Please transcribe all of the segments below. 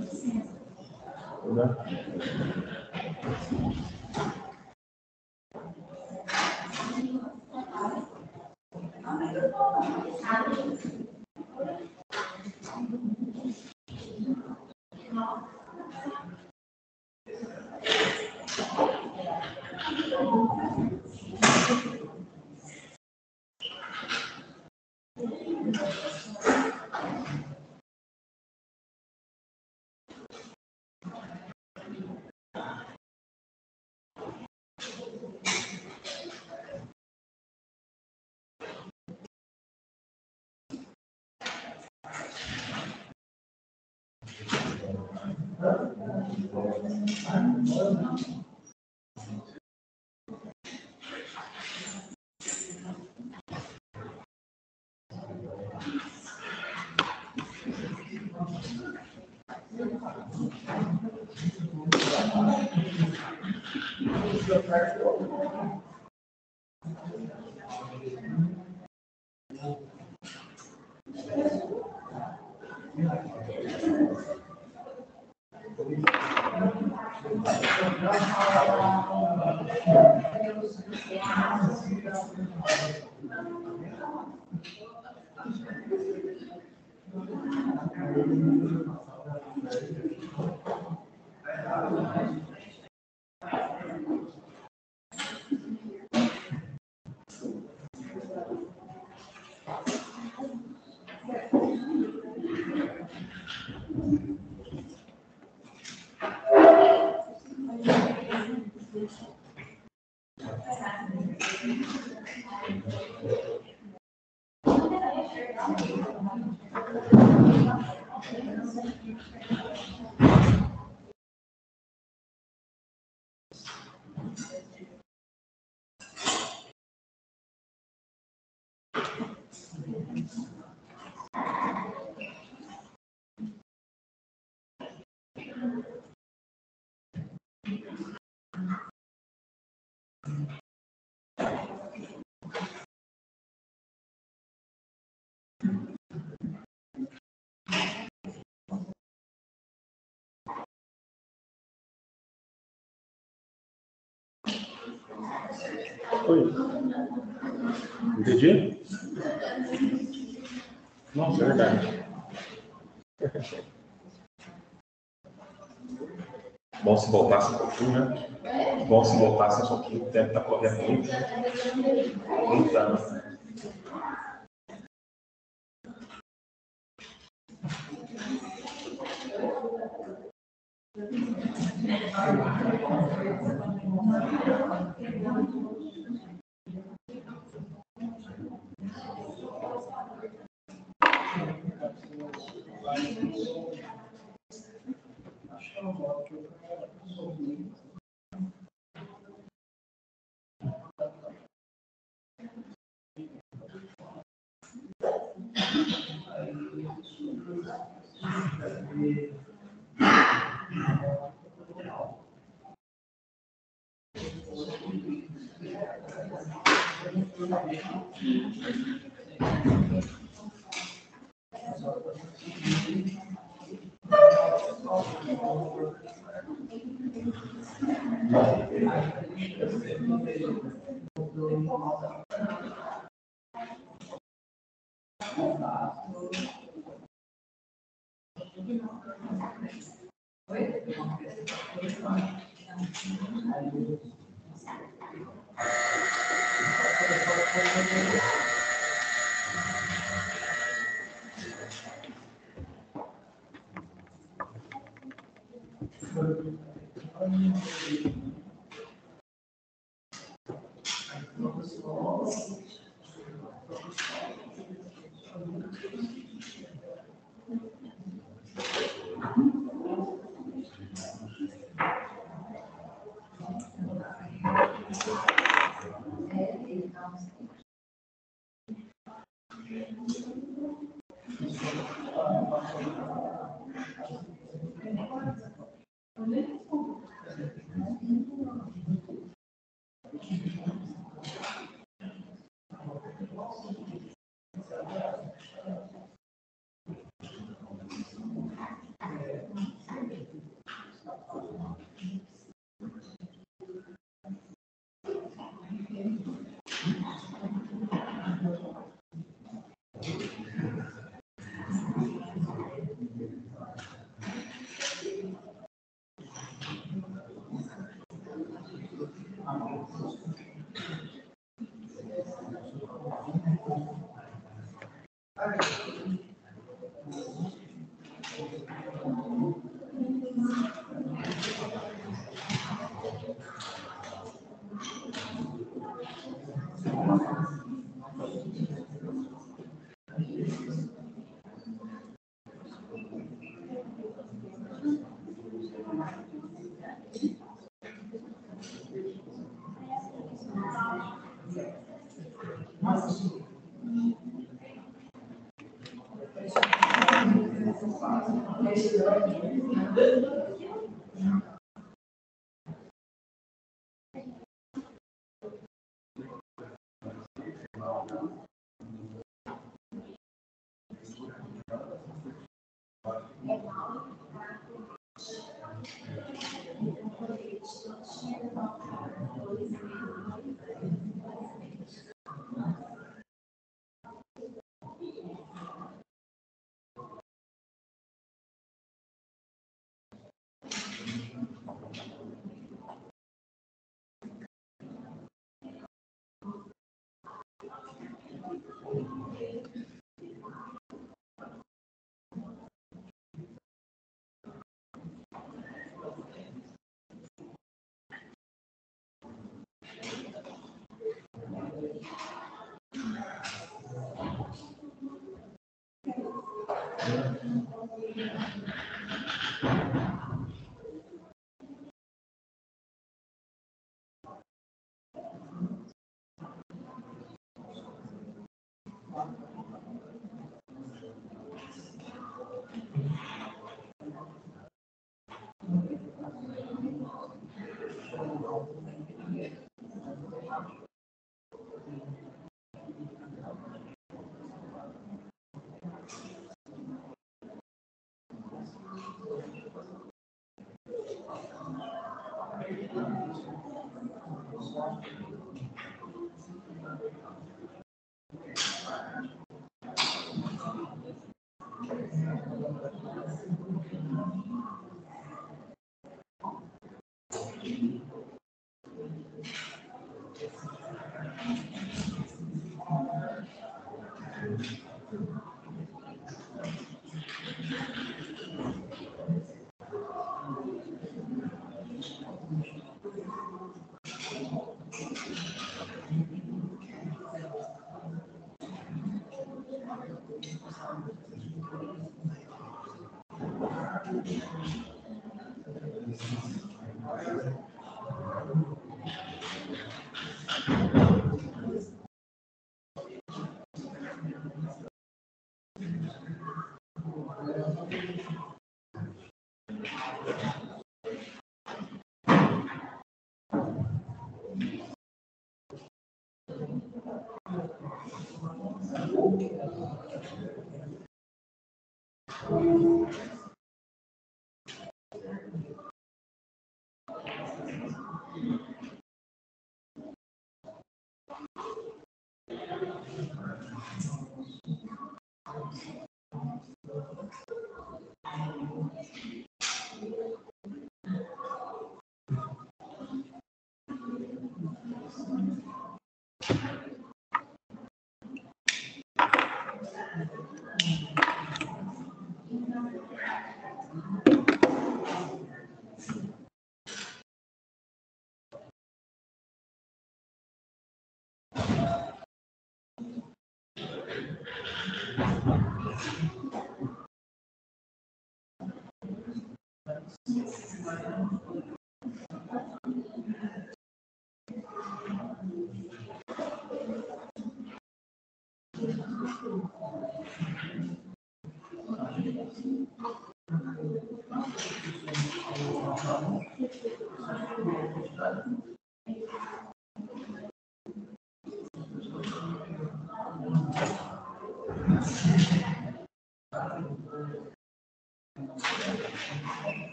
Oi. Entendi? Nossa, é verdade. Bom se voltasse um pouquinho, né? Bom se voltasse um pouquinho, o tempo está correndo muito. Muito anos, né?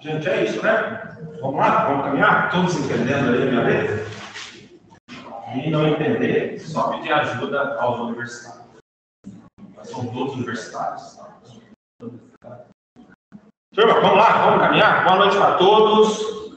Gente, é isso, né? Vamos lá? Vamos caminhar? Todos entendendo aí a minha letra? E não entender, só pedir ajuda aos universitários. Nós somos todos universitários. Turma, vamos lá, vamos caminhar? Boa noite para todos.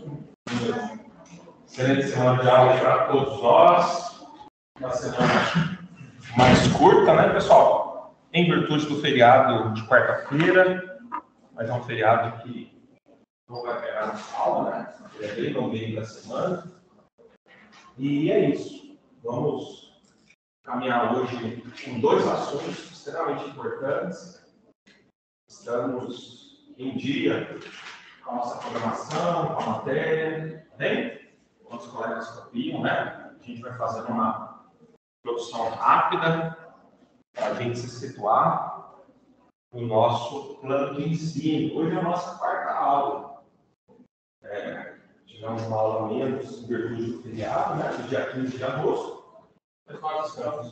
Excelente semana de aula para todos nós. Uma semana mais curta, né, pessoal? Em virtude do feriado de quarta-feira, mas é um feriado que não vai pegar na aula, né? É bem no meio da semana. E é isso. Vamos caminhar hoje com dois assuntos extremamente importantes. Estamos em dia com a nossa programação, com a matéria, bem? Os colegas copiam, né? A gente vai fazer uma introdução rápida para a gente se situar no nosso plano de ensino. Hoje é a nossa quarta aula. Tivemos uma aula menos em virtude do feriado, né? No dia 15 de agosto. Mas nós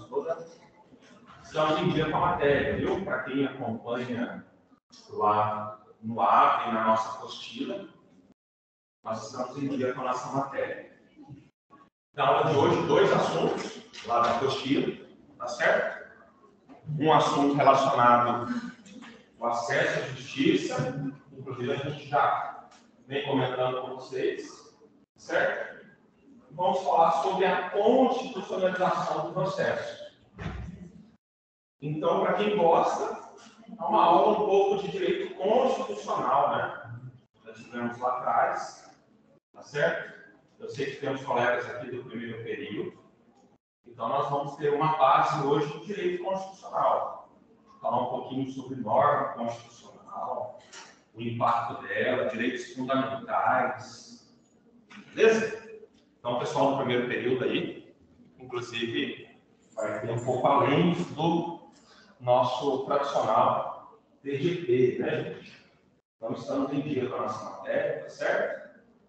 estamos em dia com a matéria, viu? Para quem acompanha lá no AVE e na nossa apostila, nós estamos em dia com a nossa matéria. Na aula de hoje, dois assuntos lá da apostila, tá certo? Um assunto relacionado ao acesso à justiça, inclusive a gente já vem comentando com vocês, certo? Vamos falar sobre a constitucionalização do processo. Então, para quem gosta, é uma aula um pouco de direito constitucional, né? Nós tivemos lá atrás, tá certo? Eu sei que temos colegas aqui do primeiro período, então nós vamos ter uma base hoje de direito constitucional. Falar um pouquinho sobre norma constitucional, o impacto dela, direitos fundamentais, beleza? Então, o pessoal do primeiro período aí, inclusive, vai ter um pouco além do nosso tradicional DGP, né, gente? Então, estamos em dia com a nossa matéria, tá certo?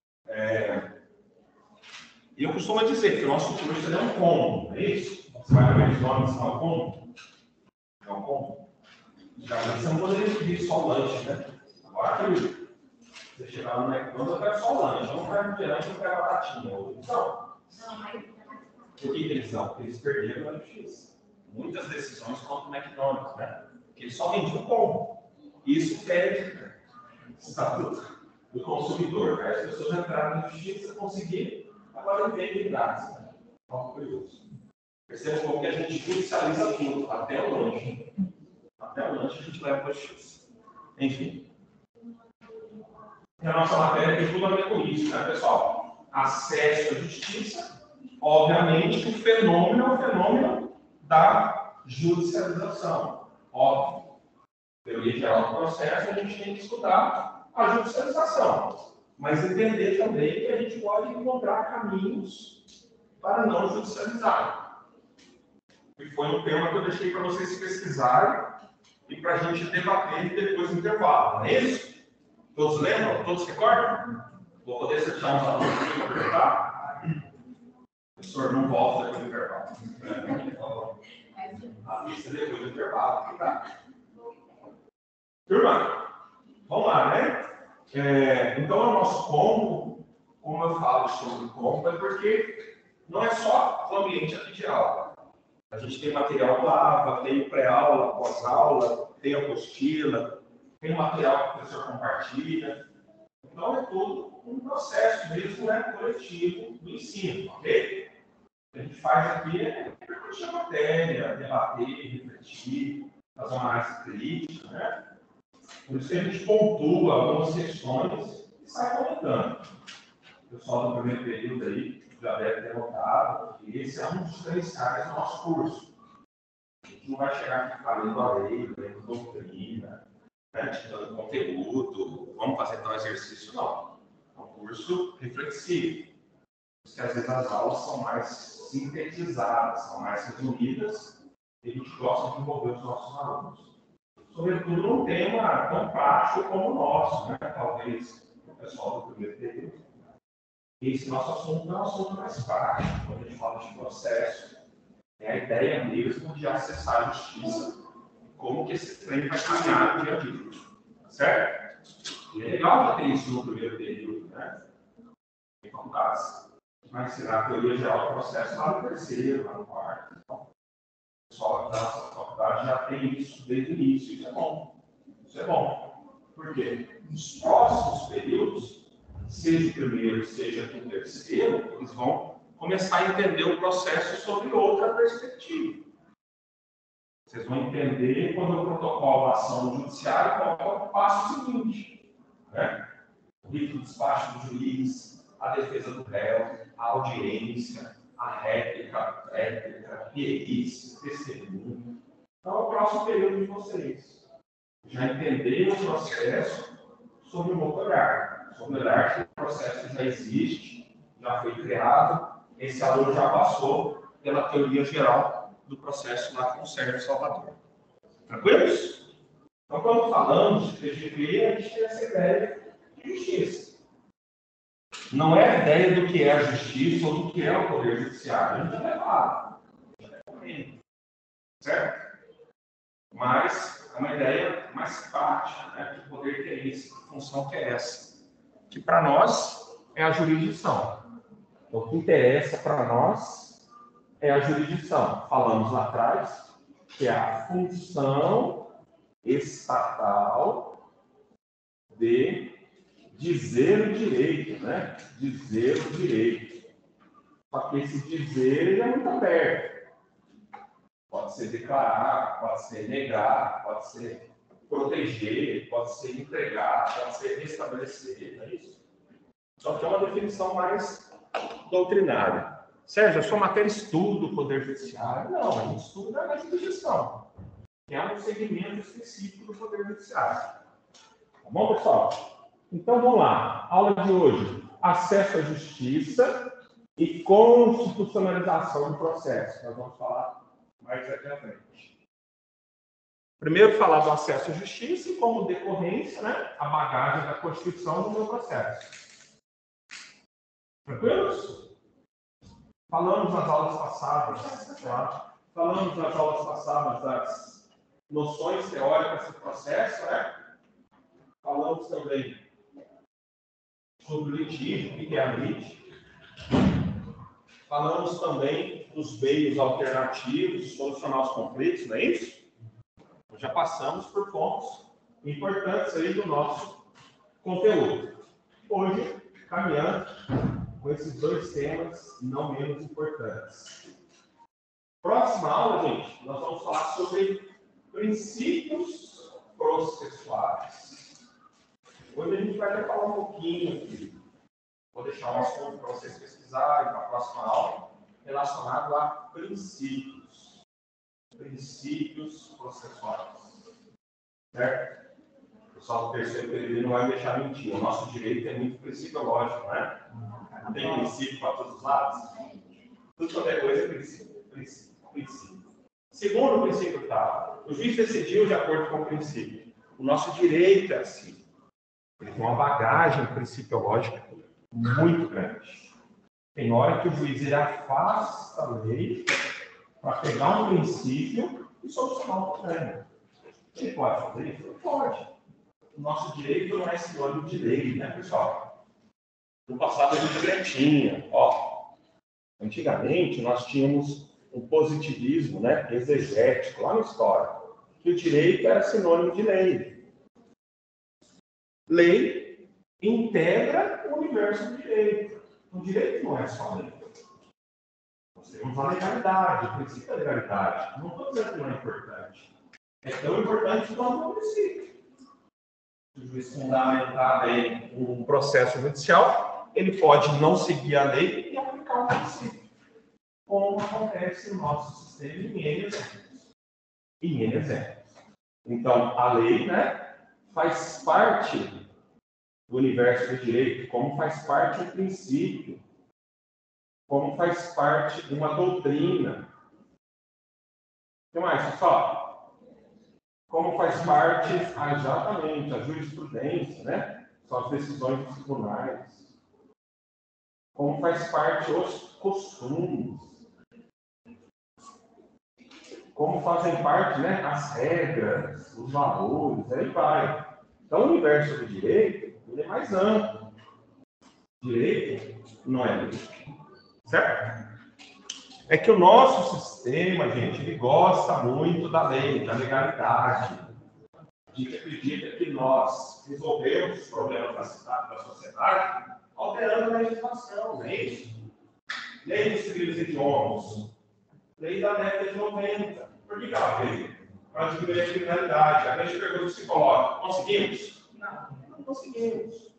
E eu costumo dizer que o nosso curso é um combo, não é isso? Você vai ver os nomes, são um combo? É um combo? Já você não poderia pedir só o lanche, né? Agora, querido, você chegar no McDonald's, eu quero só o lanche, eu não quero refrigerante, eu quero batatinha. Não. Por que eles não? Porque eles perderam na justiça. Muitas decisões contra o McDonald's, né? Porque eles só vendiam combo. Isso pede estatuto do consumidor, né? As pessoas entraram na justiça, conseguiram. Agora ele vem de graça. Né? Algo curioso. Percebe como que a gente judicializa tudo, até o lanche. Até o lanche a gente leva para a justiça. Enfim. E a nossa matéria tem tudo a ver com isso, né, pessoal? Acesso à justiça, obviamente, o fenômeno é o fenômeno da judicialização. Óbvio. Teoria geral do processo, a gente tem que estudar a judicialização. Mas entender também que a gente pode encontrar caminhos para não judicializar. E foi um tema que eu deixei para vocês pesquisarem e para a gente debater depois do intervalo, não é isso? Todos lembram? Todos recordam? Vou poder deixar uns alunos aqui para perguntar? O professor não volta depois do intervalo. A lista depois do intervalo, tá? Turma, vamos lá, né? Então, o nosso combo, como eu falo sobre o combo, é porque não é só o ambiente aqui de aula. A gente tem material lá, tem pré-aula, pós-aula, tem apostila, tem material que o professor compartilha. Então, é tudo um processo mesmo, né, coletivo do ensino, ok? O que a gente faz aqui é discutir a matéria, debater, refletir, fazer uma análise crítica, né? Por isso que a gente pontua algumas sessões e sai comentando. O pessoal do primeiro período aí já deve ter notado que esse é um dos diferenciais do nosso curso. A gente não vai chegar aqui falando a lei, lendo doutrina, né, tirando conteúdo, vamos fazer tal exercício, não. É um curso reflexivo. Porque às vezes as aulas são mais sintetizadas, são mais resumidas, e a gente gosta de envolver os nossos alunos. Sobretudo num tema tão prático como o nosso, né? Talvez o pessoal do primeiro período. Esse nosso assunto é um assunto mais prático, quando a gente fala de processo. É a ideia mesmo de acessar a justiça, como que esse trem vai caminhar no dia a dia. Certo? E é legal já ter isso no primeiro período, né? Em faculdades. Mas será a teoria geral do processo lá no terceiro, lá no quarto. Então, o pessoal da faculdade já tem isso desde o início. Isso é bom. Isso é bom. Por quê? Nos próximos períodos, seja o primeiro, seja o terceiro, eles vão começar a entender o processo sobre outra perspectiva. Vocês vão entender quando eu protocolo a ação no judiciário, qual é o passo seguinte. Né? O rito de despacho do juiz, a defesa do réu, a audiência, a réplica, perícia, testemunho. Então, é o próximo período de vocês. Já entenderam o processo sobre o outro olhar. Sobre o olhar que o processo já existe, já foi criado, esse aluno já passou pela teoria geral do processo lá com o Sérgio Salvador. Tranquilos? Então, quando falamos de PGP, a gente tem essa ideia de justiça. Não é a ideia do que é a justiça ou do que é o poder judiciário. A gente vai falar. Certo? Mas é uma ideia mais prática, né? Que o poder que é esse, que função que é essa. Que para nós é a jurisdição. Então, o que interessa para nós é a jurisdição. Falamos lá atrás que é a função estatal de dizer o direito, né? Dizer o direito. Só que esse dizer ele é muito aberto. Pode ser declarar, pode ser negar, pode ser proteger, pode ser entregar, pode ser restabelecer, não é isso? Só que é uma definição mais doutrinária. Sérgio, a sua matéria estuda o Poder Judiciário? Não, a gente estuda a jurisdição, que é um segmento específico do Poder Judiciário. Tá bom, pessoal? Então, vamos lá. Aula de hoje. Acesso à justiça e constitucionalização do processo. Nós vamos falar mais aqui à frente. Primeiro, falar do acesso à justiça e como decorrência, né, a bagagem da Constituição no meu processo. Tranquilos? Falamos nas aulas passadas, tá? Falamos nas aulas passadas das noções teóricas do processo, né? Falamos também sobre o litígio, o que é a lite. Falamos também dos meios alternativos de solucionar os conflitos, não é isso? Já passamos por pontos importantes aí do nosso conteúdo. Hoje, caminhando com esses dois temas não menos importantes. Próxima aula, gente, nós vamos falar sobre princípios processuais. Hoje a gente vai até falar um pouquinho aqui. Vou deixar um assunto para vocês pesquisarem para a próxima aula, relacionado a princípios. Princípios processuais. Certo? O pessoal do terceiro período não vai me deixar mentir. O nosso direito é muito principiológico, né? Não tem princípio para todos os lados. Tudo qualquer coisa é princípio. Segundo o princípio tal, o juiz decidiu de acordo com o princípio. O nosso direito é assim. Ele tem uma bagagem principiológica muito grande. Tem hora que o juiz ele afasta a lei para pegar um princípio e solucionar um problema. Ele pode fazer isso? Ele pode. O nosso direito não é sinônimo de lei, né, pessoal? No passado a gente tinha, antigamente nós tínhamos um positivismo, né, exegético, lá na história, que o direito era sinônimo de lei. Lei integra o universo do direito. O direito não é só lei. Nós temos a legalidade, o princípio da legalidade. Não estou dizendo que não é importante. É tão importante quanto o princípio. Se o juiz fundamentar bem um processo judicial, ele pode não seguir a lei e aplicar o princípio. Como acontece no nosso sistema em N exemplos. Então, a lei, né, faz parte do universo do direito, como faz parte do princípio, como faz parte de uma doutrina. O que mais, pessoal? Como faz parte, exatamente, a jurisprudência, né? São as decisões dos tribunais. Como faz parte os costumes. Como fazem parte, né, as regras, os valores, aí vai. Então, o universo do direito ele é mais amplo. Direito não é lei. Certo? É que o nosso sistema, gente, ele gosta muito da lei, da legalidade. A gente acredita que nós resolvemos os problemas da cidade, da sociedade, alterando a legislação, não é isso? Lei dos civis hediondos, lei da década de 90. Por que ela veio? Para diminuir a criminalidade. A grande pergunta que se coloca: conseguimos? Não conseguimos.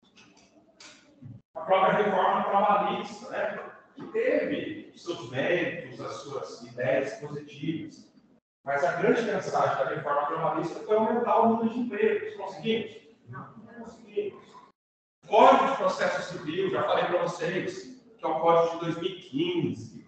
A própria reforma trabalhista, né? Que teve os seus méritos, as suas ideias positivas. Mas a grande mensagem da reforma trabalhista foi aumentar o número de empregos. Conseguimos? Não conseguimos. O Código de Processo Civil, já falei para vocês, que é o Código de 2015.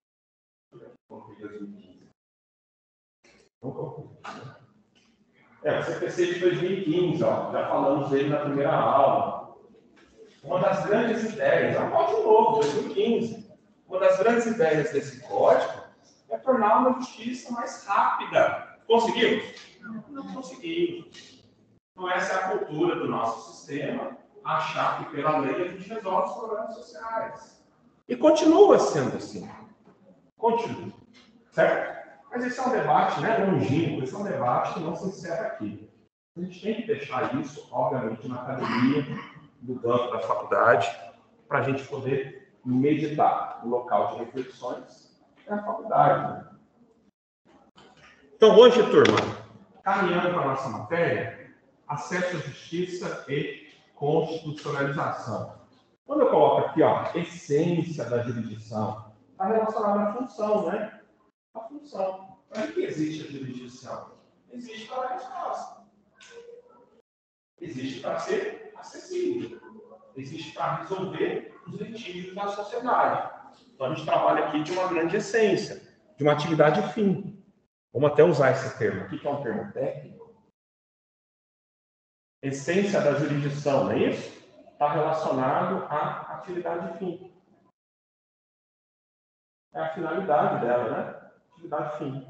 É o CPC de 2015, ó, já falamos dele na primeira aula. Uma das grandes ideias, é um código novo, 2015. Uma das grandes ideias desse código é tornar uma justiça mais rápida. Conseguimos? Não conseguimos. Então, essa é a cultura do nosso sistema, achar que pela lei a gente resolve os problemas sociais. E continua sendo assim. Continua. Certo? Mas esse é um debate, né, longínquo, esse é um debate que não se encerra aqui. A gente tem que deixar isso, obviamente, na academia, no banco da faculdade, para a gente poder meditar. O local de reflexões é a faculdade. Né? Então, hoje, turma, caminhando para a nossa matéria, acesso à justiça e constitucionalização. Quando eu coloco aqui, ó, essência da jurisdição, está relacionada à função, né? A função. Para que existe a jurisdição? Existe para a resposta. Existe para ser acessível. Existe para resolver os litígios da sociedade. Então, a gente trabalha aqui de uma grande essência, de uma atividade fim. Vamos até usar esse termo aqui, que é um termo técnico. Essência da jurisdição, não é isso? Está relacionado à atividade fim. É a finalidade dela, né? Atividade fim.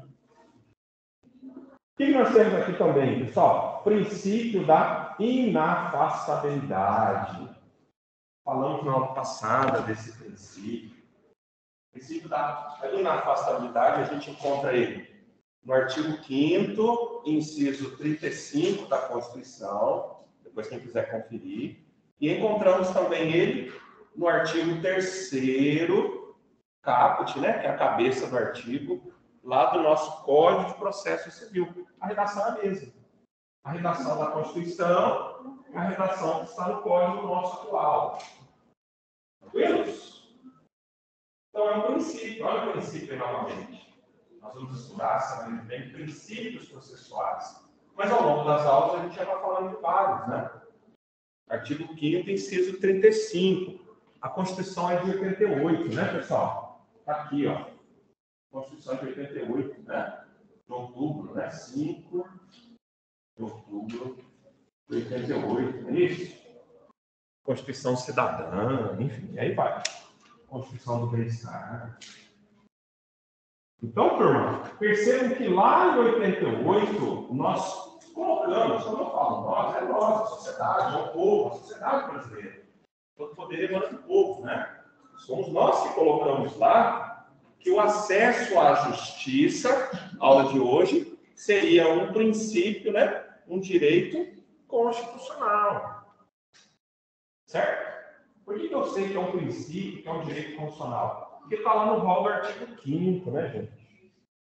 O que nós temos aqui também, pessoal? Princípio da inafastabilidade. Falamos na aula passada desse princípio. O princípio da inafastabilidade, a gente encontra ele no artigo 5º, inciso 35 da Constituição, depois quem quiser conferir. E encontramos também ele no artigo 3º, caput, né, que é a cabeça do artigo, lá do nosso Código de Processo Civil. A redação é a mesma. A redação da Constituição é a redação que está no Código nosso atual. Tranquilos? Então, é um princípio. Olha o princípio aí novamente. Nós vamos estudar semana que vem princípios processuais. Mas, ao longo das aulas, a gente já vai falando de vários, né? Artigo 5º, inciso 35. A Constituição é de 88, né, pessoal? Está aqui, ó. Constituição de 88, né? De outubro, né? 5 de outubro de 88, não é isso? Constituição cidadã, enfim, aí vai. Constituição do bem-estar. Então, turma, percebam que lá em 88, nós colocamos, quando eu falo nós, é nós, a sociedade, é o povo, a sociedade brasileira. Todo poder emana do povo, né? Somos nós que colocamos lá que o acesso à justiça, aula de hoje, seria um princípio, né? Um direito constitucional. Certo? Por que eu sei que é um princípio, que é um direito constitucional? Porque está lá no rol do artigo 5º, né, gente?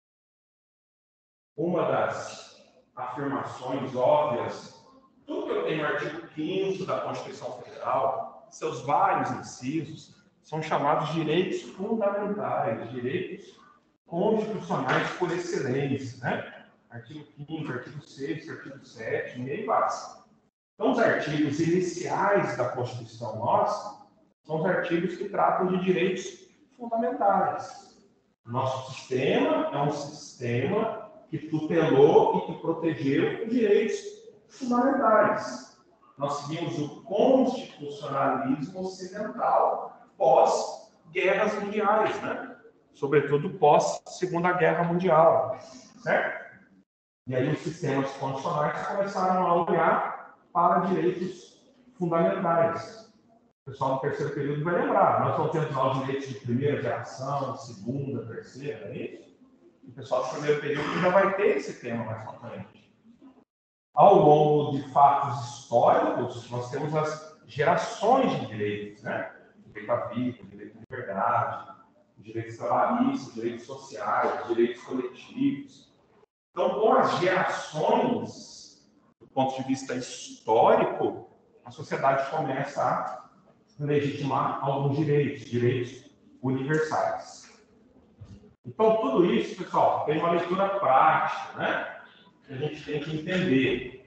Uma das afirmações óbvias, tudo que eu tenho no artigo 5º da Constituição Federal, seus vários incisos, são chamados direitos fundamentais, direitos constitucionais por excelência, né? Artigo 5º, artigo 6º, artigo 7º, e aí vai. Então, os artigos iniciais da Constituição nossa são os artigos que tratam de direitos fundamentais. Nosso sistema é um sistema que tutelou e que protegeu os direitos fundamentais. Nós seguimos o constitucionalismo ocidental pós-guerras mundiais, né? Sobretudo pós-Segunda Guerra Mundial, certo? E aí os sistemas constitucionais começaram a olhar para direitos fundamentais. O pessoal do terceiro período vai lembrar. Nós estamos tendo lá os direitos de primeira geração, segunda, terceira, é isso? O pessoal do primeiro período já vai ter esse tema mais pra frente. Ao longo de fatos históricos, nós temos as gerações de direitos, né? Direito à vida, direito à liberdade, direitos trabalhistas, direitos sociais, direitos coletivos. Então, com as gerações, do ponto de vista histórico, a sociedade começa a legitimar alguns direitos universais. Então, tudo isso, pessoal, tem uma leitura prática, né? Que a gente tem que entender.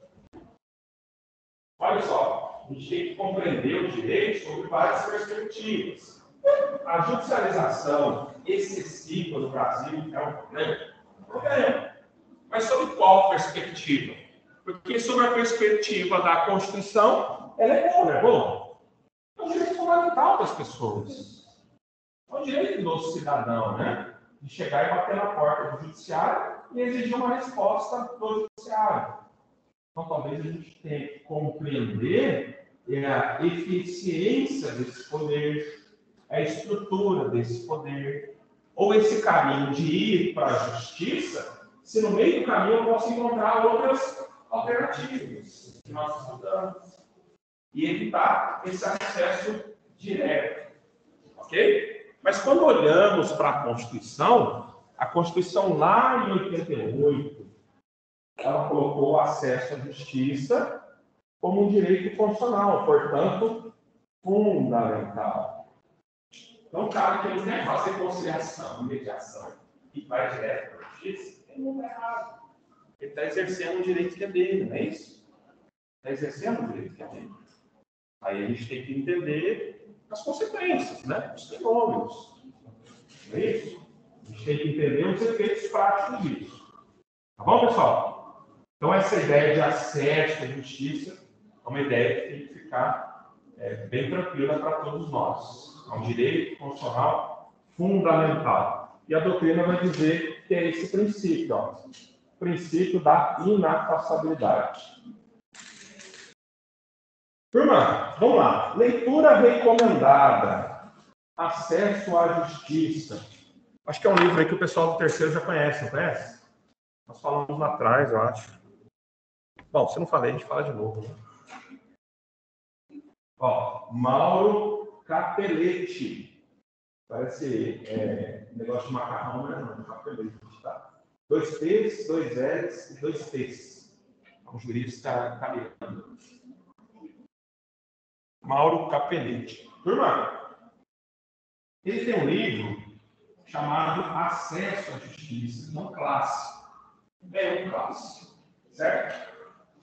Olha só, a gente tem que compreender os direitos sob várias perspectivas. A judicialização excessiva no Brasil é um problema. Mas sob qual perspectiva? Porque sob a perspectiva da Constituição, ela é boa, não é boa? É um direito fundamental das pessoas. É um direito do cidadão, né? De chegar e bater na porta do judiciário e exigir uma resposta do judiciário. Então, talvez a gente tenha que compreender a eficiência desse poder, a estrutura desse poder, ou esse caminho de ir para a justiça, se no meio do caminho eu posso encontrar outras alternativas que nós estudamos e evitar esse acesso direto. Ok? Mas quando olhamos para a Constituição lá em 88, ela colocou o acesso à justiça como um direito constitucional, portanto, fundamental. Então, o cara que não quer fazer conciliação, mediação, e vai direto para a justiça, ele não está errado. Ele está exercendo um direito que é dele, não é isso? Está exercendo um direito que é dele. Aí a gente tem que entender as consequências, né? Os fenômenos. Não é isso? A gente tem que entender os efeitos práticos disso. Tá bom, pessoal? Então, essa ideia de acesso à justiça é uma ideia que tem que ficar bem tranquila para todos nós. É um direito constitucional fundamental. E a doutrina vai dizer que é esse princípio, ó, o princípio da inafastabilidade. Turma, vamos lá. Leitura recomendada. Acesso à justiça. Acho que é um livro aí que o pessoal do terceiro já conhece, não conhece? Nós falamos lá atrás, eu acho. Bom, se não falei, a gente fala de novo, né? Ó, Mauro Capelletti. Parece negócio de macarrão, mas não, Capelletti, tá? 2 T's, 2 L's e 2 T's. Um jurista italiano. Mauro Capelletti. Turma, ele tem um livro chamado Acesso à Justiça, não clássico. É um clássico, certo?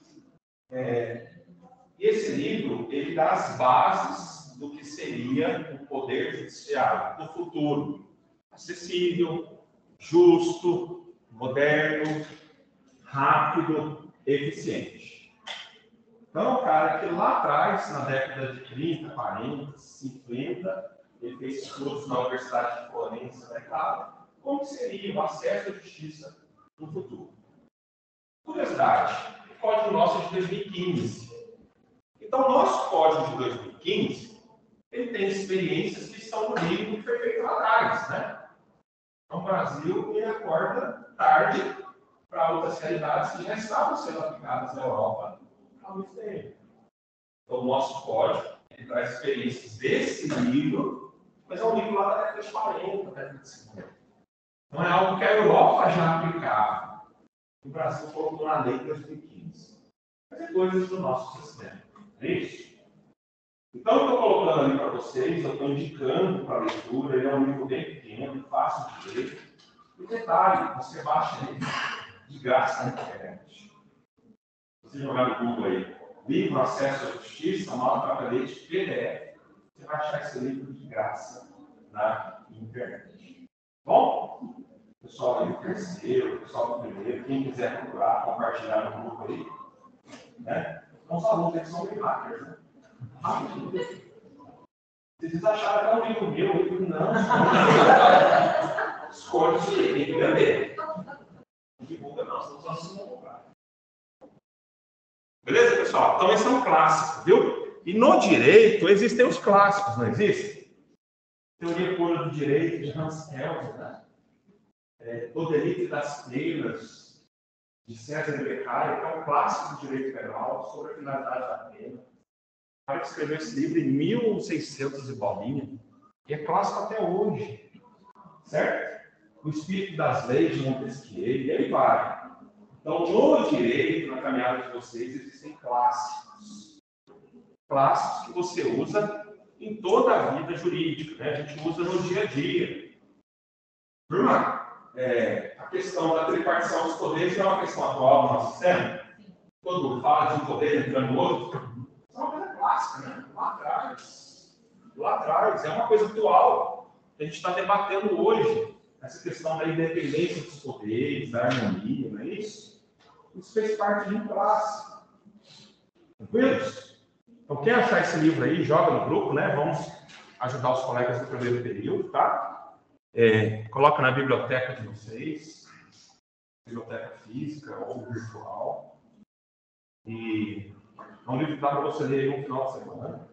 E esse livro, ele dá as bases do que seria o poder judiciário do futuro. Acessível, justo, moderno, rápido, eficiente. Então, o cara que lá atrás, na década de 30, 40, 50, ele fez estudos na Universidade de Florença, da Itália, como seria o acesso à justiça no futuro. Curiosidade, o código nosso é de 2015. Então, o nosso código de 2015, ele tem experiências que estão no livro que foi feito lá atrás, né? Então, o Brasil, ele acorda tarde para outras realidades que já estavam sendo aplicadas na Europa há muito tempo. Então, o nosso código, ele traz experiências desse livro, mas é um livro lá da década de 40, da década de 50. Não é algo que a Europa já aplicava. O Brasil colocou na lei de 2015. Mas é coisas do nosso sistema. É isso? Então, eu estou colocando ali para vocês, eu estou indicando para a leitura, ele é um livro bem pequeno, fácil de ler. E detalhe, você baixa ele de graça na internet. Você jogar no Google aí, livro Acesso à Justiça, Mauro Capelletti, PDF, você vai achar esse livro de graça na internet. Bom? O pessoal aí do terceiro, o pessoal do primeiro, quem quiser procurar, compartilhar no grupo aí, né? Então, os alunos eles são bem hackers, né? Vocês acharam que é um livro meu? Eu digo, não. Escolhe isso aí, tem que vender. Não divulga, não, senão os alunos não vão comprar. Beleza, pessoal? Então, esse é um clássico, viu? E no direito existem os clássicos, não existe? Teoria pura do direito de Hans Kelsen, né? O delito das penas, de César de Beccaria, que é um clássico do direito penal sobre a finalidade da pena. O cara que escreveu esse livro em 1600 e bolinha, e é clássico até hoje, certo? O espírito das leis de Montesquieu, e aí vai. Então, no direito, na caminhada de vocês, existem clássicos. Clássicos que você usa em toda a vida jurídica, né? A gente usa no dia a dia. Turma, a questão da tripartição dos poderes é uma questão atual do nosso sistema. Todo mundo fala de um poder entrando no outro. Isso é uma coisa clássica, né? Lá atrás, é uma coisa atual que a gente está debatendo hoje. Essa questão da independência dos poderes, da harmonia, não é isso? Isso fez parte de um clássico. Tranquilos? Então, quem achar esse livro aí, joga no grupo, né? Vamos ajudar os colegas do primeiro período, tá? Coloca na biblioteca de vocês, biblioteca física ou virtual. E é um livro que dá para você ler no final de semana.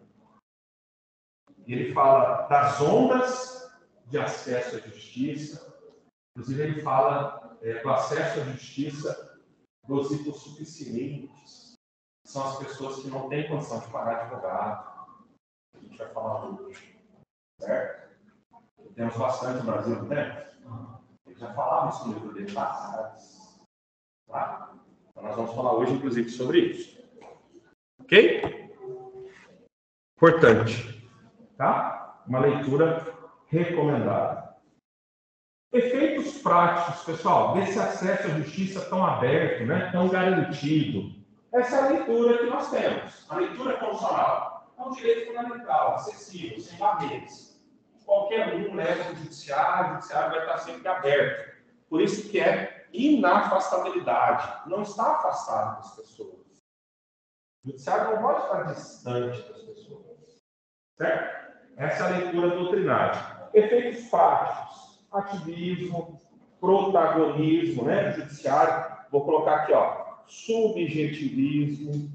E ele fala das ondas de acesso à justiça. Inclusive, ele fala do acesso à justiça dos hipossuficientes. São as pessoas que não têm condição de pagar advogado. A gente vai falar hoje. Certo? Temos bastante no Brasil, não temos? Ele já falava isso no livro dele lá atrás. Tá? Então, nós vamos falar hoje, inclusive, sobre isso. Ok? Importante. Tá? Uma leitura recomendada. Efeitos práticos, pessoal, desse acesso à justiça tão aberto, né, tão garantido. Essa é a leitura que nós temos. A leitura constitucional é um direito fundamental, acessível, sem barreiras. Qualquer um leva o judiciário vai estar sempre aberto. Por isso que é inafastabilidade. Não está afastado das pessoas. O judiciário não pode estar distante das pessoas. Certo? Essa é a leitura doutrinária. Efeitos práticos. Ativismo, protagonismo, né, do judiciário. Vou colocar aqui, ó, subjetivismo.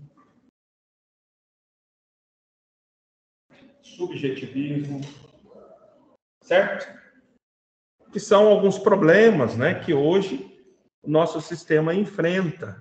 Certo? Que são alguns problemas, né, que hoje o nosso sistema enfrenta.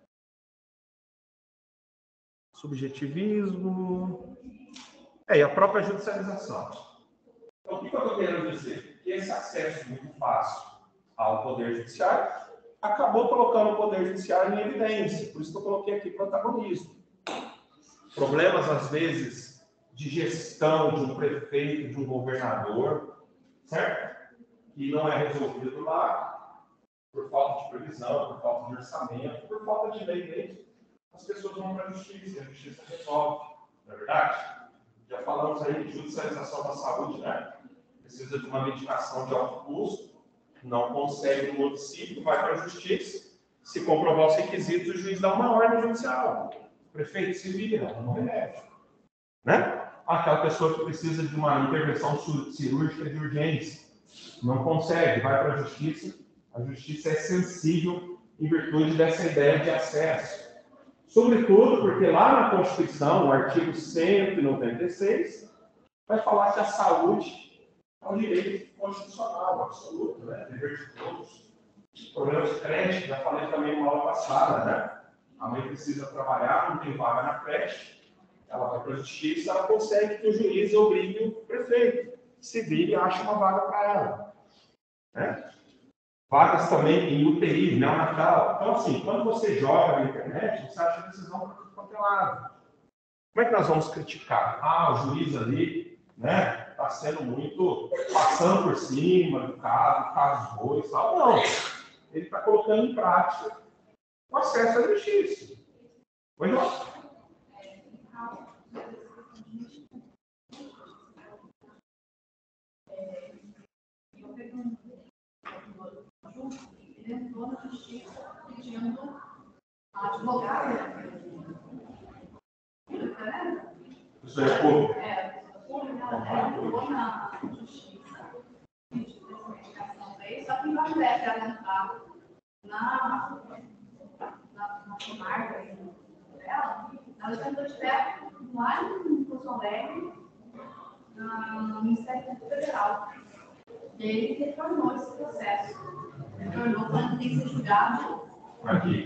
Subjetivismo. E a própria judicialização. Então, o que eu estou querendo dizer? Que esse acesso muito fácil ao Poder Judiciário acabou colocando o Poder Judiciário em evidência. Por isso que eu coloquei aqui protagonismo. Problemas, às vezes, de gestão de um prefeito, de um governador, certo? Que não é resolvido lá, por falta de previsão, por falta de orçamento, por falta de lei mesmo. As pessoas vão para a justiça, e a justiça resolve. Não é verdade? Já falamos aí de judicialização da saúde, né? Precisa de uma medicação de alto custo, não consegue no município, vai para a justiça, se comprovar os requisitos, o juiz dá uma ordem judicial. O prefeito se vira, não remédio. Né? Aquela pessoa que precisa de uma intervenção cirúrgica de urgência, não consegue, vai para a justiça é sensível em virtude dessa ideia de acesso. Sobretudo porque lá na Constituição, no artigo 196, vai falar que a saúde é um direito constitucional, absoluto, né? Dever de todos. Problemas de creche, já falei também uma aula passada, né? A mãe precisa trabalhar, não tem vaga na creche, ela vai para a justiça, ela consegue que o juiz obrigue o prefeito, se vire e ache uma vaga para ela. Né? Vagas também em UTI, neonatal. Então, assim, quando você joga na internet, você acha decisão para tudo quanto é lado. Como é que nós vamos criticar? O juiz ali, né, está sendo muito, passando por cima do caso dois, tal. Não. Ele está colocando em prática o acesso à justiça. Pois não? Ele entrou na justiça pedindo a advogada. Isso é público? Ela entrou na justiça pedindo essa medicação para ele, só que não deve ela entrar na comarca dela, Ela tentou direto lá em Porto Alegre, no Ministério Público Federal. E ele retornou esse processo. Retornou quando tem que ser julgado aqui.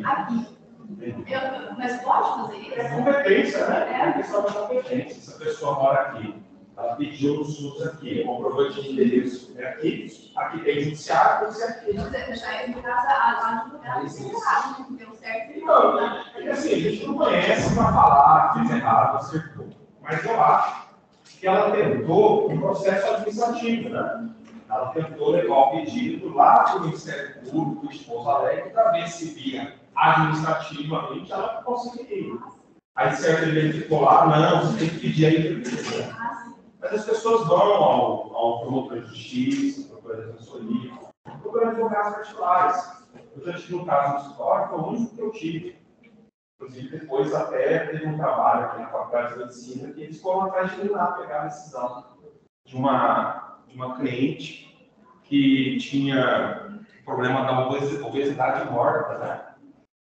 Mas pode fazer isso? É competência, né? É questão da competência. Se a pessoa mora aqui, ela pediu no SUS aqui, comprovante de endereço é aqui, aqui tem judiciário, tem aqui. Você já é no caso, a advogada fez errado, não deu certo. Não, é assim, a gente não conhece para falar, fez errado, acertou. Mas eu acho que ela tentou um processo administrativo, né? Ela tentou levar o pedido lá para o Ministério Público de Porto Alegre para ver se via administrativamente ela conseguiria. Aí certo ele ficou lá, não, você tem que pedir a entrevista. Mas as pessoas vão ao promotor de justiça, procurador de defensoria, procurando advogados particulares. Eu já tive um caso histórico, foi o único que eu tive. Inclusive, depois até teve um trabalho aqui na Faculdade de Medicina que eles foram atrás de mim lá pegar a decisão de uma cliente que tinha problema da obesidade mórbida, né?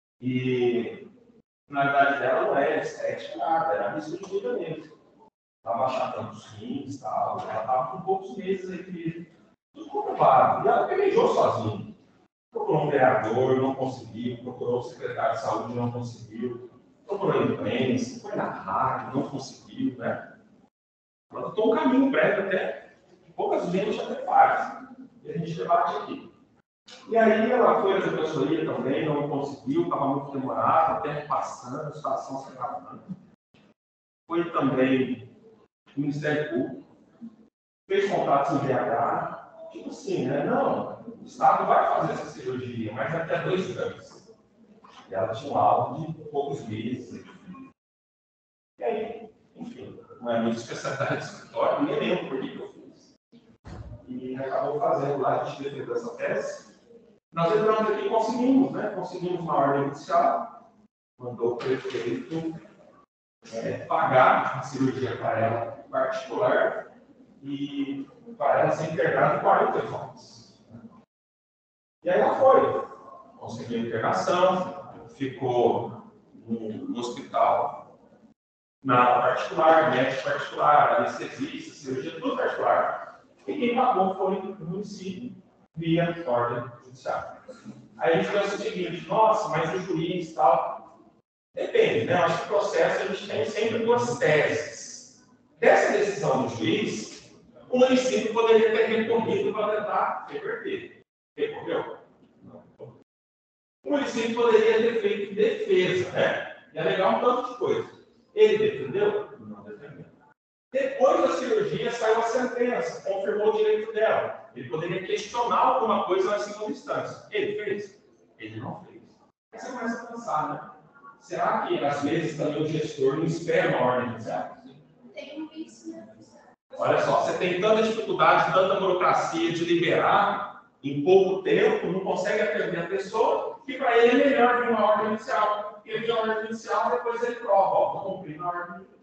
E na verdade dela não era estética, nada, era risco de vida mesmo. Estava achatando os rins e tal, ela estava com poucos meses aí de tudo comprovado. E ela pelejou sozinha. Procurou um vereador, não conseguiu, procurou o secretário de saúde, não conseguiu, procurou a imprensa, foi na rádio, não conseguiu, né? Ela botou um caminho prévio até, que poucas vezes até faz. E a gente debate aqui. E aí ela foi à defensoria também, não conseguiu, estava muito demorado, até passando, a situação se acabando. Foi também no Ministério Público, fez contatos em BH, tipo assim, né? Não, o Estado vai fazer essa cirurgia, mas até 2 anos. E ela tinha um alvo de poucos meses. E aí, enfim, não é muito especialidade de escritório, nem lembro por que eu fiz. E acabou fazendo lá, a gente defendeu essa tese. Nós entramos aqui e conseguimos, né? Conseguimos uma ordem judicial, mandou o prefeito pagar a cirurgia para ela particular e para ela ser internada em 48 horas. E aí ela foi, conseguiu internação, ficou no hospital, na aula particular, médico particular, anestesista, cirurgia, tudo particular. E quem pagou foi o município, via ordem judicial. Aí a gente pensa o seguinte, nossa, mas o juiz e tal. Depende, né? Eu acho que o processo a gente tem sempre 2 teses. Dessa decisão do juiz, o município poderia ter recorrido para tentar reverter. Recorreu? Não. O município poderia ter feito defesa, né? E alegar um tanto de coisa. Ele defendeu? Não defendeu. Depois da cirurgia saiu a sentença, confirmou o direito dela. Ele poderia questionar alguma coisa na segunda instância. Ele fez? Ele não fez. Aí você começa a pensar, né? Será que às vezes também o gestor não espera uma ordem judicial? Tem isso, né? Olha só, você tem tanta dificuldade, tanta burocracia de liberar em pouco tempo, não consegue atender a pessoa, que para ele é melhor vir uma ordem judicial. Porque ele vem a ordem judicial, depois ele prova, ó, vou cumprir na ordem judicial.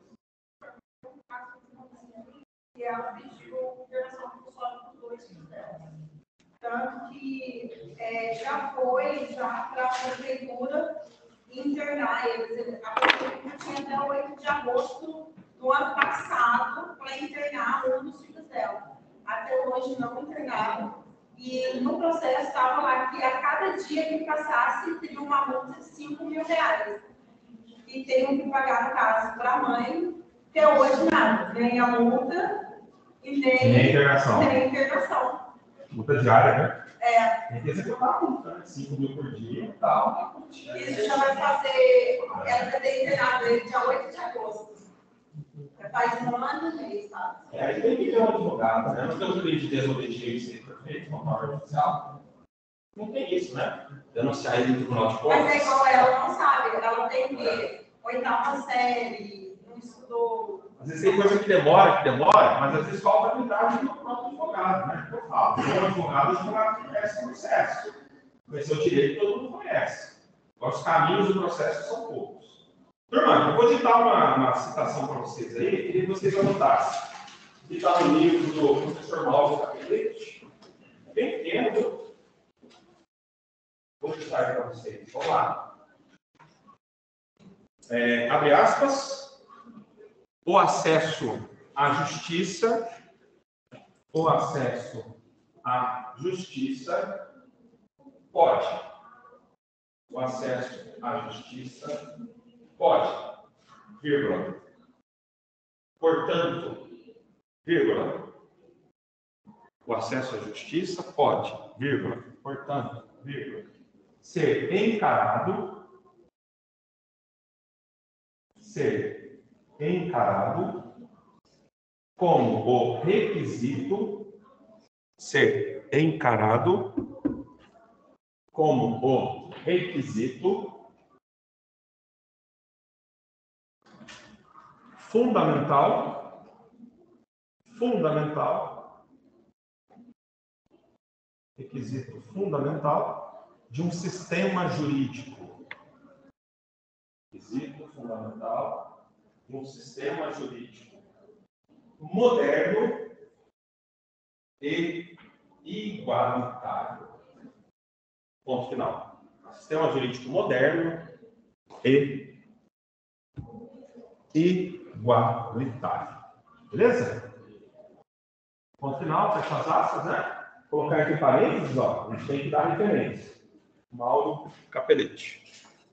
E ela pediu liberação funcional dos 2 filhos dela. Tanto que já foi para a prefeitura internar eles. A prefeitura tinha até o 8 de agosto do ano passado para internar um dos filhos dela. Até hoje não internaram. E no processo estava lá que a cada dia que passasse teria uma multa de R$5.000. E teriam que pagar, no caso, para a mãe. Até hoje nada, nem a multa e nem internação. Multa diária, né? É. Tem que executar a multa, né? 5.000 por dia e tal. Isso já vai fazer, ela vai ter internado ele dia 8 de agosto. Faz 1 ano e meio, sabe? Aí tem que ter um advogado, né? Não tem um crime de desobediência perfeito, uma ordem judicial. Não tem isso, né? Denunciar ele no Tribunal de Contas. Mas é igual ela não sabe, ela tem que 8ª série, não estudou. Às vezes tem coisa que demora, mas às vezes falta a habilidade do próprio advogado, né? Eu falo, o advogado conhece o processo. Conhecer o direito todo mundo conhece. Agora, os caminhos do processo são poucos. Turma, eu vou ditar uma citação para vocês aí, eu queria que vocês anotassem. Que está no livro do professor Mauro Capelete. Bem pequeno, viu? Vou ditar para vocês. Vamos lá. abre aspas, o acesso à justiça, pode. O acesso à justiça pode, vírgula. Portanto, vírgula. O acesso à justiça pode, vírgula. Portanto, vírgula. Ser encarado como o requisito fundamental de um sistema jurídico. Moderno e igualitário. Ponto final. Sistema jurídico moderno e igualitário. Beleza? Ponto final, fecha as aspas, né? Colocar aqui parênteses, ó, a gente tem que dar referência. Mauro Capelletti.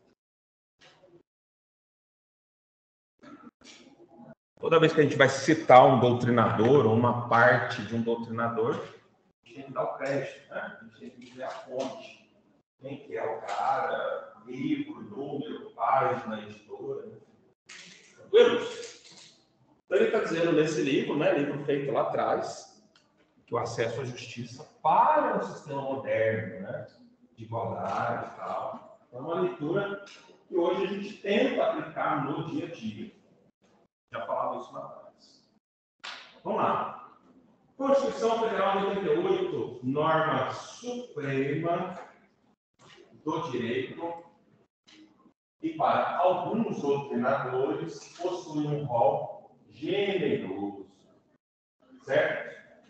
Toda vez que a gente vai citar um doutrinador ou uma parte de um doutrinador, a gente tem que dar o crédito, né? A gente tem que dizer a fonte. Quem que é o cara, livro, número, página, editora. Tranquilo? Então ele está dizendo nesse livro, né, livro feito lá atrás, que o acesso à justiça para um sistema moderno, né, de igualdade e tal. É uma leitura que hoje a gente tenta aplicar no dia a dia. Já falava isso lá atrás. Vamos lá. Constituição Federal de 88, norma suprema do direito, e para alguns doutrinadores possui um rol generoso. Certo?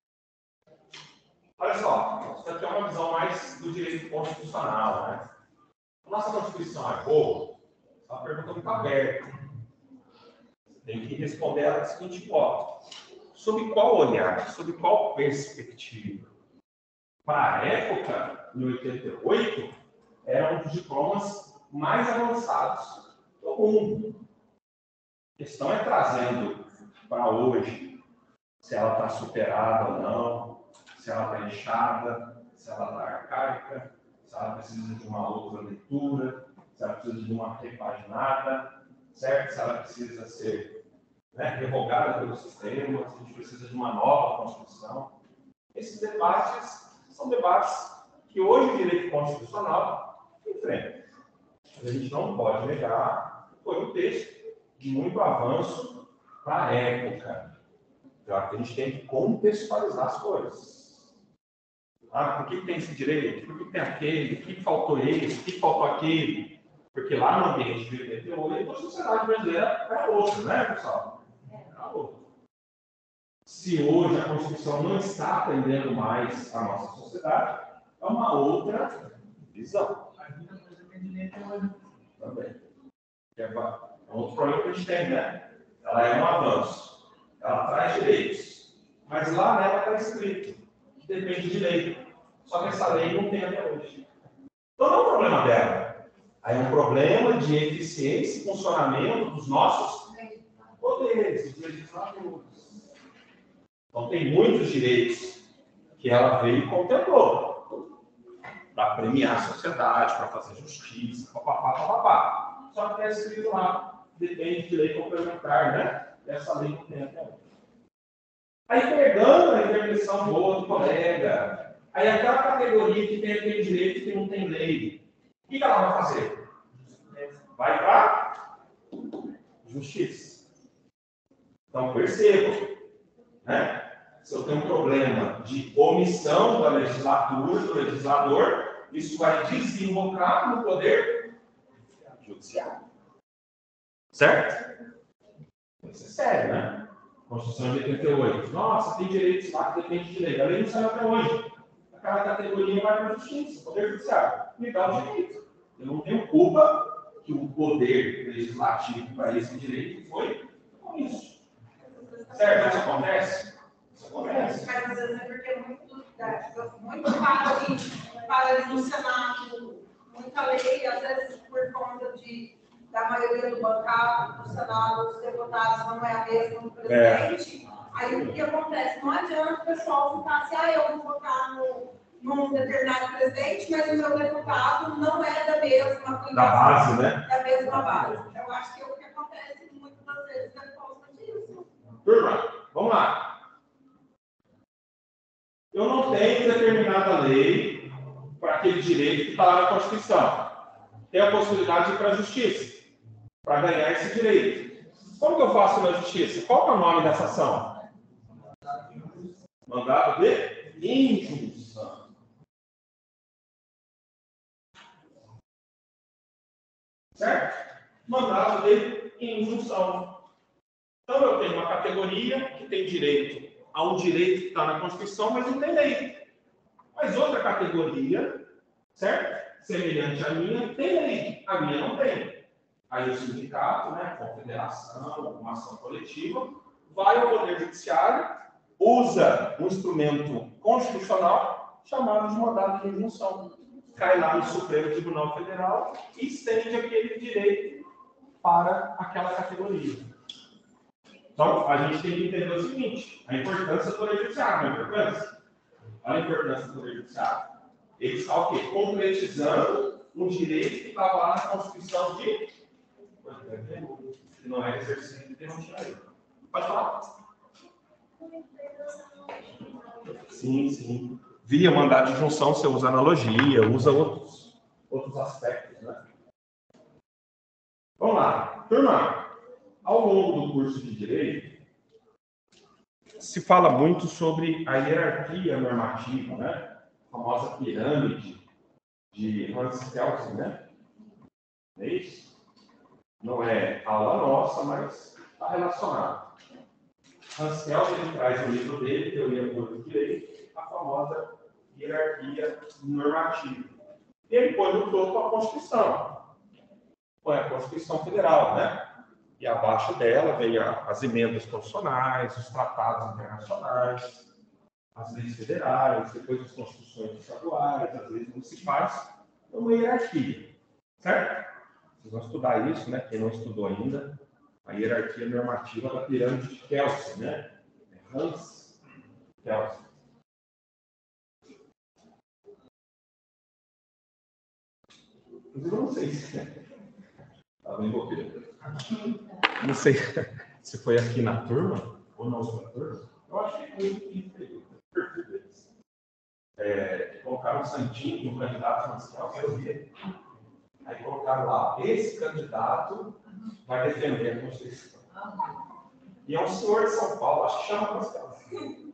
Olha só, isso aqui é uma visão mais do direito constitucional, né? A nossa Constituição é boa? É uma pergunta muito aberta. Tem que responder ela da seguinte forma: sob qual olhar, sob qual perspectiva? Para a época, em 88, era um dos diplomas mais avançados do mundo. A questão é trazendo para hoje se ela está superada ou não, se ela está inchada, se ela está arcaica, se ela precisa de uma outra leitura, se ela precisa de uma repaginada, certo? Se ela precisa ser revogada pelo sistema, se a gente precisa de uma nova Constituição. Esses debates são debates que hoje o direito constitucional enfrenta. A gente não pode negar que foi um texto de muito avanço para a época. Claro que a gente tem que contextualizar as coisas. Por que tem esse direito? Por que tem aquele? Por que faltou esse? Por que faltou aquele? Porque lá no ambiente de 88, a sociedade brasileira era outra, né, pessoal? Era outra. Se hoje a Constituição não está atendendo mais a nossa sociedade, é uma outra visão. Também. É um outro problema que a gente tem, né? Ela é um avanço. Ela traz direitos. Mas lá nela está escrito que depende de lei. Só que essa lei não tem até hoje. Então não é um problema dela. Aí é um problema de eficiência e funcionamento dos nossos poderes, dos legisladores. Então tem muitos direitos que ela veio e contemplou para premiar a sociedade, para fazer justiça, papapá. Só que é escrito lá, depende de lei complementar, né? Essa lei não tem até hoje. Aí pegando a intervenção do outro colega, aí aquela categoria que tem aquele direito que não tem lei, o que ela vai fazer? Vai para justiça. Então percebam, né? Se eu tenho um problema de omissão da legislatura, do legislador, isso vai desembocar no poder judiciário. Certo? Isso é sério, né? Constituição de 88. Nossa, tem direitos lá que depende de lei. A lei não saiu até hoje. Aquela categoria vai para a justiça, poder judiciário. Me dá o direito. Eu não tenho culpa que o poder legislativo para esse direito foi com isso. Certo? Isso acontece? Isso acontece. Mas às vezes é porque muito para ali no Senado, muita lei, às vezes por conta da maioria do bancado, do Senado, dos deputados não é a mesma do presidente. Aí o que acontece? Não adianta o pessoal ficar assim, eu vou votar num determinado presidente, mas o meu deputado não é da mesma da base, né? Da mesma base. Eu acho que é o que acontece muitas vezes é por causa disso. Turma, vamos lá. Eu não tenho determinada lei para aquele direito que está lá na Constituição. Tem a possibilidade de ir para a Justiça para ganhar esse direito. Como que eu faço na Justiça? Qual é o nome dessa ação? Mandado de injunção. Certo? Mandado de injunção. Então eu tenho uma categoria que tem direito a um direito que está na Constituição, mas não tem lei. Mas outra categoria, certo? Semelhante à minha, tem lei. A minha não tem. Aí o sindicato, né, a confederação, uma ação coletiva, vai ao Poder Judiciário, usa um instrumento constitucional chamado de mandado de injunção. Cai lá no Supremo Tribunal Federal e estende aquele direito para aquela categoria. Então, a gente tem que entender o seguinte, a importância do Poder Judiciário, não é importância? Olha a importância do Poder Judiciário. Ele está o quê? Concretizando um direito que estava lá na Constituição que não é exercido de derroteiro. Pode falar? Sim, sim. Via mandado de junção, você usa analogia, usa outros aspectos, né? Vamos lá. Turma, ao longo do curso de Direito, se fala muito sobre a hierarquia normativa, né? A famosa pirâmide de Hans Kelsen, né? É isso? Não é aula nossa, mas está relacionado. Hans Kelsen traz no livro dele, Teoria do Direito, a famosa hierarquia normativa. E ele põe no topo a Constituição. Põe a Constituição Federal, né? E abaixo dela vem as emendas constitucionais, os tratados internacionais, as leis federais, depois as constituições estaduais, as leis municipais. É uma hierarquia, certo? Vocês vão estudar isso, né? Quem não estudou ainda, a hierarquia normativa da pirâmide de Kelsen, né? Hans Kelsen. Inclusive, eu não sei se estava envolvido. Não sei se foi aqui na turma ou na outra turma. Eu acho que foi aqui no perfil deles. Colocaram o Santinho no candidato Hans Kelsen, eu vi. Aí colocaram lá, esse candidato vai defender a Constituição. E é um senhor de São Paulo, acho que chama Hans Kelsen.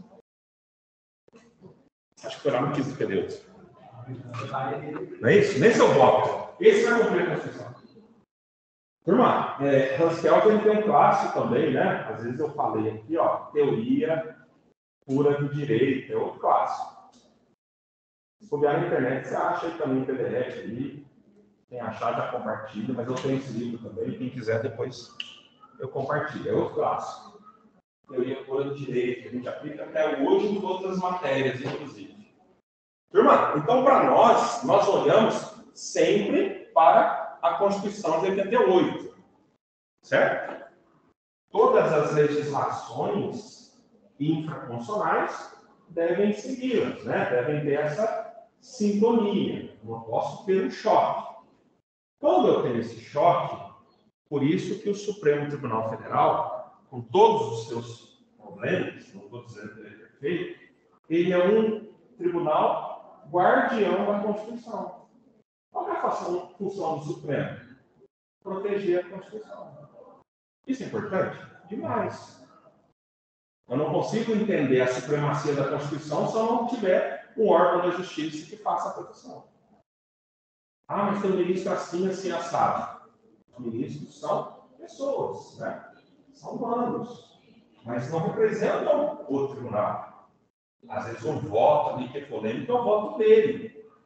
Acho que foi lá no 15 período. Não é isso? Nem seu voto. Esse vai cumprir a Constituição. Turma, Hans Kelsen tem um clássico também, né? Às vezes eu falei aqui, ó, teoria pura do direito, é outro clássico. Se for na internet, você acha aí também o PDF ali. Quem achar já compartilha, mas eu tenho esse livro também. Quem quiser depois eu compartilho. É outro clássico. Teoria pura do direito, que a gente aplica até hoje em todas as matérias, inclusive. Turma, então para nós olhamos sempre para a Constituição de 88, certo? Todas as legislações infraconstitucionais devem segui-las, né? Devem ter essa sintonia. Não posso ter um choque. Quando eu tenho esse choque, por isso que o Supremo Tribunal Federal, com todos os seus problemas, não estou dizendo que ele é perfeito, ele é um tribunal guardião da Constituição. Qual é a função do Supremo? Proteger a Constituição. Isso é importante? Demais. Eu não consigo entender a supremacia da Constituição se eu não tiver um órgão da justiça que faça a proteção. Ah, mas tem um ministro assim, assim, assado. Os ministros são pessoas, né? São humanos. Mas não representam o tribunal. Às vezes um voto ali que é polêmico é o voto dele.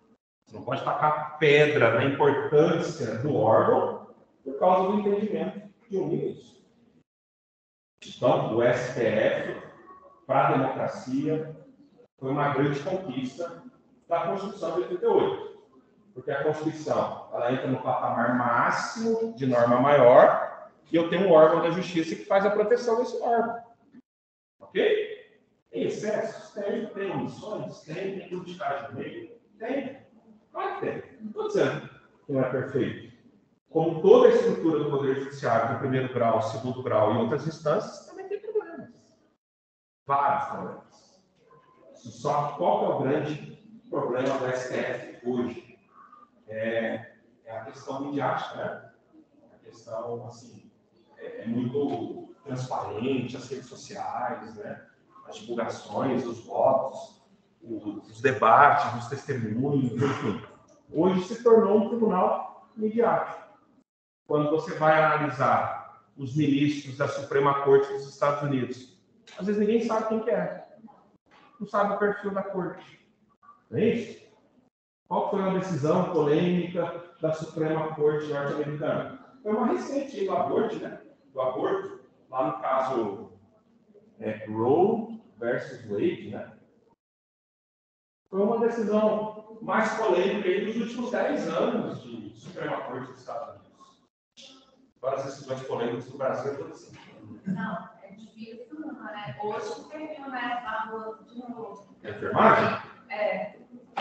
Você não pode tacar pedra na importância do órgão por causa do entendimento de um ministro. Então, o STF, para a democracia, foi uma grande conquista da Constituição de 88. Porque a Constituição, ela entra no patamar máximo de norma maior e eu tenho um órgão da justiça que faz a proteção desse órgão. Ok? Tem excessos? Tem omissões? Tem politicagem no meio? Tem. Claro que tem. Não estou dizendo que não é perfeito. Como toda a estrutura do Poder Judiciário, do primeiro grau, segundo grau e outras instâncias, também tem problemas. Vários problemas. Só que qual que é o grande problema do STF hoje? É a questão midiática, né? A questão, assim, é muito transparente, as redes sociais, né? As divulgações, os votos, os debates, os testemunhos, enfim. Hoje se tornou um tribunal midiático. Quando você vai analisar os ministros da Suprema Corte dos Estados Unidos, às vezes ninguém sabe quem que é. Não sabe o perfil da corte. Não é isso? Qual foi a decisão polêmica da Suprema Corte norte-americana? Foi uma recente do aborto, né? Do aborto, lá no caso Roe versus Wade, né? Foi uma decisão mais polêmica aí dos últimos 10 anos de Suprema Corte dos Estados Unidos. Várias decisões polêmicas do Brasil, tudo assim. Não, é difícil, né? Hoje terminou, né? Na rua de novo. Enfermagem? É.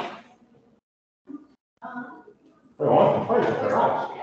Foi ontem, foi enfermagem?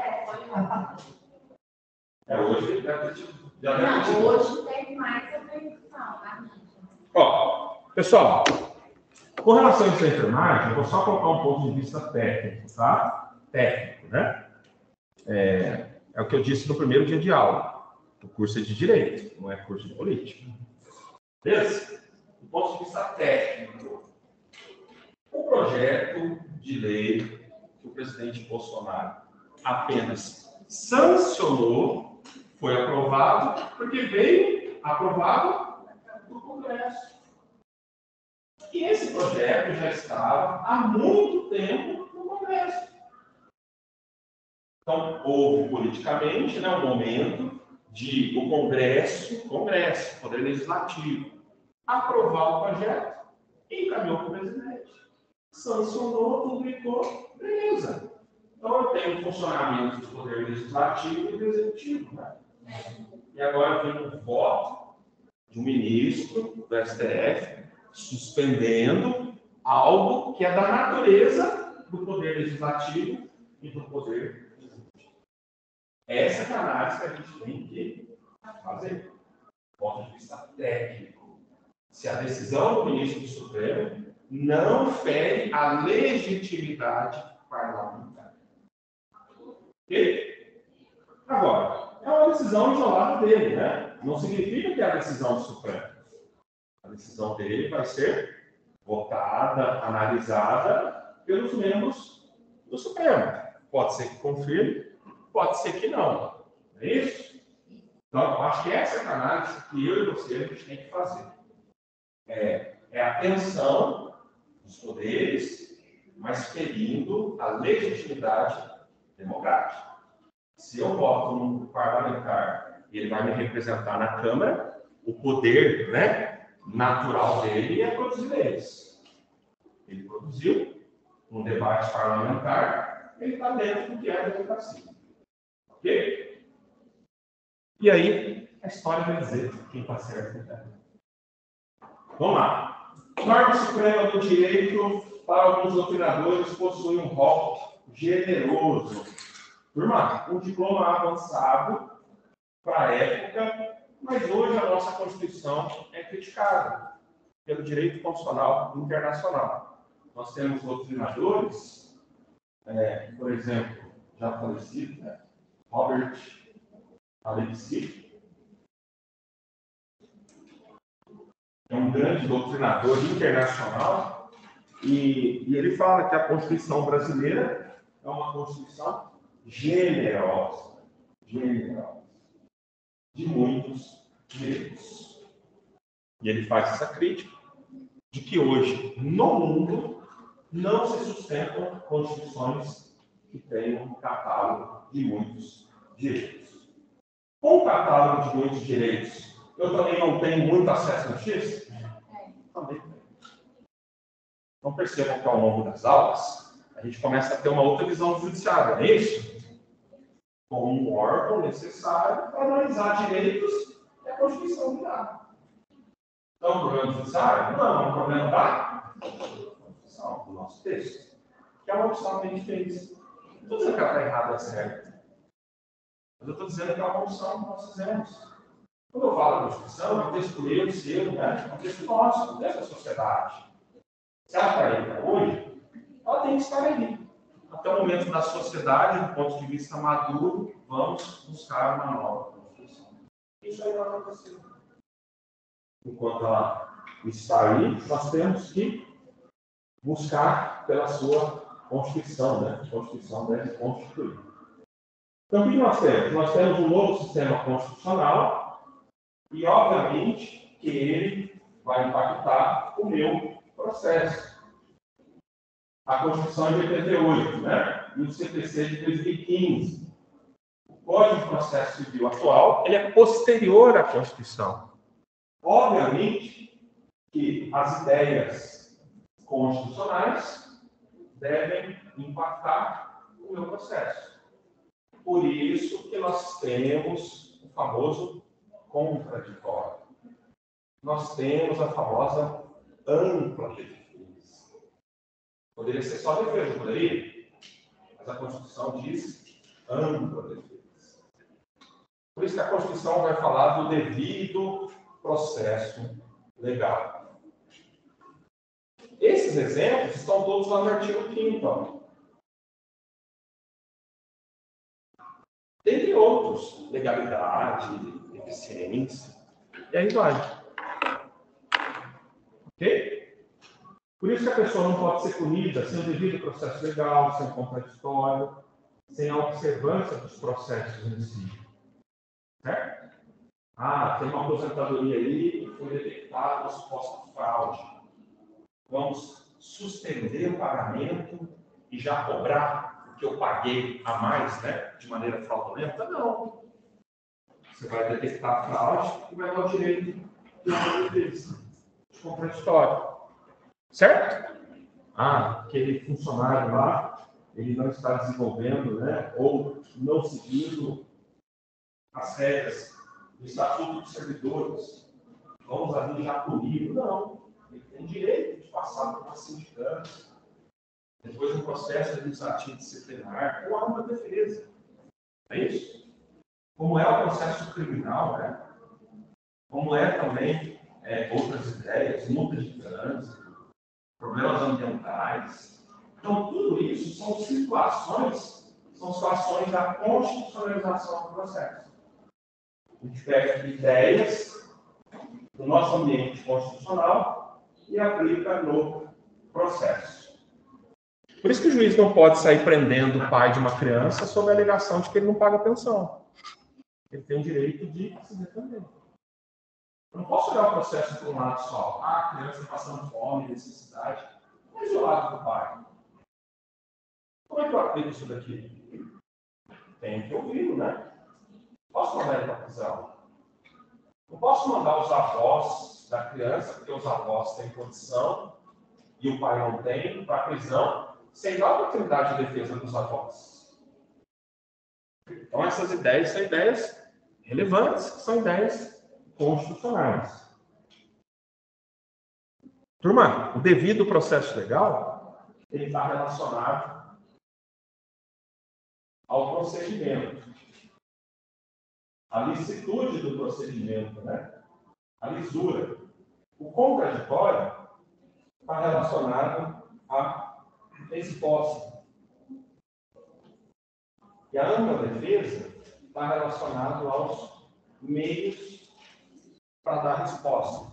Foi. Hoje já deve ter Não, hoje tem mais repercussão, né? Ó, pessoal, com relação a isso da enfermagem, eu vou só colocar um ponto de vista técnico, tá? Técnico, né? É o que eu disse no primeiro dia de aula. O curso é de Direito, não é curso de Política. Beleza? Do ponto de vista técnico, o projeto de lei que o presidente Bolsonaro apenas sancionou, foi aprovado, porque veio aprovado do Congresso. E esse projeto já estava há muito tempo no Congresso. Então, houve politicamente, né, um momento de o Congresso, Poder Legislativo, aprovar o projeto e encaminhou para o presidente. Sancionou, publicou, beleza. Então, eu tenho o funcionamento do Poder Legislativo e do Executivo. Né? E agora vem um voto de um ministro do STF suspendendo algo que é da natureza do Poder Legislativo e do Poder Executivo. Essa é a análise que a gente tem que fazer, do ponto de vista técnico. Se a decisão do ministro do Supremo não fere a legitimidade parlamentar. Ok? Agora, é uma decisão isolada dele, né? Não significa que é a decisão do Supremo. A decisão dele vai ser votada, analisada pelos membros do Supremo. Pode ser que confirme, pode ser que não. É isso? Então, acho que essa é a análise que eu e você a gente tem que fazer. É a tensão dos poderes, mas ferindo a legitimidade democrática. Se eu voto num parlamentar e ele vai me representar na Câmara, o poder, né, natural dele é produzir leis. Ele produziu um debate parlamentar, ele está dentro do que é a democracia. Ok? E aí, a história vai dizer quem está certo e quem está errado. Vamos lá. Norma Suprema do Direito, para alguns doutrinadores, possui um rol generoso. Turma, um diploma avançado para a época, mas hoje a nossa Constituição é criticada pelo direito constitucional internacional. Nós temos doutrinadores, por exemplo, já falecido, né? Robert Alexis, é um grande doutrinador internacional, e ele fala que a Constituição brasileira é uma Constituição generosa, de muitos direitos. E ele faz essa crítica de que hoje, no mundo, não se sustentam constituições que tenham um catálogo de muitos direitos. Com o catálogo de muitos direitos, eu também não tenho muito acesso à justiça? Também tenho. Então percebam que ao longo das aulas, a gente começa a ter uma outra visão do judiciário, não é isso? Como um órgão necessário para analisar direitos e a Constituição me dá. Então, o problema do judiciário? Não, é um problema da Constituição, do nosso texto, que é uma opção que a gente fez. Não estou dizendo que ela está errada ou certa, mas eu estou dizendo que é uma opção que nós fizemos. Quando eu falo da Constituição, é um texto meu, seu, né? É um texto nosso, dessa sociedade. Se ela está aí para hoje, ela tem que estar ali. Até o momento da sociedade, do ponto de vista maduro, vamos buscar uma nova Constituição. Isso aí vai acontecer. Enquanto ela está aí, nós temos que buscar pela sua Constituição, né? A Constituição deve constituir. Então, o que nós temos? Nós temos um novo sistema constitucional e, obviamente, que ele vai impactar o meu processo. A Constituição é de 88, né? E o CPC de 2015. O Código de Processo Civil atual, ele é posterior à Constituição. Obviamente que as ideias constitucionais devem impactar o meu processo. Por isso que nós temos o famoso contraditório. Nós temos a famosa ampla defesa. Poderia ser só defesa, poderia? Mas a Constituição diz ampla defesa. Por isso que a Constituição vai falar do devido processo legal. Esses exemplos estão todos lá no artigo 5º. Dentre outros, legalidade, eficiência, e aí vai. Ok? Por isso que a pessoa não pode ser punida sem o devido processo legal, sem contraditório, sem a observância dos processos em si. Certo? Ah, tem uma aposentadoria aí e foi detectada uma suposta fraude. Vamos suspender o pagamento e já cobrar o que eu paguei a mais, né, de maneira fraudulenta? Não. Você vai detectar a fraude e vai dar o direito de uma defesa, de contraditório. Certo? Ah, aquele funcionário lá, ele não está desenvolvendo, né, ou não seguindo as regras do Estatuto dos Servidores. Vamos ali já punir. Não. Ele tem direito de passar por uma sindicância, depois um processo administrativo disciplinar, ou há uma defesa. É isso? Como é o processo criminal, né? Como é também outras ideias, multas de trânsito, problemas ambientais. Então, tudo isso são situações da constitucionalização do processo. A gente pega ideias do nosso ambiente constitucional e aplica no processo. Por isso que o juiz não pode sair prendendo o pai de uma criança sob a alegação de que ele não paga pensão. Ele tem o direito de se defender. Eu não posso olhar o processo por um lado só. Ah, a criança passando fome, necessidade. Mas o lado do pai. Como é que eu aplico isso daqui? Tenho que ouvi-lo, né? Posso mandar ele para a prisão? Não posso mandar os avós da criança, porque os avós têm condição e o pai não tem, para a prisão, sem dar oportunidade de defesa dos avós. Então, essas ideias são ideias relevantes, são ideias constitucionais. Turma, o devido processo legal, ele está relacionado ao procedimento. A licitude do procedimento, né? A lisura. O contraditório está relacionado à resposta. E a ampla defesa está relacionado aos meios para dar resposta.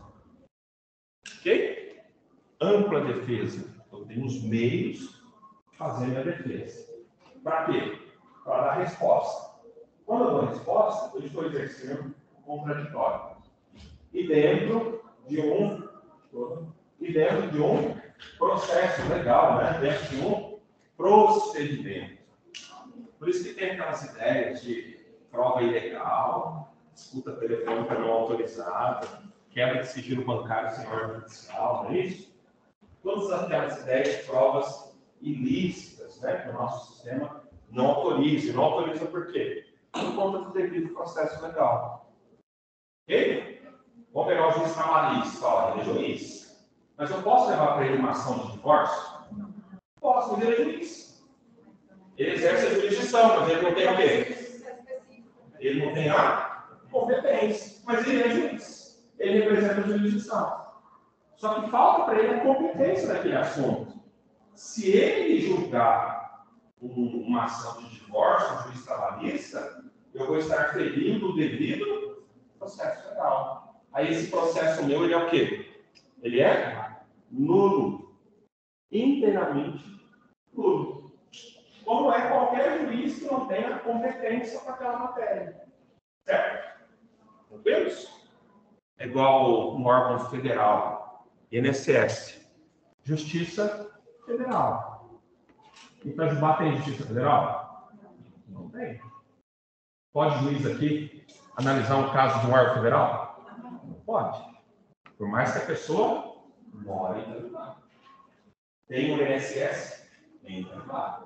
Ok? Ampla defesa. Eu tenho os meios fazendo a defesa. Para quê? Para dar resposta. Quando eu dou resposta, eu estou exercendo o contraditório. E dentro de um e dentro de um processo legal, né? Dentro de um procedimento. Por isso que tem aquelas ideias de prova ilegal, escuta telefônica não autorizada, quebra de sigilo bancário sem ordem judicial, não é isso? Todas aquelas ideias de provas ilícitas, né, que o nosso sistema não autoriza. E não autoriza por quê? Por conta do devido processo legal. Ok? Vamos pegar o juiz trabalhista, ó, ele é juiz. Mas eu posso levar para ele uma ação de divórcio? Posso, mas ele é juiz. Ele exerce a jurisdição, mas ele não tem o quê? Ele não tem a competência, mas ele é juiz. Ele representa a jurisdição. Só que falta para ele a competência daquele assunto. Se ele julgar uma ação de divórcio, um juiz trabalhista, eu vou estar ferindo o devido processo legal. Aí esse processo meu, ele é o quê? Ele é nulo. Inteiramente nulo. Como é qualquer juiz que não tenha competência para aquela matéria. Certo? Tranquilos? É igual um órgão federal, INSS. Justiça Federal. E para julgar tem Justiça Federal? Não tem. Pode juiz aqui analisar um caso de um órgão federal? Não pode. Por mais que a pessoa mora em Itajubá. Tem o INSS em Itajubá.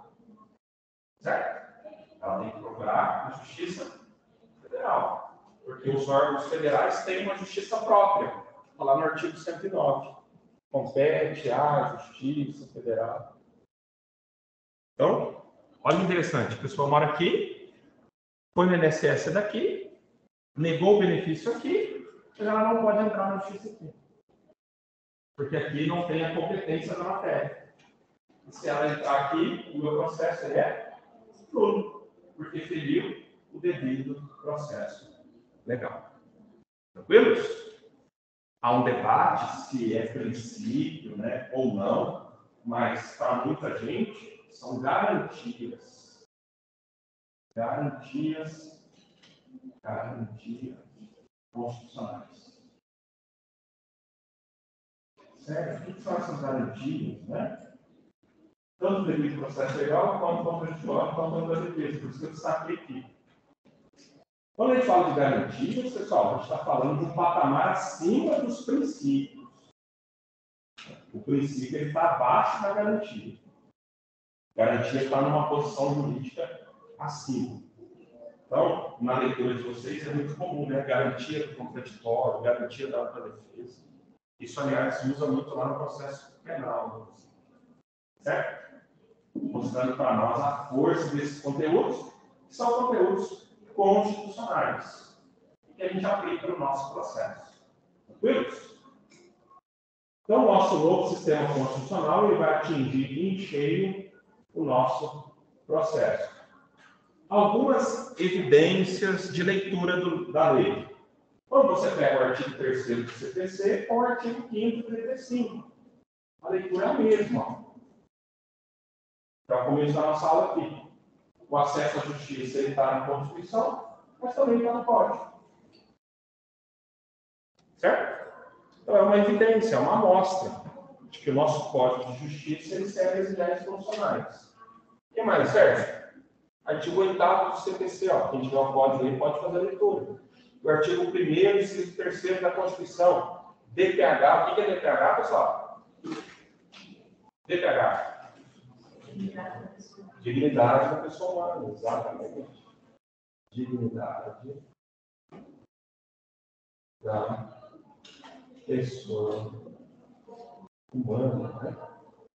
Certo? Ela tem que procurar a Justiça Federal. Porque os órgãos federais têm uma justiça própria. Está lá no artigo 109. Compete à Justiça Federal. Então, olha que interessante. A pessoa mora aqui, foi no INSS daqui, negou o benefício aqui, mas ela não pode entrar na justiça aqui. Porque aqui não tem a competência da matéria. E se ela entrar aqui, o meu processo é nulo, porque feriu o devido processo legal. Tranquilos? Há um debate se é princípio, né, ou não, mas para muita gente são garantias. Garantias constitucionais. Certo? O que são essas garantias, né? Tanto o devido processo legal, quanto o judicial, quanto a defesa. Por isso que eu destaquei aqui. Quando a gente fala de garantias, pessoal, a gente está falando de um patamar acima dos princípios. O princípio está abaixo da garantia. A garantia está numa posição jurídica acima. Então, na leitura de vocês, é muito comum, né? Garantia do contraditório, garantia da ampla defesa. Isso, aliás, se usa muito lá no processo penal. Certo? Mostrando para nós a força desses conteúdos, que são conteúdos constitucionais, que a gente aplica no nosso processo. Tranquilos? Então, o nosso novo sistema constitucional ele vai atingir em cheio o nosso processo. Algumas evidências de leitura da lei. Quando você pega o artigo 3º do CPC ou o artigo 5º do DP5, a leitura é a mesma. Para começar a nossa aula aqui. O acesso à justiça está na Constituição, mas também está no Código. Certo? Então, é uma evidência, é uma amostra de que o nosso Código de Justiça ele segue as ideias constitucionais. O que mais, Sérgio? Artigo 8º do CPC, ó. Quem tiver o código aí pode fazer a leitura. O artigo 1º, inciso 3º da Constituição. DPH, o que é DPH, pessoal? DPH. Dignidade da pessoa humana, exatamente. Dignidade da pessoa humana, né?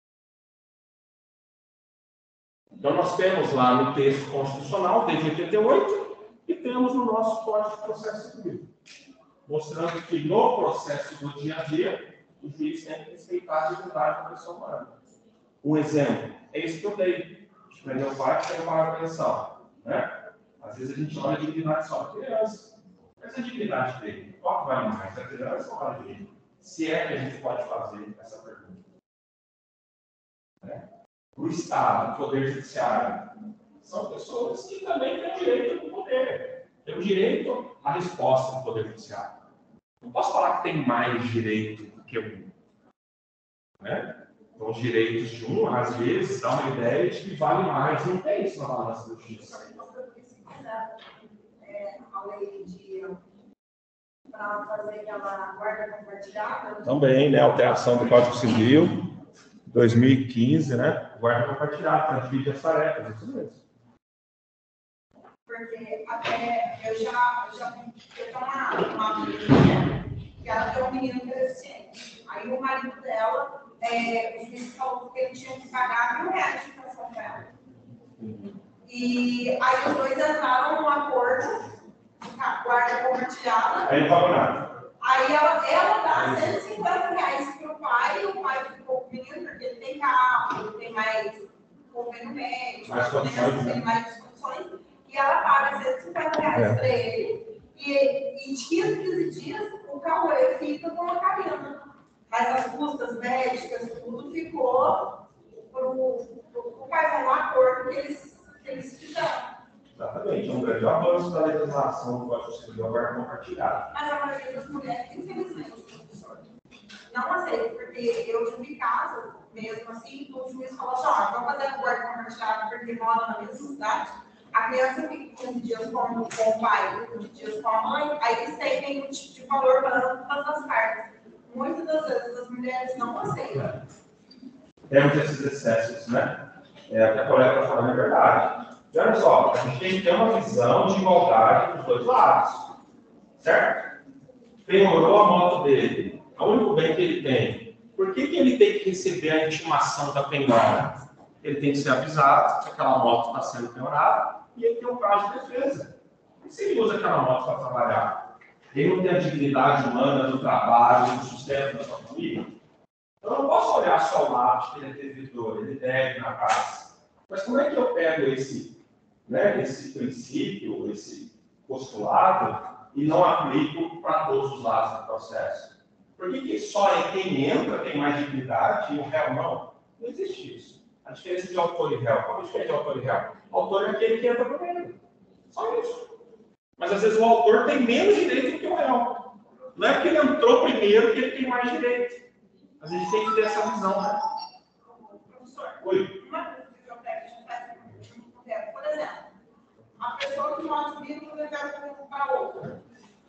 Então, nós temos lá no texto constitucional, desde 88, e temos no nosso Código de Processo Civil, mostrando que no processo do dia a dia, o juiz tem que respeitar a dignidade da pessoa humana. Um exemplo é esse que eu dei. Meu pai tem uma atenção, né? Às vezes a gente olha a dignidade só da criança. Mas a dignidade dele, qual vai mais? A criança ou a dele? Se é que a gente pode fazer essa pergunta. Né? O Estado, o Poder Judiciário, são pessoas que também têm direito ao poder. Tem o direito à resposta do Poder Judiciário. Não posso falar que tem mais direito do que um. Né? Então, os direitos de um, às vezes, dá uma ideia de que vale mais. Não tem isso na balança da justiça. A lei para fazer aquela guarda compartilhada. Também, né? Alteração do Código Civil, 2015, né? Guarda compartilhada, para dividir as tarefas, isso mesmo. Porque até eu tenho uma amiga que ela tem um menino deficiente. Aí o marido dela, o juiz falou que ele tinha que pagar R$1.000 de pensão para ela. E aí os dois entraram num acordo de guarda compartilhada. Aí não pagou nada. Aí ela dá R$150 para o pai, e o pai ficou com o menino, porque ele tem carro, ele tem mais convênio médico, tem mais condições, e ela paga R$150 para ele, e de 15 em 15 dias o Cauê fica com a Karina. Mas as custas médicas, tudo ficou para o pai um acordo que eles fizeram. Exatamente, é um grande avanço da legislação do Código Civil agora compartilhado. Mas a maioria das mulheres, infelizmente, professor, não aceita, porque eu tive caso, mesmo assim, o juiz falou assim, ó, vamos fazer a guarda compartilhada porque mora na mesma cidade, a criança fica 15 dias com o pai, 15 dias com a mãe, aí eles têm um tipo de valor para todas as partes. Muitas das vezes as mulheres não aceitam. Temos esses excessos, né? É o que a colega está falando é verdade. E olha só, a gente tem que ter uma visão de igualdade dos dois lados. Certo? Penhorou a moto dele. É o único bem que ele tem. Por que ele tem que receber a intimação da penhora? Ele tem que ser avisado que aquela moto está sendo penhorada e ele tem um prazo de defesa. E se ele usa aquela moto para trabalhar? Ele não tem a dignidade humana do trabalho, do sustento da sua família? Então, eu não posso olhar só o lado que ele é devedor, ele deve na casa. Mas como é que eu pego esse princípio, esse postulado, e não aplico para todos os lados do processo? Por que só quem entra tem mais dignidade e o réu não? Não existe isso. A diferença de autor e réu. Qual é a diferença de autor e réu? O autor é aquele que entra primeiro. Só isso. Mas às vezes o autor tem menos direito do que o réu. Não é porque ele entrou primeiro que ele tem mais direito. Mas a gente tem que ter essa visão, né? Professor, Oi. uma coisa que eu pego, por exemplo, a pessoa que nós vimos levando para outra.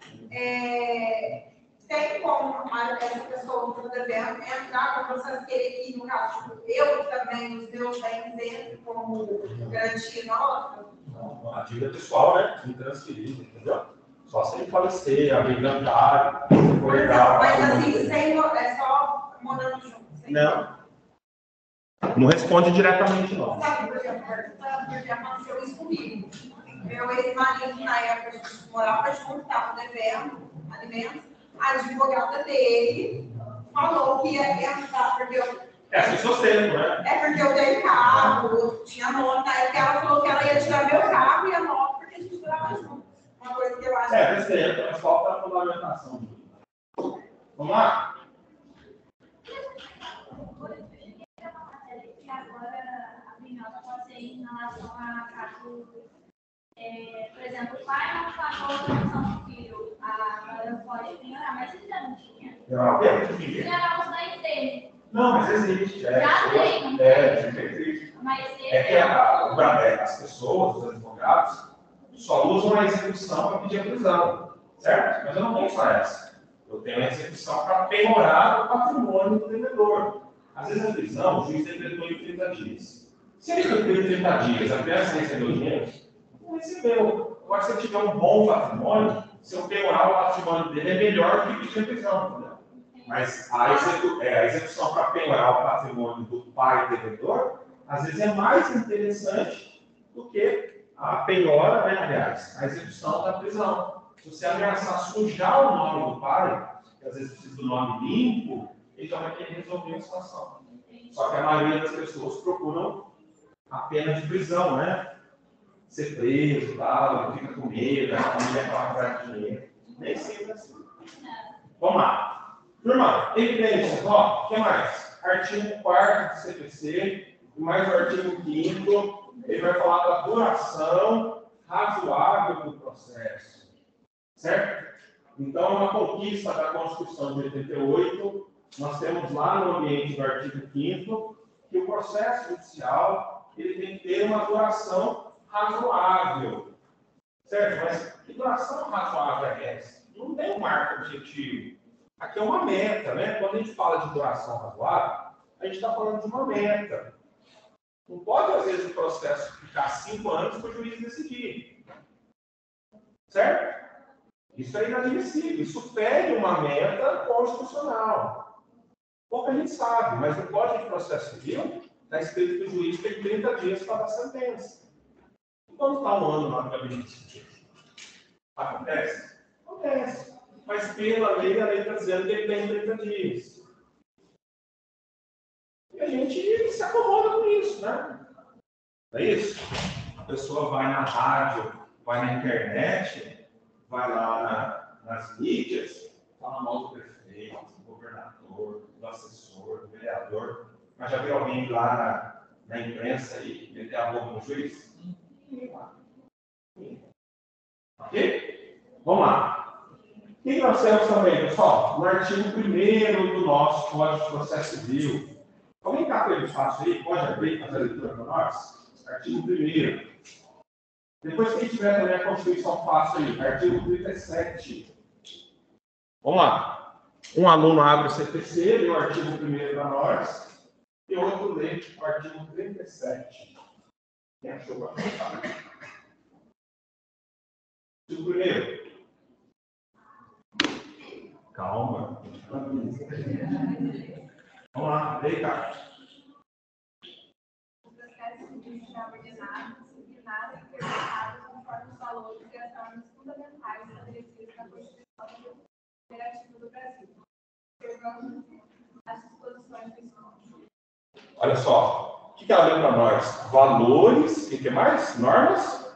Tem como essa pessoa que está devendo entrar com o processo que ele, no caso, eu também, os meus bens entram como garantia nova? Não, a dívida pessoal, né? Intransferível, entendeu? Só se ele falecer, abrir bancário, se for legal. Mas assim, é só morando junto. Não. Não responde diretamente, não. Sabe, por exemplo, porque aconteceu isso comigo. Meu ex-marido, na época, a gente morava junto, estava devendo alimentos. A advogada dele falou que ia entrar, porque eu. Se sustento, né? Porque eu tenho carro, eu tinha moto, na época ela falou que ela ia tirar meu carro e a moto, porque a gente morava junto. Uma coisa que eu acho. Sustento, mas falta a fundamentação. Vamos lá? Agora a opinião pode ser em relação a caso, por exemplo, o pai não pagou a pensão do filho, agora pode penhorar, mas ele já não tinha. Já não nem dele. Não, mas existe. Já tem. Existe. Mas as pessoas, os advogados, só usam a execução para pedir a prisão, certo? Mas eu não tenho só essa. Eu tenho a execução para penhorar o patrimônio do devedor. Às vezes a prisão, o juiz decretou em 30 dias. Se ele decretou em 30 dias, a criança recebeu dinheiro, não recebeu. Agora, se ele tiver um bom patrimônio, se eu penhorar o patrimônio dele, é melhor do que pedir a prisão, entendeu? Mas a execução para penhorar o patrimônio do pai devedor, às vezes é mais interessante do que a penhora, né, aliás, a execução da prisão. Se você ameaçar sujar o nome do pai, que às vezes precisa do nome limpo, ele já vai querer resolver a situação. Só que a maioria das pessoas procuram a pena de prisão, né? Ser preso, tal, fica com medo, a família vai pagar dinheiro. Nem sempre é assim. Vamos lá. Turma, evidências, ó, o que mais? Artigo 4º do CPC, e mais o artigo 5º, ele vai falar da duração razoável do processo. Certo? Então, é uma conquista da Constituição de 88, nós temos lá no ambiente do artigo 5º que o processo judicial ele tem que ter uma duração razoável. Certo? Mas que duração razoável é essa? Não tem um marco objetivo. Aqui é uma meta, né? Quando a gente fala de duração razoável, a gente está falando de uma meta. Não pode, às vezes, o processo ficar 5 anos para o juiz decidir. Certo? Isso é inadmissível. Isso fere uma meta constitucional. Pouca gente sabe, mas no Código de Processo Civil está escrito que o juiz tem 30 dias para dar sentença. E quando está um ano lá no gabinete de sentença? Acontece? Acontece. Mas pela lei, a lei está dizendo que ele tem 30 dias. E a gente se acomoda com isso, né? Não é isso? A pessoa vai na rádio, vai na internet, vai lá nas mídias, fala mal do prefeito, do governador, do assessor, do vereador. Mas já viu alguém lá na imprensa e meter a boca no juiz? Ok? Vamos lá. O que nós temos também, pessoal? No artigo 1º do nosso Código de Processo Civil. Alguém está com ele fácil aí? Pode abrir e fazer a leitura para nós? Artigo 1º. Depois, quem tiver também a Constituição fácil aí, artigo 37. Vamos lá. Um aluno abre o CPC, lê o artigo 1º para nós, e outro lê o artigo 37. Quem achou para contar? Artigo 1º. Calma. Vamos lá, lê, cara. O processo civil será ordenado, disciplinado e interpretado conforme os valores e as normas fundamentais estabelecidos na Constituição Federativa do Brasil, observando as disposições do Estado. Olha só, o que ela lê para nós? Valores, e o que mais? Normas?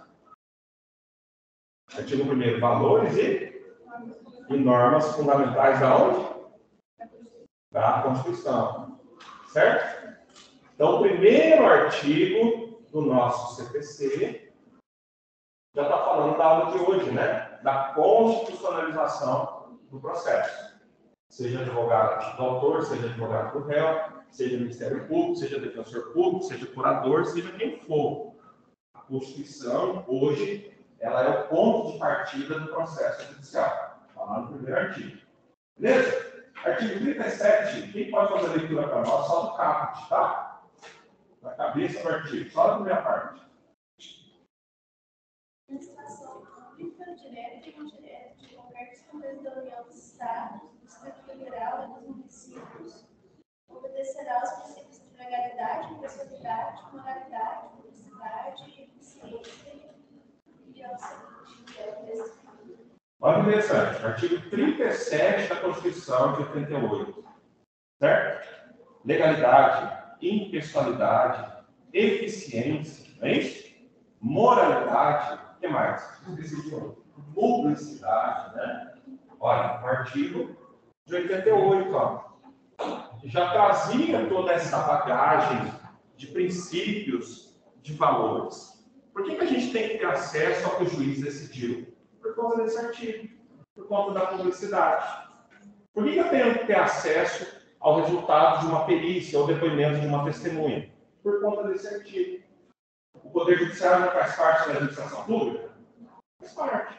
Artigo 1º, valores e normas fundamentais da onde? Da Constituição. Certo? Então, o primeiro artigo do nosso CPC já está falando da aula de hoje, né? Da constitucionalização do processo. Seja advogado do autor, seja advogado do réu, seja Ministério Público, seja defensor público, seja curador, seja quem for. A Constituição, hoje, ela é o ponto de partida do processo judicial. Está lá no primeiro artigo. Beleza? Artigo 37, quem pode fazer a leitura para nós? Só do caput, tá? Na cabeça do artigo, só na primeira parte. Administração pública, direta e indireta, de qualquer despesa da União dos Estados, do Distrito Federal e dos municípios, obedecerá aos princípios de legalidade, impessoalidade, moralidade, publicidade, eficiência e ao seguinte, que é o texto. Olha que interessante, artigo 37 da Constituição de 88. Certo? Legalidade, impessoalidade, eficiência, não é isso? Moralidade, o que mais? Publicidade, né? Olha, o artigo de 88, ó, já trazia toda essa bagagem de princípios, de valores. Por que a gente tem que ter acesso ao que o juiz decidiu? Por conta desse artigo, por conta da publicidade. Por que eu tenho que ter acesso ao resultado de uma perícia ou depoimento de uma testemunha? Por conta desse artigo. O Poder Judiciário não faz parte da administração pública? Faz parte.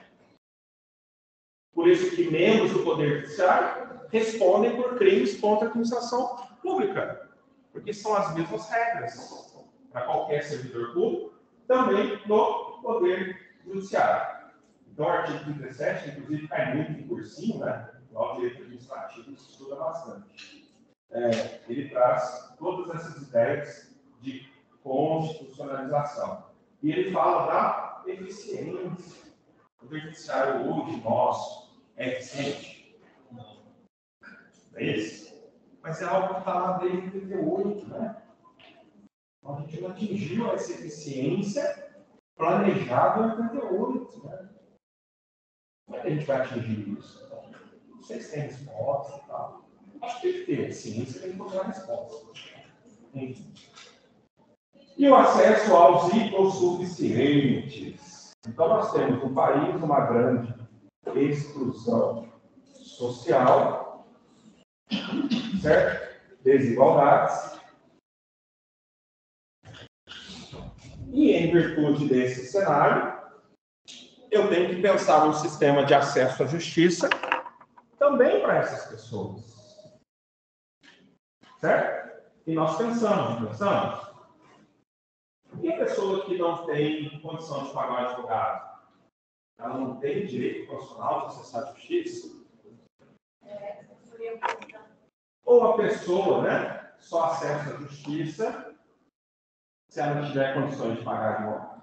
Por isso que membros do Poder Judiciário respondem por crimes contra a administração pública. Porque são as mesmas regras para qualquer servidor público, também no Poder Judiciário. Então, o artigo 37, inclusive, cai muito em cursinho, né? O direito administrativo estuda bastante. Ele traz todas essas ideias de constitucionalização. E ele fala da eficiência. O judiciário hoje, nosso, é eficiente? Não. É isso? Mas é algo que está lá desde 38, né? Então, a gente não atingiu essa eficiência planejada em 88, né? Como é que a gente vai atingir isso? Então, não sei se tem resposta e tal. Acho que tem que ter ciência, tem que procurar resposta. Enfim. E o acesso aos hipossuficientes. Então, nós temos no país uma grande exclusão social, certo? Desigualdades. E em virtude desse cenário, eu tenho que pensar num sistema de acesso à justiça também para essas pessoas. Certo? E nós pensamos. E a pessoa que não tem condição de pagar um advogado? Ela não tem direito profissional de acessar a justiça? Ou a pessoa, né, só acessa a justiça se ela não tiver condições de pagar advogado?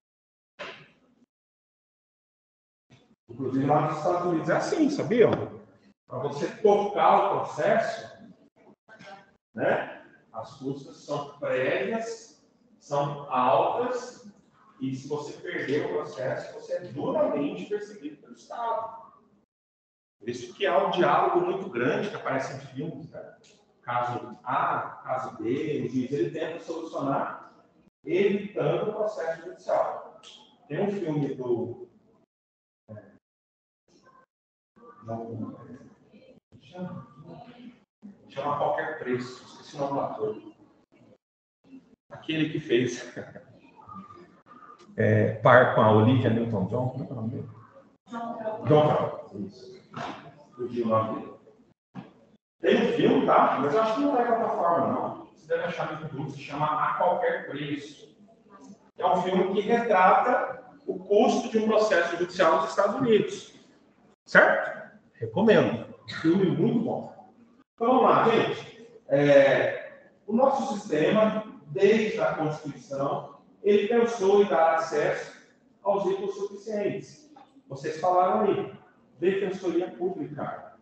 Inclusive lá nos Estados Unidos é assim, sabiam? Para você tocar o processo, né, as custas são prévias, são altas, e se você perder o processo, você é duramente perseguido pelo Estado. Por isso que há um diálogo muito grande que aparece em filmes, né? Caso A, caso B, o juiz ele tenta solucionar evitando o processo judicial. Tem um filme do chama Qualquer Preço, esqueci o nome do ator. Aquele que fez par com a Olivia Newton-John, como é o nome dele? John Travolta. Isso. Fugiu o nome dele. Tem um filme, tá? Mas eu acho que não vai plataforma, não. Você deve achar no YouTube, se chama A Qualquer Preço. É um filme que retrata o custo de um processo judicial nos Estados Unidos. Certo? Recomendo. Filme muito bom. Então vamos lá, gente. O nosso sistema, desde a Constituição, ele pensou em dar acesso aos hipossuficientes. Vocês falaram aí, Defensoria Pública.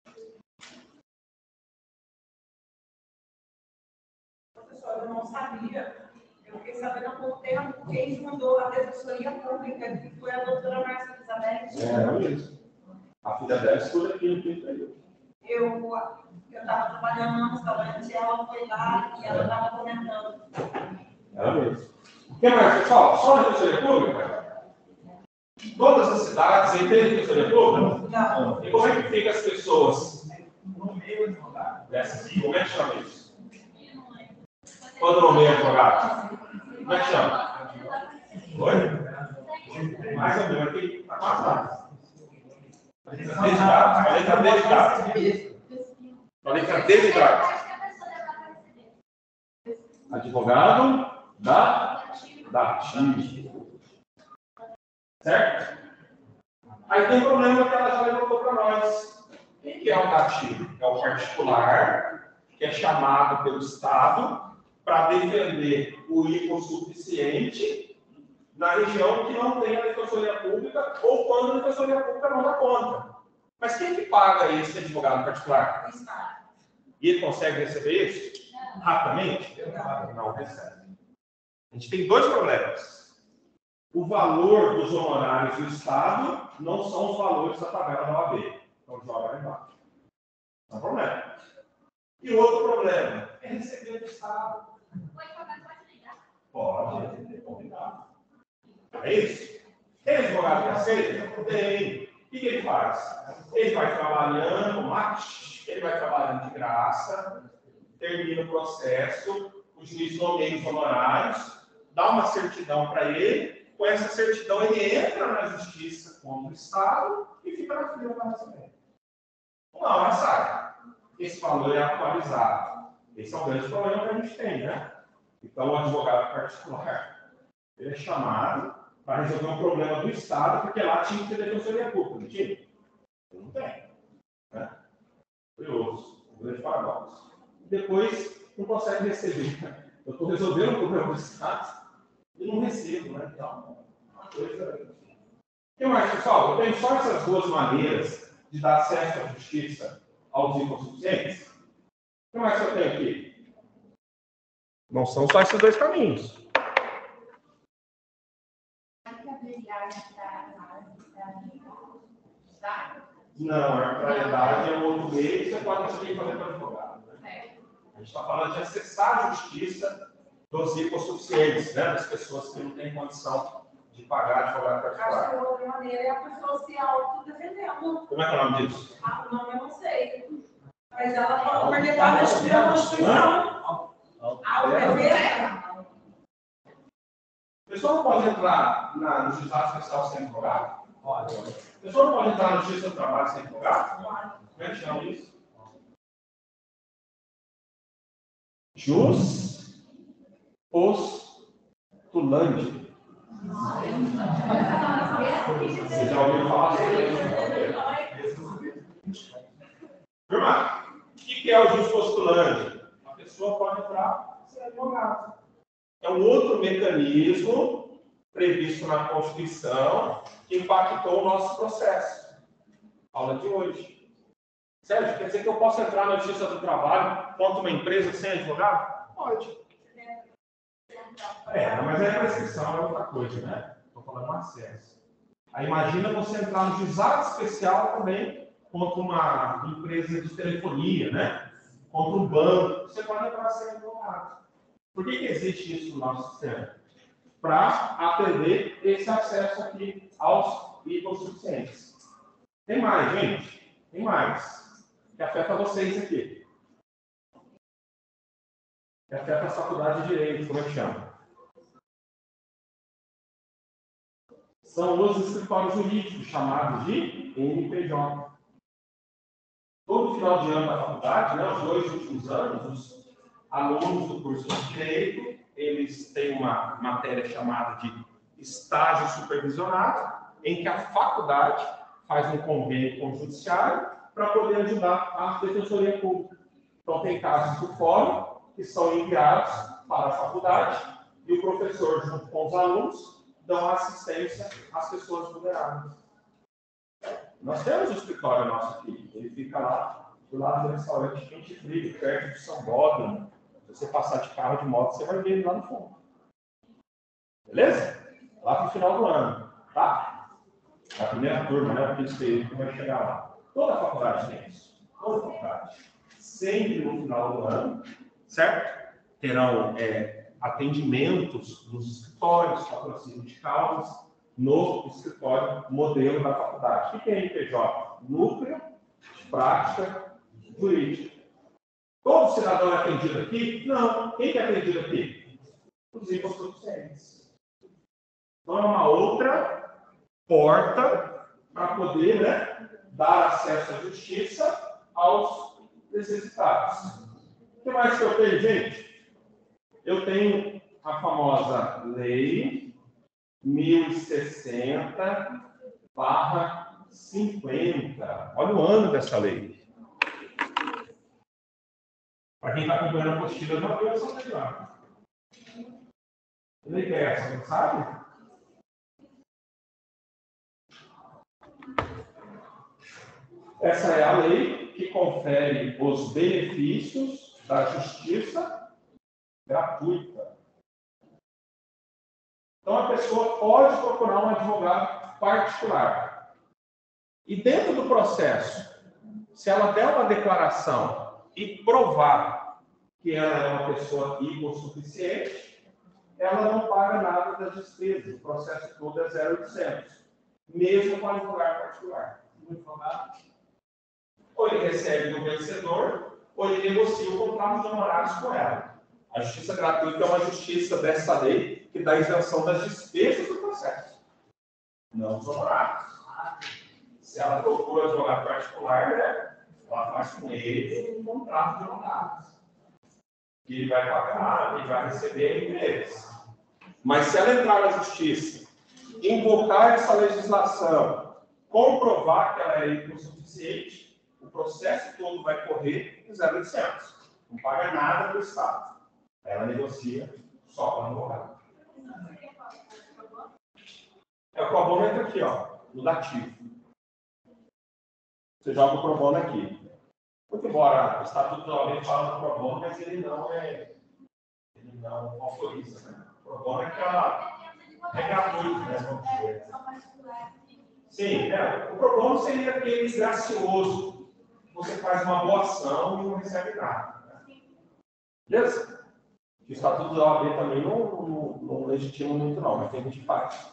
Professor, eu não sabia. Eu fiquei sabendo há pouco tempo quem fundou a Defensoria Pública, que foi a doutora Márcia Elizabeth. É mesmo. A filha dela estuda aqui no Pinto. Eu estava trabalhando no restaurante e ela foi lá e ela estava comentando. Ela mesmo. O que mais, pessoal? Só a Defensoria Pública? Todas as cidades aí tem Defensoria Pública? Não. E como é que fica as pessoas? No meio advogado. Como é que chama isso? Quando nomeia advogado? Como é que chama? Oi? Mais ou menos aqui. Está quase lá. A letra D de gato. A letra D de gato. Advogado da ativa. Certo? Aí tem um problema que ela já levantou para nós. Quem que é o dativo? É o particular, que é chamado pelo Estado para defender o hipossuficiente na região que não tem a defensoria pública ou quando a defensoria pública não dá conta. Mas quem que paga esse advogado particular? O Estado. E ele consegue receber isso rapidamente? Não recebe. A gente tem dois problemas. O valor dos honorários do Estado não são os valores da tabela da OAB. Então, joga lá embaixo. É um problema. E o outro problema é receber do Estado. Pode, convidado. É isso? Tem advogado que aceita? Tem. O que ele faz? Ele vai trabalhando, ele vai trabalhando de graça, termina o processo, o juiz nomeia os honorários, dá uma certidão para ele, com essa certidão ele entra na justiça contra o Estado e fica na fila para receber. Uma hora sai. Esse valor é atualizado. Esse é o grande problema que a gente tem, né? Então, o advogado particular, ele é chamado para resolver um problema do Estado, porque lá tinha que ter defensoria pública, não tinha? Não tem. Né? Curioso, um grande paradoxo. Depois, não consegue receber. Eu estou resolvendo o problema do Estado e não recebo, né? Então, uma coisa. O que mais, pessoal? Eu tenho só essas duas maneiras de dar acesso à justiça aos hipossuficientes. O que mais eu tenho aqui? Não são só esses dois caminhos. Não, a arbitrariedade é um outro meio que você pode conseguir fazer para advogado. Né? A gente está falando de acessar a justiça dos hipossuficientes, né? Das pessoas que não têm condição de pagar advogado particular. Acho que a outra maneira é a pessoa se autodefendendo. Como é que é o nome disso? O nome eu não sei. Mas ela falou porque está na Constituição. A pessoa não pode entrar no juizado especial sem advogado? A pessoa não pode entrar no justiça do trabalho sem advogado? Como é que chama isso? Jus postulante. Você já ouviu falar sobre isso? Turma, o que é o jus postulante? A pessoa pode entrar sem advogado. É um outro mecanismo previsto na Constituição que impactou o nosso processo. Aula de hoje. Sérgio, quer dizer que eu posso entrar na Justiça do Trabalho contra uma empresa sem advogado? Pode. Mas a prescrição é outra coisa, né? Estou falando do acesso. Aí imagina você entrar no juizado especial também contra uma empresa de telefonia, né? Contra um banco. Você pode entrar sem advogado. Por que existe isso no nosso sistema? Para atender esse acesso aqui aos hipossuficientes. Tem mais, gente? Tem mais. Que afeta vocês aqui. Que afeta a faculdade de Direito, como é que chama? São os escritórios jurídicos, chamados de NPJ. Todo final de ano da faculdade, né, os 2 últimos anos, os alunos do curso de Direito, eles têm uma matéria chamada de estágio supervisionado, em que a faculdade faz um convênio com o judiciário para poder ajudar a defensoria pública. Então, tem casos do fórum que são enviados para a faculdade e o professor, junto com os alunos, dão assistência às pessoas vulneráveis. Nós temos um escritório nosso aqui, ele fica lá do lado do restaurante Quente Frio, perto de São Bódromo. Se você passar de carro de moto, você vai ver ele lá no fundo. Beleza? Lá para o final do ano, tá? A primeira turma, né? Aquele período que vai chegar lá. Toda a faculdade tem isso. Toda a faculdade. Sempre no final do ano, certo? Terão atendimentos nos escritórios, patrocínio de causas, no escritório modelo da faculdade. O que é NPJ? Núcleo de Prática Jurídica. Todo cidadão é atendido aqui? Não. Quem é atendido aqui? Os hipossuficientes. Então, é uma outra porta para poder, né, dar acesso à justiça aos necessitados. O que mais que eu tenho, gente? Eu tenho a famosa Lei 1060/50. Olha o ano dessa lei. Para quem está acompanhando a apostila, já viu essa lei lá. Que lei que é essa, não sabe? Essa é a lei que confere os benefícios da justiça gratuita. Então, a pessoa pode procurar um advogado particular. E dentro do processo, se ela der uma declaração e provar que ela é uma pessoa hipossuficiente, ela não paga nada das despesas. O processo todo é 0,800, mesmo com advogado particular. Ou ele recebe do vencedor, ou ele negocia o contrato de honorários com ela. A justiça gratuita é uma justiça dessa lei que dá isenção das despesas do processo, não dos honorários. Se ela procura advogado particular, né, ela faz com ele um contrato de honorários. Que ele vai pagar, ele vai receber entre eles. Mas se ela entrar na justiça, invocar essa legislação, comprovar que ela é hipossuficiente, o processo todo vai correr em 0,800. Não paga nada para o Estado. Ela negocia só com o advogado. O pro bono entra aqui, ó, no dativo. Você joga o pro bono aqui. Muito embora o Estatuto da OAB fala do pro bono, mas ele não autoriza, né? O pro bono é gratuito, né? Vamos dizer. Sim, o pro bono seria aquele gracioso. Você faz uma boa ação e não recebe nada. Né? Beleza? O Estatuto da OAB também não legitima muito, não, mas tem gente que faz.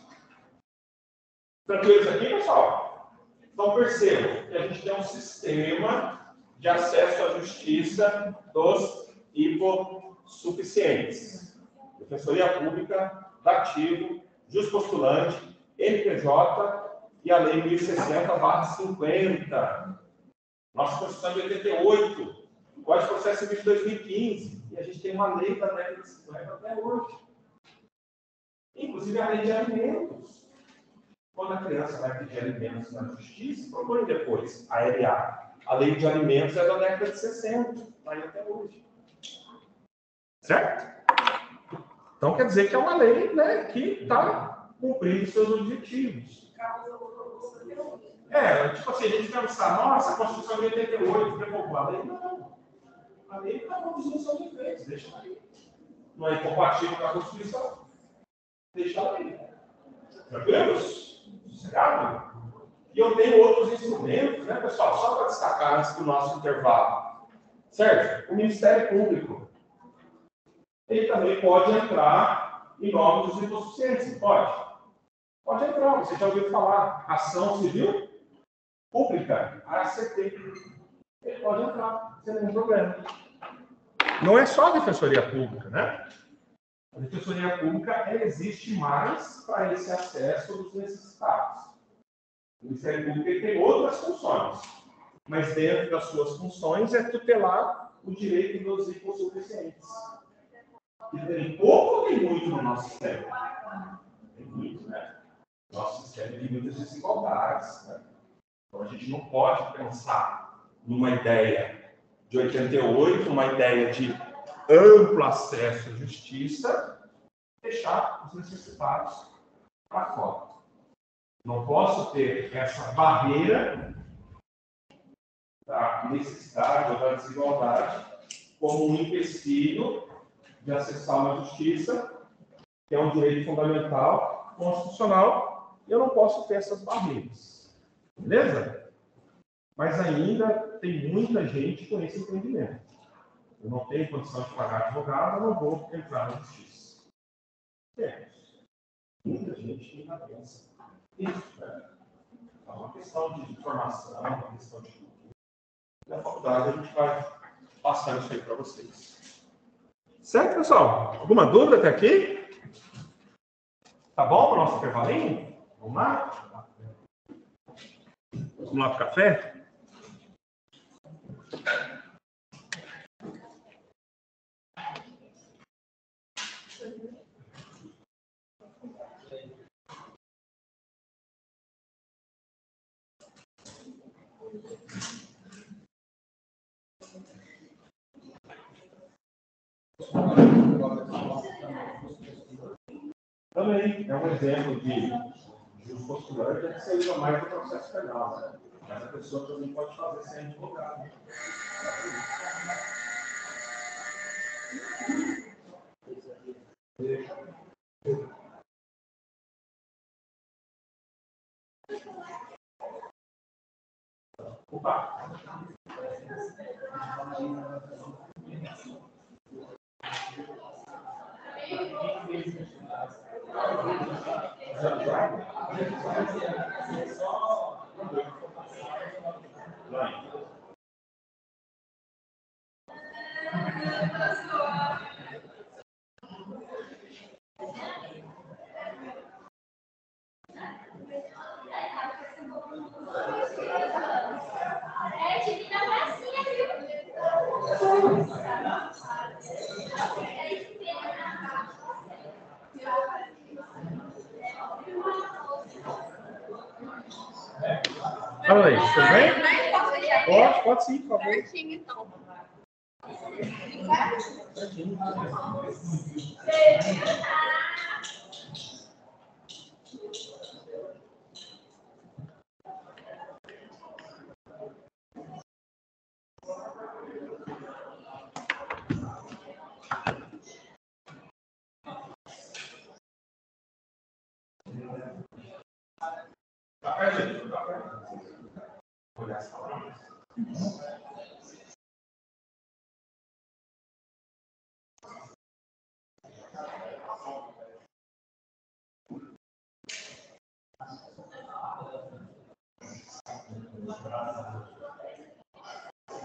Tranquilo isso aqui, pessoal? Então, percebam que a gente tem um sistema de acesso à justiça dos hipossuficientes. Defensoria Pública, dativo, juspostulante, MPJ e a Lei 1060/50. Nossa Constituição de 88, o Código de Processo Civil de 2015, e a gente tem uma lei da década de 50 até hoje. Inclusive a lei de alimentos. Quando a criança vai pedir alimentos na justiça, procure depois a LA. A lei de alimentos é da década de 60, está aí até hoje. Certo? Então quer dizer que é uma lei, né, que está cumprindo seus objetivos. Tipo assim, a gente pensar, nossa, a Constituição de 88 revogou a lei. Não. A lei está produzindo seus efeitos, deixa aí. Não é incompatível com a Constituição. Deixa aí. Tranquilos? Sossegado? E eu tenho outros instrumentos, né, pessoal? Só para destacar antes do nosso intervalo. Certo? O Ministério Público. Ele também pode entrar em nome dos hipossuficientes. Pode? Pode entrar. Você já ouviu falar ação civil pública, ACP. Ele pode entrar, sem nenhum problema. Não é só a Defensoria Pública, né? A Defensoria Pública existe mais para esse acesso dos necessitados. O Ministério Público ele tem outras funções, mas dentro das suas funções é tutelar o direito dos hipossuficientes. E tem pouco ou tem muito no nosso sistema? Tem muito, né? Nosso sistema tem muitas desigualdades, né? Então, a gente não pode pensar numa ideia de 88, uma ideia de amplo acesso à justiça, deixar os necessitados para fora. Não posso ter essa barreira da necessidade ou da desigualdade como um empecilho de acessar uma justiça, que é um direito fundamental, constitucional, e eu não posso ter essas barreiras. Beleza? Mas ainda tem muita gente com esse entendimento. Eu não tenho condição de pagar advogado, eu não vou entrar na justiça. Temos. Muita gente ainda pensa isso, né? É uma questão de formação, uma questão de cultura. Na faculdade a gente vai passar isso aí para vocês. Certo, pessoal? Alguma dúvida até aqui? Tá bom para o nosso intervalinho? Vamos lá? Vamos lá para o café? Também é um exemplo de justo postulante que você usa mais no processo penal, né? Mas a pessoa também pode fazer sem advogado. Opa! Fala aí, tudo bem? Pode sim, por favor. Certinho, então. Café, gente, café. Olhar as palavras.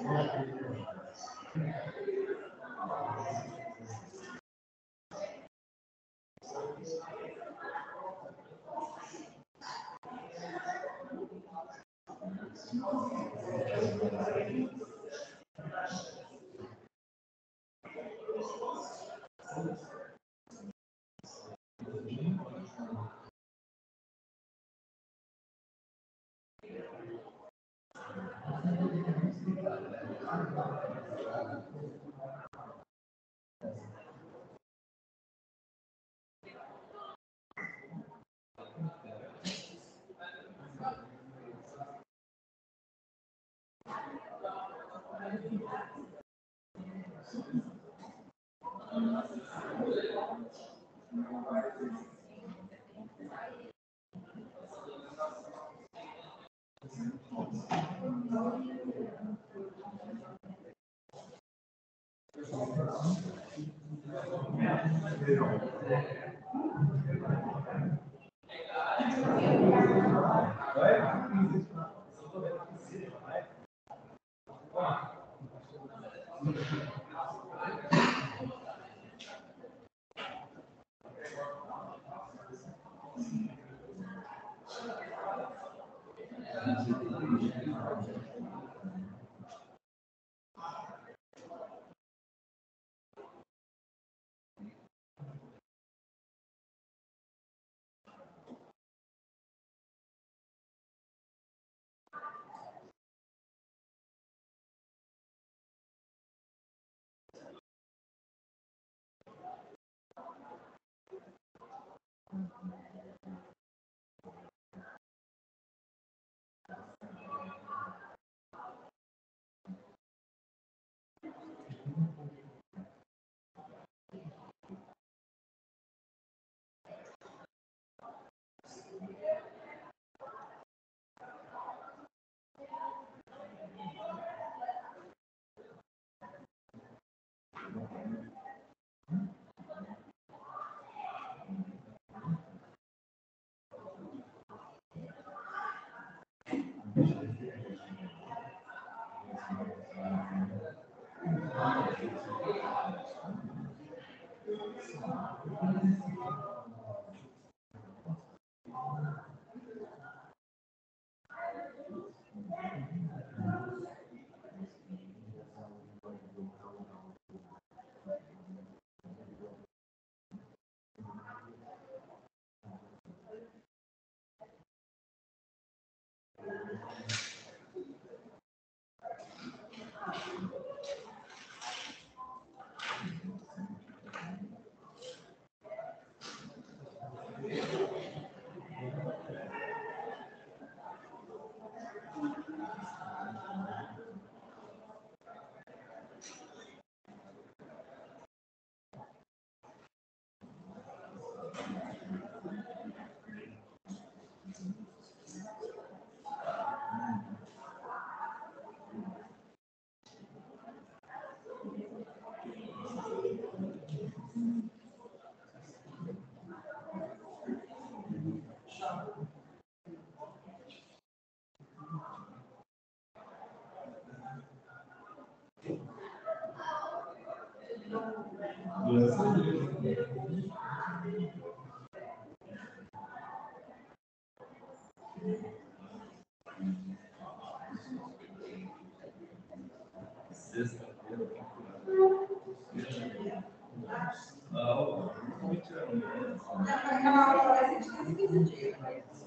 Naquela hora vai ser de 15 dias.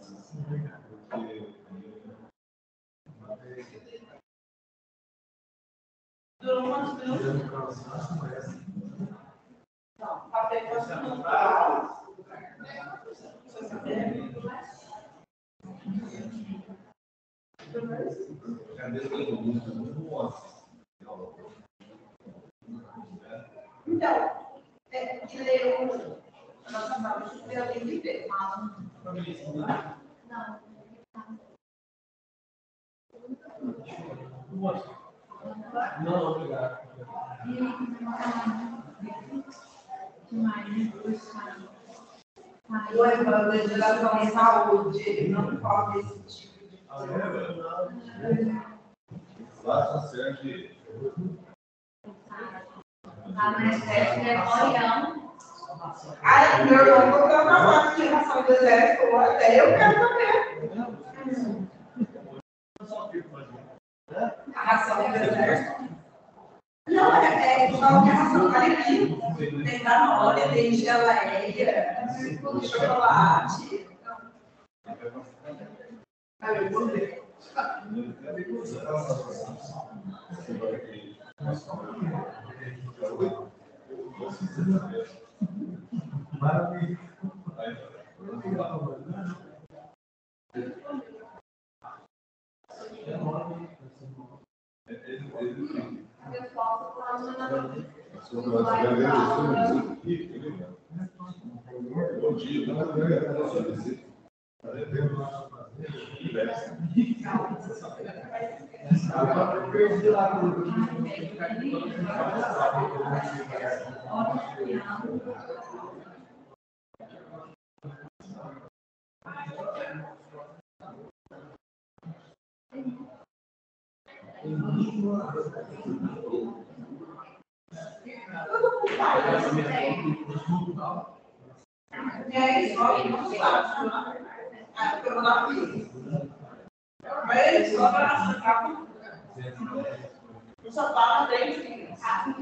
Durou quantos minutos? Não, até quantos minutos? Então, que leu a nossa fala, que leu tem que ver. Não, obrigado. O Evandro, de legislação em saúde, ele não fala desse tipo de coisa. Tá na estética, né? Olhando. Ah, meu irmão comprou uma foto de ração do exército, até eu quero comer. A ração do exército. Não, é só que a ração vale aqui. Tem Danone, tem geleia, tem chocolate. Ah, eu vou ver. Maravilha. É isso, ó, não sabe. Ah, eu vou dar uma pizza. Mas só para ficar. O sofá tem.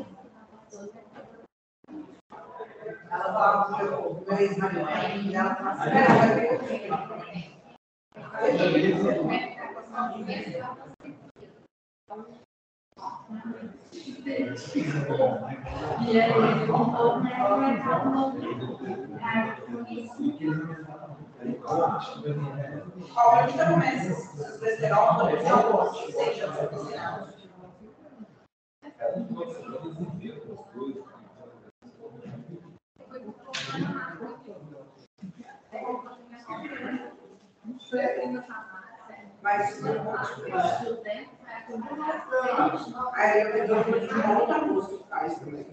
Ela falava do meu ex-marido, ela falava assim, aonde começa esse besterol, por exemplo, que seja oficial. Mas aí eu peguei uma outra música que faz também.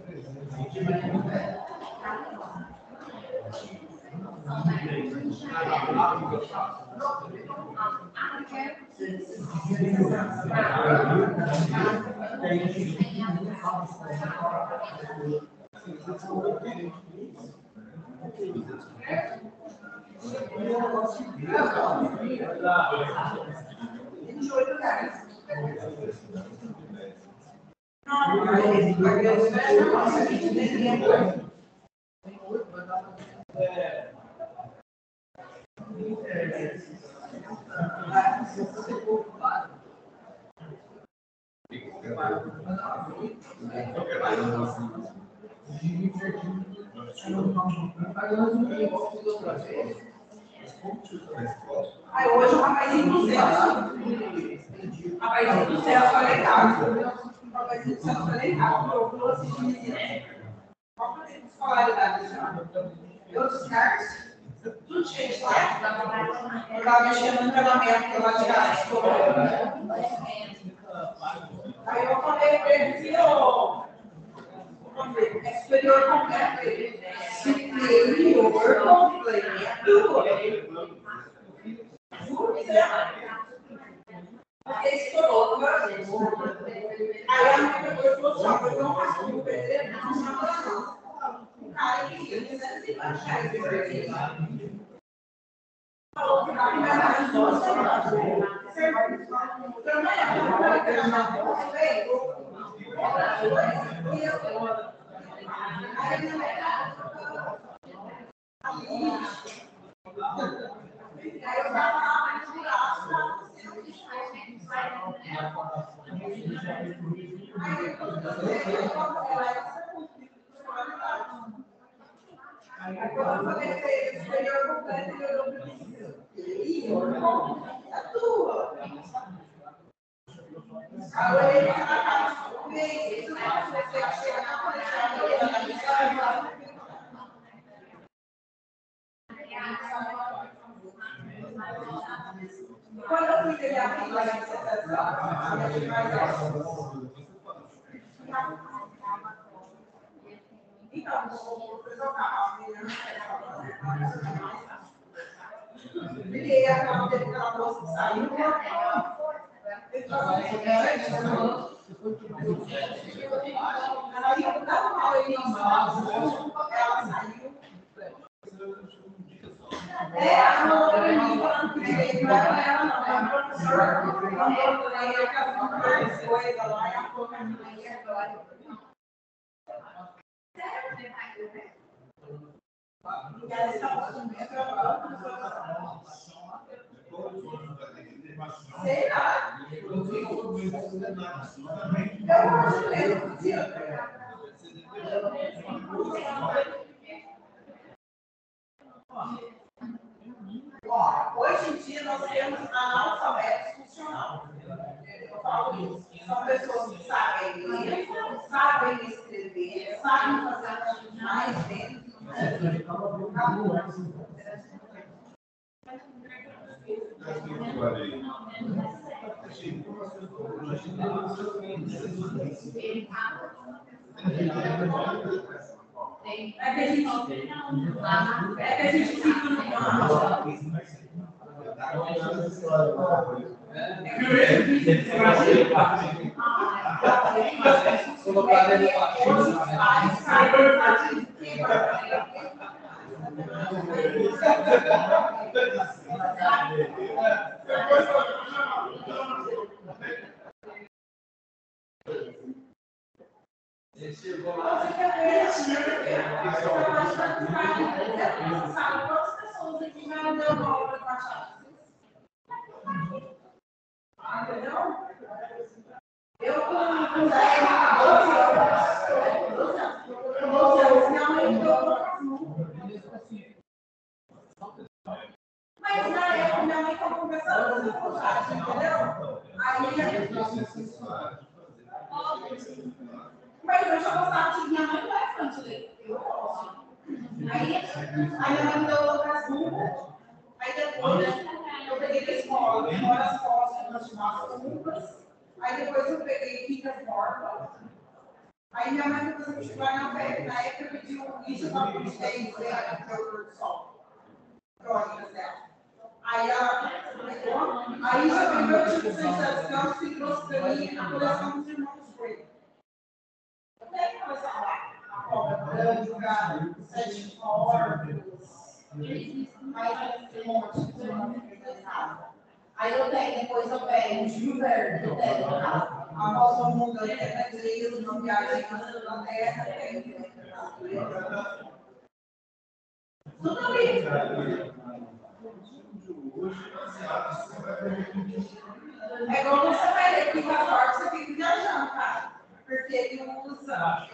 Aí hoje o rapazinho do céu. Rapazinho do céu, só legal. Rapazinho do céu, só legal. Procurou assistir. Qual foi a escolaridade já? Outros caras? Tudo cheio de lá. Eu estava mexendo no treinamento lá de casa. Aí eu falei para ele, filho, é superior completo. Superior completo. Porque estourou uma vez. Aí a minha coisa falou só, porque eu não faço o pedreiro, não chama não. O cara que ia, R$250 de pedreiro. Falou que vai pegar mais duas semanas. Quando eu fui ter a fila de então, vou jogar. Liguei a cama dele para a moça que saiu. Hoje em dia nós temos analfabetos funcional. Eu falo isso. São pessoas que sabem ler, sabem escrever, sabem fazer mais dentro. É que a gente fica no quantas pessoas aqui já não deu aula de machado? Entendeu? Eu com 10 anos, minha mãe deu poucas nuvens. Mas na época, minha mãe estava conversando com o faculdade, entendeu? Mas eu já gostava de minha mãe não é fã de ler. Eu gosto. Aí minha mãe me deu outras nuvens. Aí depois eu peguei da escola, fora as fotos, umas uvas. Aí depois eu peguei quintas mortas. Aí minha mãe foi fazer vestibular na época pediu isso para o Vicente, que é o pôr do sol. Crônicas dela. Aí ela pegou, aí já pegou o tipo 6 anos, que ela se trouxe para mim a coleção dos irmãos Freire. Eu tenho a coleção lá. A cobra branca, os 7 corpos, mais um monte de irmãos. Aí eu tenho, depois eu pego o Gilberto, eu tenho a Rosa Mundo, eu tenho a igreja, uma viagem na terra, tudo ali. É igual você vai ler Pica Forte, você fica viajando, cara. Porque ele usa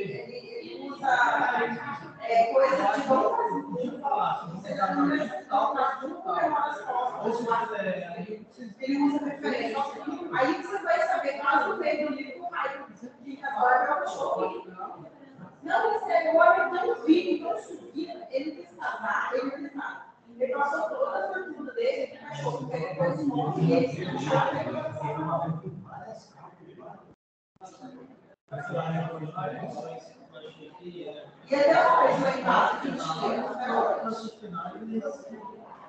coisa de boa. Você já não necessita tudo as costas. Ele usa referência. Aí você vai saber quase o meio do livro do raio. Pica Forte é o show. Não, ele escreveu a vida do filho, então subia. Ele quis casar, ele não quis nada. Ele passou toda a fortuna dele, ele achou que ele depois de morrer, e ele achava que ele ia passar. E até hoje, lá em casa, que tinha, até hoje.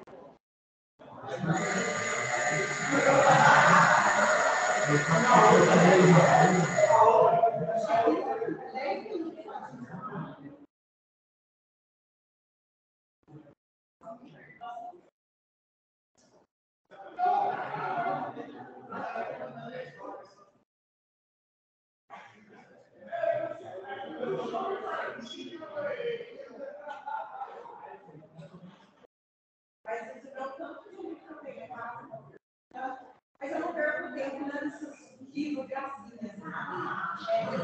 Mas eu não perco tempo nesses livros gracinhas, sabe?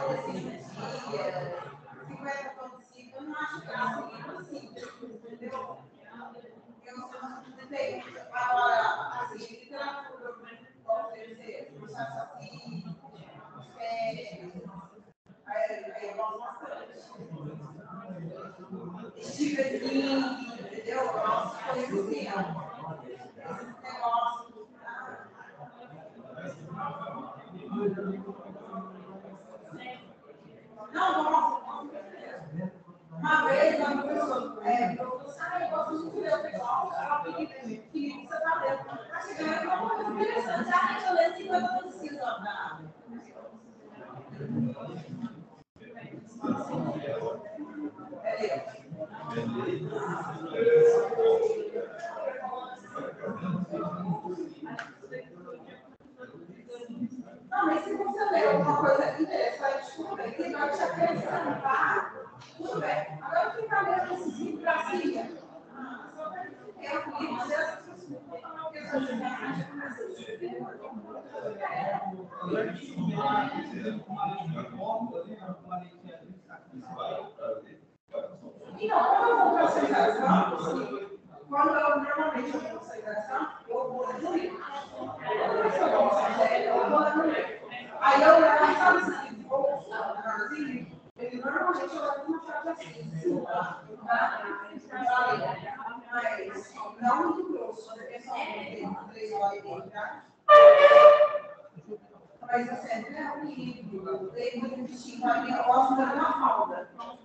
50 contos, eu não acho graça em livro simples, entendeu? Eu não sei. Agora, assim, literatura, eu posso dizer, processo assim, aí eu gosto bastante. Stephen King, entendeu? Eu gosto de poesia. Esse negócio. Não, nossa. Uma vez, uma professora eu gosto muito de ler o pessoal, ela que você está lendo. Acho que é uma coisa interessante. Eu leio 50 Não, mas se você ler alguma coisa interessante, tudo bem, que vai te acrescentar, tudo bem. Agora ficar lendo esses livros para cima. Só para ter um livro dessas pessoas que não querem então, quando eu vou para a concentração, quando eu normalmente vou para a concentração, eu vou no livro. Aí eu levo a chave assim, ele normalmente eu levo uma chave assim, mas não muito grosso, porque só tem 3 horas e meia, tá? Mas eu sempre levo um livro, leio muito vestido, eu gosto muito da falda.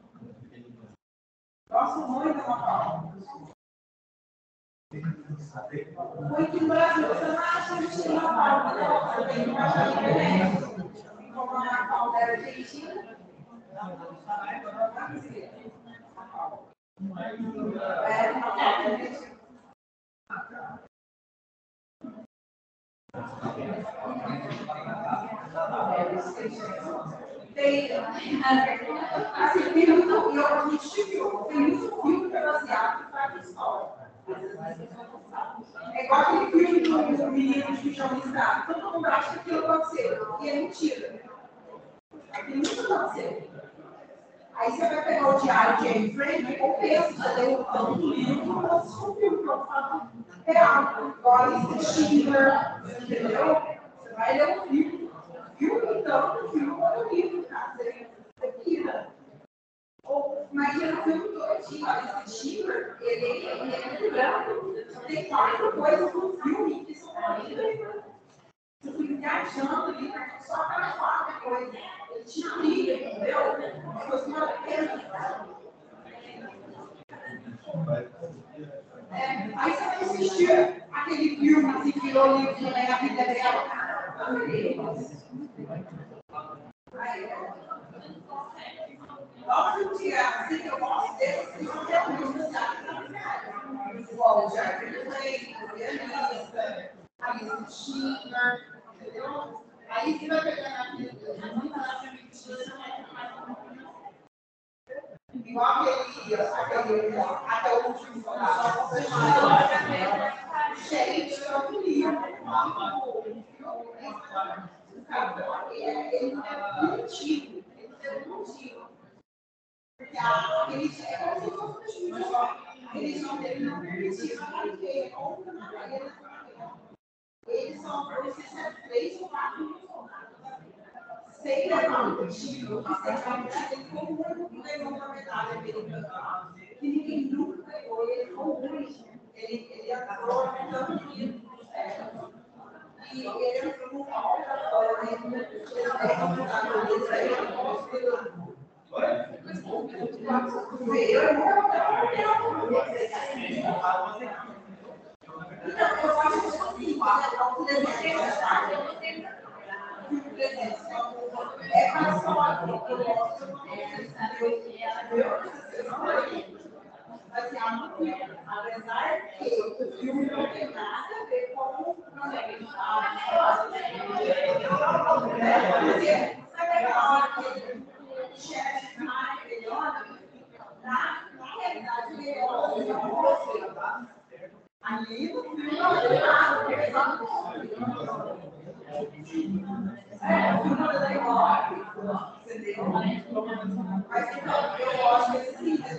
Gosto muito da falda. Muito no Brasil, você não acha que tinha uma falda, não? Você tem que achar diferente. Como a falda era argentina, tem muito filme baseado em fato histórico. É igual aquele filme do menino de João Lisboa. Todo mundo acha que aquilo aconteceu. E é mentira. Aquilo nunca aconteceu. Aí você vai pegar o diário de Anne Frank ou pensa, você leu um livro como se fosse um filme, que é um fato real. Igual a lista de Schindler, entendeu? Você vai ler um filme. Filme, então, um filme como um livro, cara. Você pira. Ou, imagina o filme do antigo, a lista de Schindler, ele é muito branco. Tem 4 coisas no filme que são horríveis. Você fica viajando ali, só aquelas 4 coisas. Ele te liga, entendeu? Você não aí você vai assistir aquele filme que virou livro na vida real. Óbvio que assim que eu gosto desse, eu não quero muito igual o Jardim do Rei, o Pianista, a lista de Schindler, entendeu? Aí você vai pegar aquele igual aquele até o último gente, eu não li. Ele não é motivo. Ele é motivo. Porque aqueles é como se fosse um juiz. Eles não permitiram ninguém. Eles são 3 ou 4 mil soldados. Sem levar um tiro, sem levar um tiro, como nunca ganhou uma medalha americana. Que ninguém nunca ganhou. Ele foi ruim. Ele entrou tanto que e ele entrou no palco da fora, ele apesar que o filme não tem nada a ver com o chefe melhor, na realidade, ali no filme não tem nada. Mas então, eu gosto desse vídeo.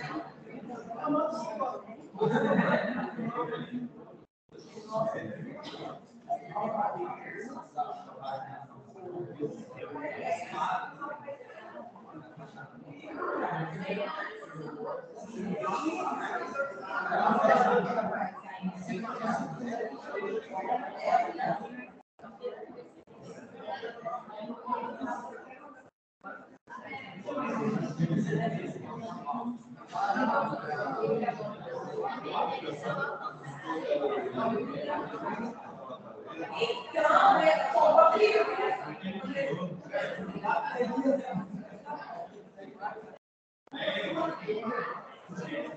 Então, é como aquilo.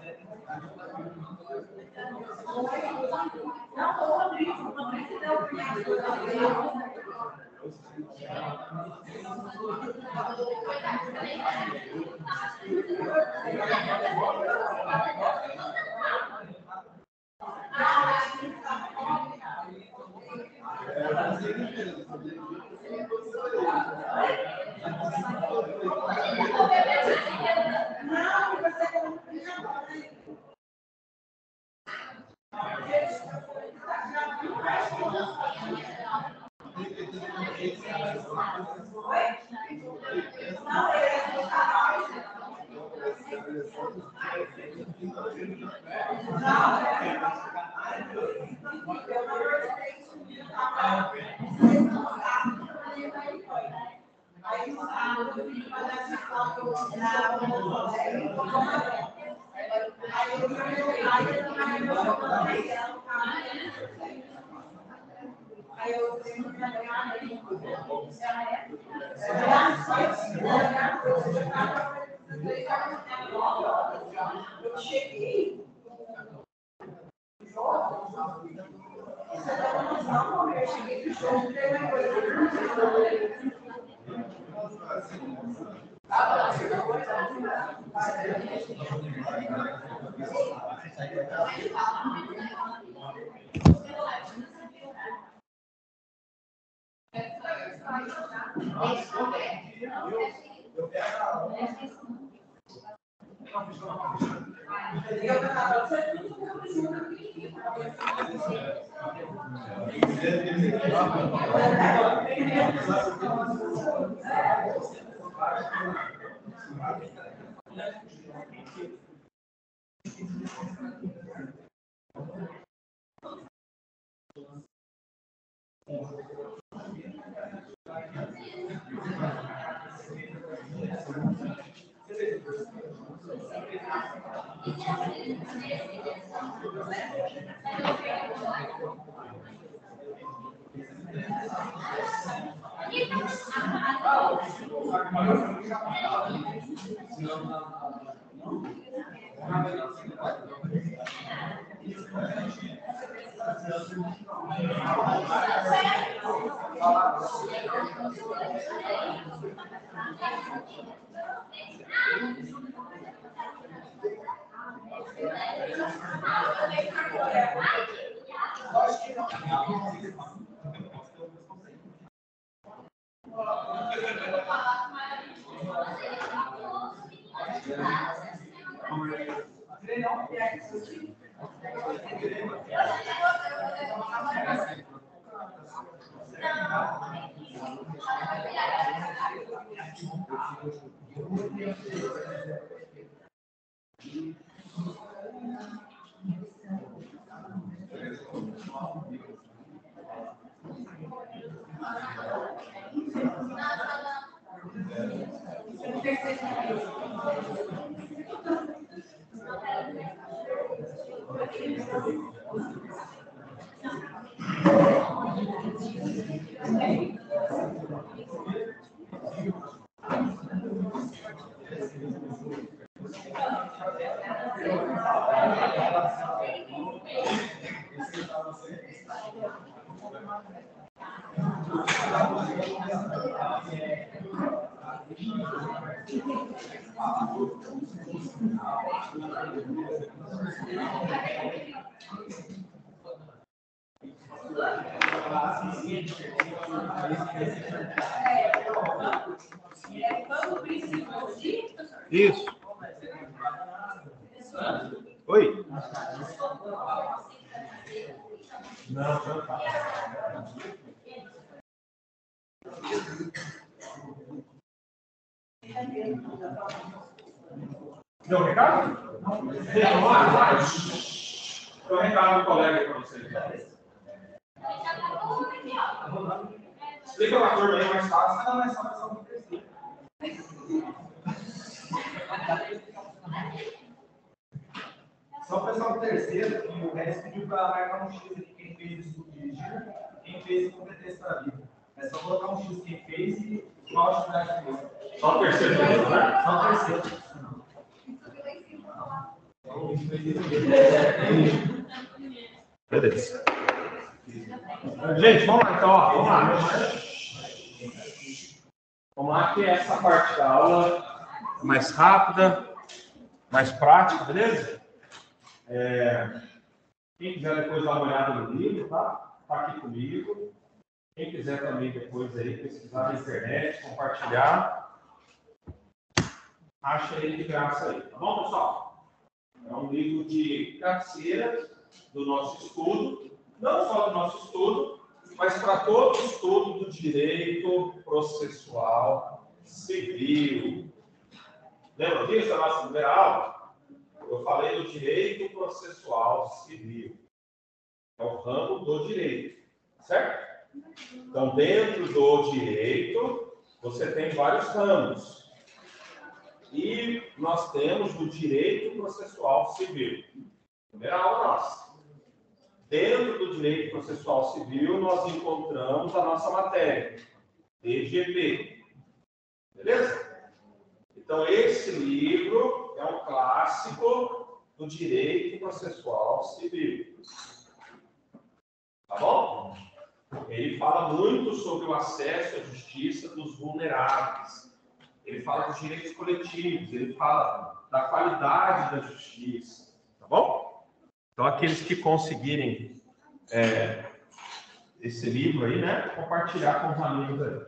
Isso. Oi? Não, não tá. Deu um recado? Não, vai. Deu um recado do colega aí para vocês. Explica para a turma aí mais fácil. Não, mais fácil. Só o pessoal do terceiro, e o resto pediu para marcar um X aqui, quem fez estudo dirigido, quem fez competência para vida. É só colocar um X quem fez e qual atividade fez. Só o terceiro, né? Só o terceiro. Beleza. Gente, vamos lá então, ó, vamos lá. Vamos lá, que essa parte da aula é mais rápida, mais prática, beleza? Quem quiser depois dar uma olhada no livro, tá? Tá aqui comigo. Quem quiser também depois aí pesquisar na internet, compartilhar, acha ele de graça aí, tá bom, pessoal? É um livro de cabeceira do nosso estudo, não só do nosso estudo, mas para todo o estudo do direito processual civil. Lembra disso, a nossa primeira aula? Eu falei do direito processual civil. É o ramo do direito, certo? Então, dentro do direito, você tem vários ramos. E nós temos o direito processual civil. Primeira aula nossa. Dentro do direito processual civil, nós encontramos a nossa matéria, DGP. Beleza? Então, esse livro é um clássico do direito processual civil. Tá bom? Ele fala muito sobre o acesso à justiça dos vulneráveis. Ele fala dos direitos coletivos, ele fala da qualidade da justiça. Tá bom? Então, aqueles que conseguirem esse livro aí, né, compartilhar com os amigos aí.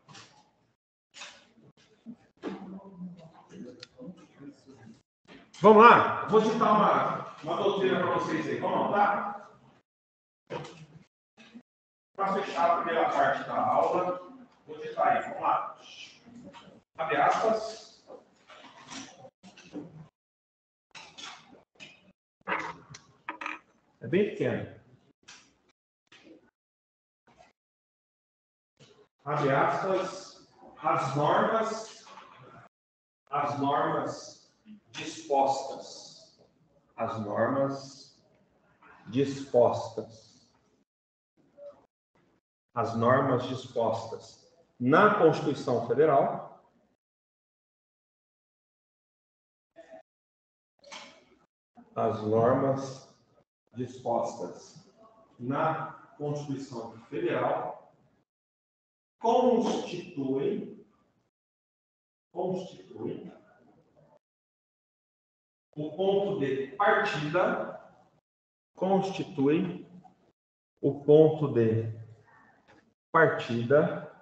Vamos lá? Vou ditar uma doutrina para vocês aí. Vamos anotar? Para fechar a primeira parte da aula, vou ditar aí. Vamos lá. Abre aspas. É bem pequeno. Abre aspas. As normas dispostas. As normas dispostas. As normas dispostas na Constituição Federal, as normas dispostas na Constituição Federal constituem o ponto de partida, constituem o ponto de partida,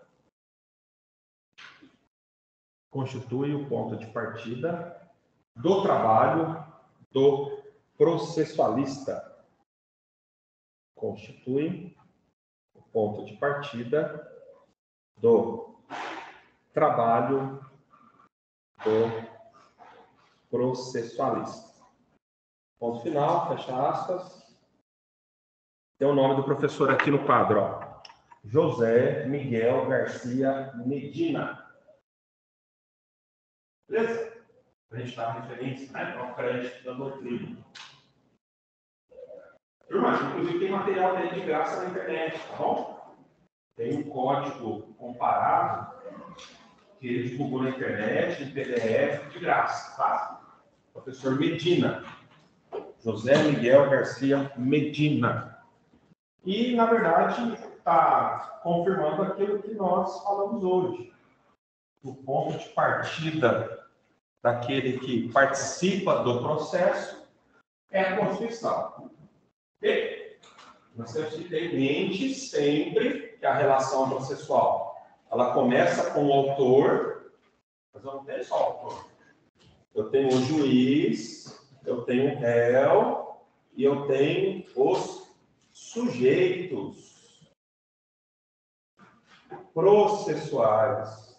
constitui o ponto de partida do trabalho do processualista. Constitui o ponto de partida do trabalho do processualista. Ponto final, fecha aspas. Tem o nome do professor aqui no quadro, ó. José Miguel Garcia Medina. Beleza? A gente dá referência, né, para o crédito da doutrina. Turma, inclusive tem material dele de graça na internet, tá bom? Tem um código comparado que ele divulgou na internet, em PDF, de graça, tá? Professor Medina. José Miguel Garcia Medina. E, na verdade, está confirmando aquilo que nós falamos hoje. O ponto de partida daquele que participa do processo é a Constituição. E nós temos que ter em mente sempre que a relação processual ela começa com o autor, mas eu não tenho só o autor. Eu tenho o juiz, eu tenho o réu e eu tenho os sujeitos processuais.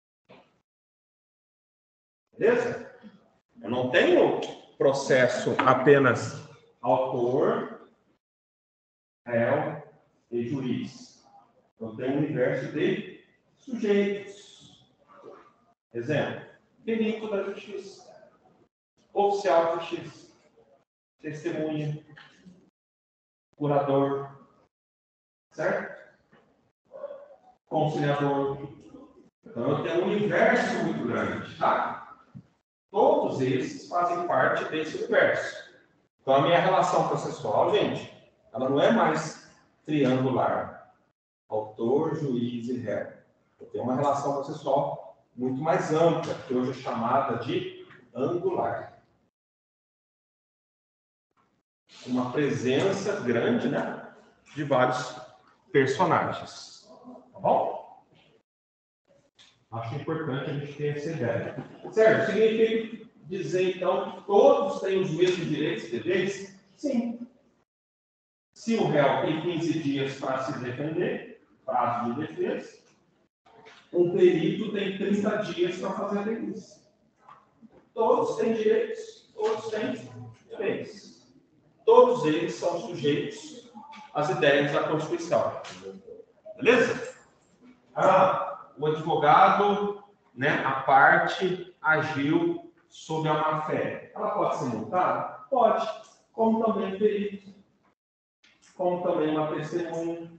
Beleza? Eu não tenho processo apenas autor, réu e juiz. Eu tenho um universo de sujeitos. Exemplo, perito da justiça, oficial de justiça, testemunha, curador, certo? Conciliador. Então, eu tenho um universo muito grande, tá? Todos esses fazem parte desse universo. Então, a minha relação processual, gente, ela não é mais triangular. Autor, juiz e réu. Eu tenho uma relação processual muito mais ampla, que hoje é chamada de angular. Uma presença grande, né, de vários personagens. Tá bom? Acho importante a gente ter essa ideia. Certo? Significa dizer, então, que todos têm os mesmos direitos e deveres? Sim. Se o réu tem 15 dias para se defender, prazo de defesa, um perito tem 30 dias para fazer a perícia. Todos têm direitos, todos têm deveres. Todos eles são sujeitos às ideias da Constituição. Beleza? O advogado, né, a parte agiu sob a má-fé. Ela pode ser multada? Pode. Como também perito. Como também uma testemunha.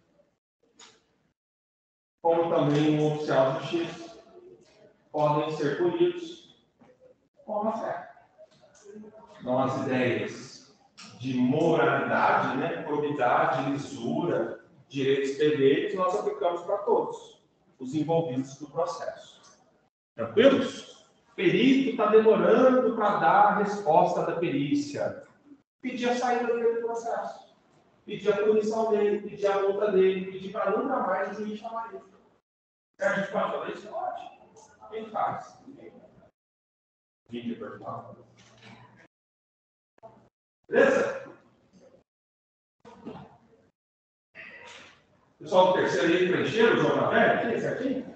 Como também um oficial de justiça. Podem ser punidos com má-fé. Então, as ideias de moralidade, né, probidade, lisura, direitos e deveres, nós aplicamos para todos os envolvidos no processo. Tranquilos? Perito está demorando para dar a resposta da perícia. Pedir a saída dele do processo. Pedir a punição dele, pedir a multa dele, pedir para nunca mais o juiz chamar ele. A gente pode fazer isso? Pode. Quem faz? Vídeo personal. Beleza? Pessoal do terceiro aí preencheram o jornal velho? Aqui, certinho?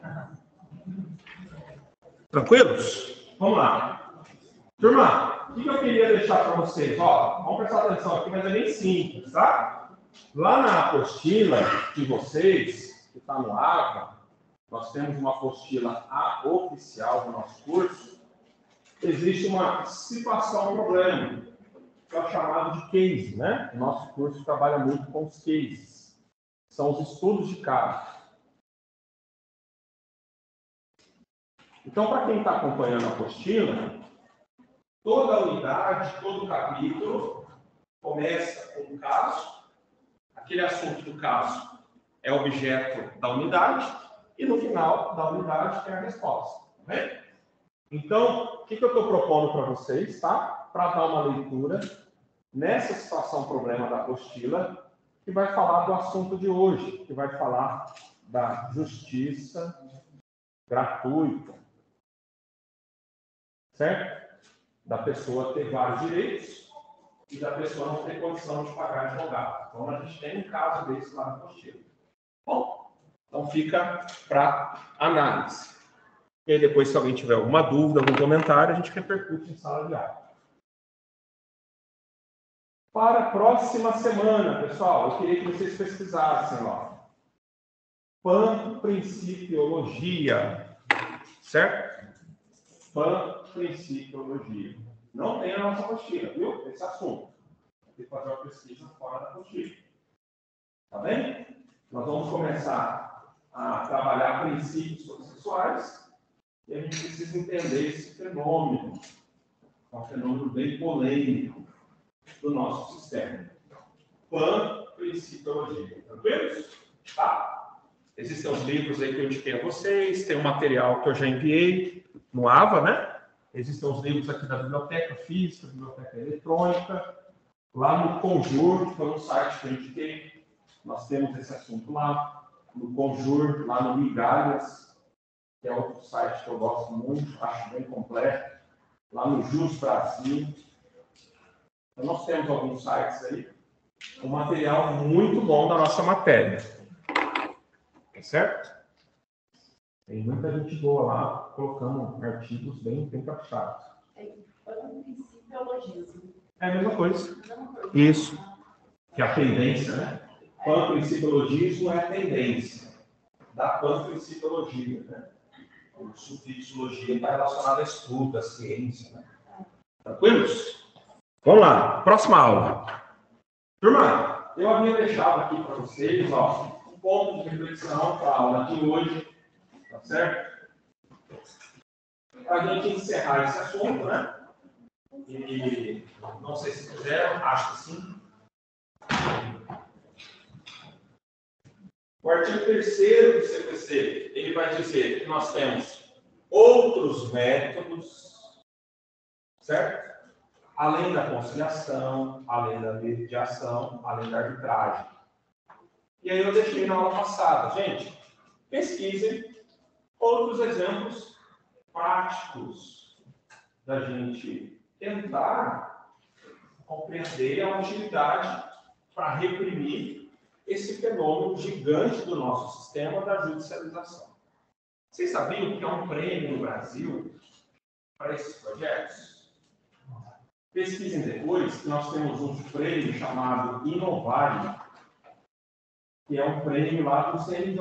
Tranquilos? Vamos lá. Turma, o que eu queria deixar para vocês? Ó, vamos prestar atenção aqui, mas é bem simples, tá? Lá na apostila de vocês, que está no AVA, nós temos uma apostila oficial do nosso curso. Existe uma situação, um problema, que é o chamado de case, né? O nosso curso trabalha muito com os cases. São os estudos de caso. Então, para quem está acompanhando a apostila, toda a unidade, todo o capítulo começa com um caso. Aquele assunto do caso é objeto da unidade. E no final da unidade tem a resposta. Tá bem? Então, o que eu estou propondo para vocês, tá? Para dar uma leitura nessa situação problema da apostila, que vai falar do assunto de hoje, que vai falar da justiça gratuita. Certo? Da pessoa ter vários direitos e da pessoa não ter condição de pagar advogado. Então, a gente tem um caso desse lá na apostila. Bom, então fica para análise. E aí, depois, se alguém tiver alguma dúvida, algum comentário, a gente repercute em sala de aula. Para a próxima semana, pessoal, eu queria que vocês pesquisassem, ó. Panprincipiologia. Certo? Panprincipiologia. Não tem a nossa apostila, viu? Esse assunto. Tem que fazer uma pesquisa fora da apostila. Tá bem? Nós vamos começar a trabalhar princípios processuais e a gente precisa entender esse fenômeno. É um fenômeno bem polêmico do nosso sistema. Panprincipiologia. Tranquilos? Tá? Existem os livros aí que eu indiquei a vocês, tem um material que eu já enviei no AVA, né? Existem os livros aqui da biblioteca física, biblioteca eletrônica. Lá no Conjur, que foi um site que eu indiquei, nós temos esse assunto lá. No Conjur, lá no Migalhas, que é outro site que eu gosto muito, acho bem completo. Lá no Jus Brasil. Então, nós temos alguns sites aí, um material muito bom da nossa matéria. Tá certo? Tem muita gente boa lá, colocando artigos bem caprichados. Panprincipiologismo. É a mesma coisa. Isso. Que é a tendência, né? Panprincipiologismo é a tendência da panprincipiologia, né? O sufixo logia está relacionado a estudo, a ciência, né? Tranquilos? Vamos lá, próxima aula. Turma, eu havia deixado aqui para vocês, ó, um ponto de reflexão para a aula de hoje, tá certo? Para a gente encerrar esse assunto, né? E Não sei se fizeram, acho que sim. O artigo 3º do CPC, ele vai dizer que nós temos outros métodos, certo? Além da conciliação, além da mediação, além da arbitragem. E aí eu deixei na aula passada. Gente, pesquisem outros exemplos práticos da gente tentar compreender a utilidade para reprimir esse fenômeno gigante do nosso sistema da judicialização. Vocês sabiam que há um prêmio no Brasil para esses projetos? Pesquisem depois que nós temos um prêmio chamado Inovare, que é um prêmio lá do CNJ.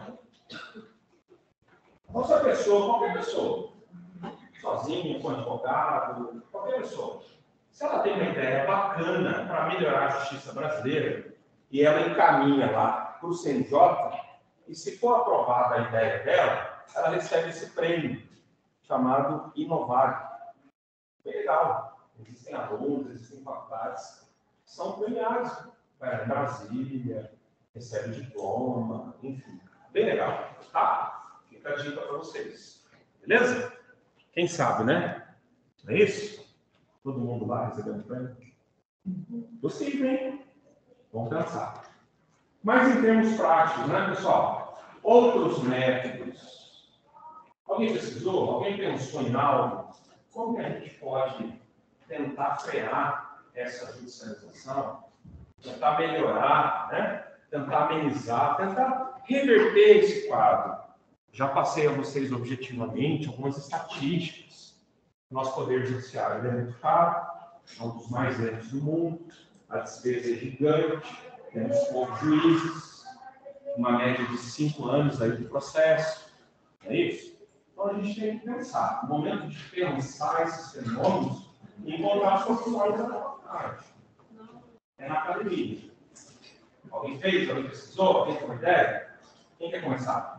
Nossa pessoa, qualquer pessoa, sozinha, com advogado, qualquer pessoa, se ela tem uma ideia bacana para melhorar a justiça brasileira, e ela encaminha lá para o CNJ, e se for aprovada a ideia dela, ela recebe esse prêmio, chamado Inovar. Bem legal. Existem alunos, existem faculdades que são premiados. Vai em Brasília, recebe diploma, enfim. Bem legal, tá? Fica a dica para vocês. Beleza? Quem sabe, né? Não é isso? Todo mundo lá recebendo prêmio? Possível, hein? Vamos pensar. Mas em termos práticos, né, pessoal? Outros métodos. Alguém pesquisou? Alguém pensou em algo? Como que a gente pode tentar frear essa judicialização? Tentar melhorar, né? Tentar amenizar, tentar reverter esse quadro. Já passei a vocês objetivamente algumas estatísticas. Nosso poder judiciário é muito caro, é um dos mais lentos do mundo, a despesa é gigante, temos poucos juízes, uma média de 5 anos aí de processo, não é isso? Então a gente tem que pensar, no momento de pensar esses fenômenos, e encontrar soluções adaptadas. É na academia. Alguém fez? Alguém pesquisou? Alguém tem uma ideia? Quem quer começar?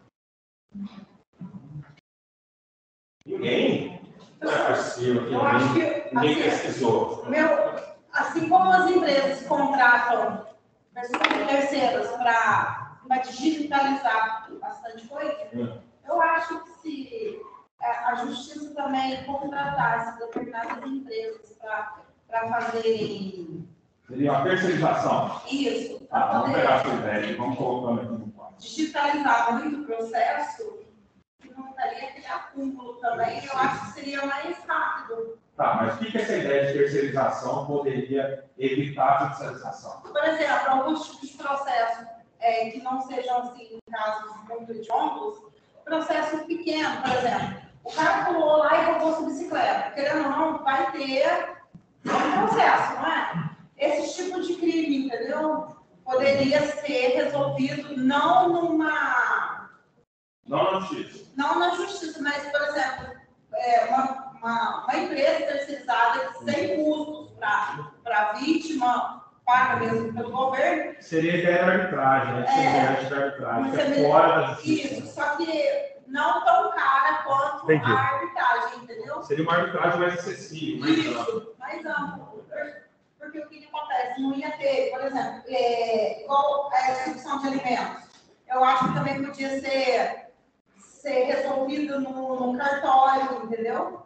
Ninguém? Não é possível que Eu acho que, ninguém assim, pesquisou. Assim como as empresas contratam terceiros para digitalizar bastante coisa, eu acho que se a justiça também contratasse determinadas empresas para fazerem... Seria uma terceirização. Isso. Vamos pegar essa ideia, vamos colocando aqui no quadro. Digitalizar muito o processo, não estaria aquele acúmulo também, eu acho que seria mais rápido. Tá, mas o que essa ideia de terceirização poderia evitar a judicialização? Por exemplo, alguns tipos de processo que não sejam, assim, em casos muito hediondos, processo pequeno, por exemplo. O cara pulou lá e roubou sua bicicleta. Querendo ou não, vai ter um processo, não é? Esse tipo de crime, entendeu? Poderia ser resolvido não numa... Não na justiça. Não na justiça, mas, por exemplo, uma empresa terceirizada sem custos para a vítima, paga mesmo pelo governo. Seria a ideia da arbitragem, né? Seria da arbitragem, que é fora da justiça. Isso, só que não tão cara quanto Entendi. a arbitragem, entendeu? Seria uma arbitragem mais acessível, mais ampla. Isso, mais amplo. Porque o que acontece? Não ia ter, por exemplo, igual a execução de alimentos. Eu acho que também podia ser resolvido no cartório, entendeu?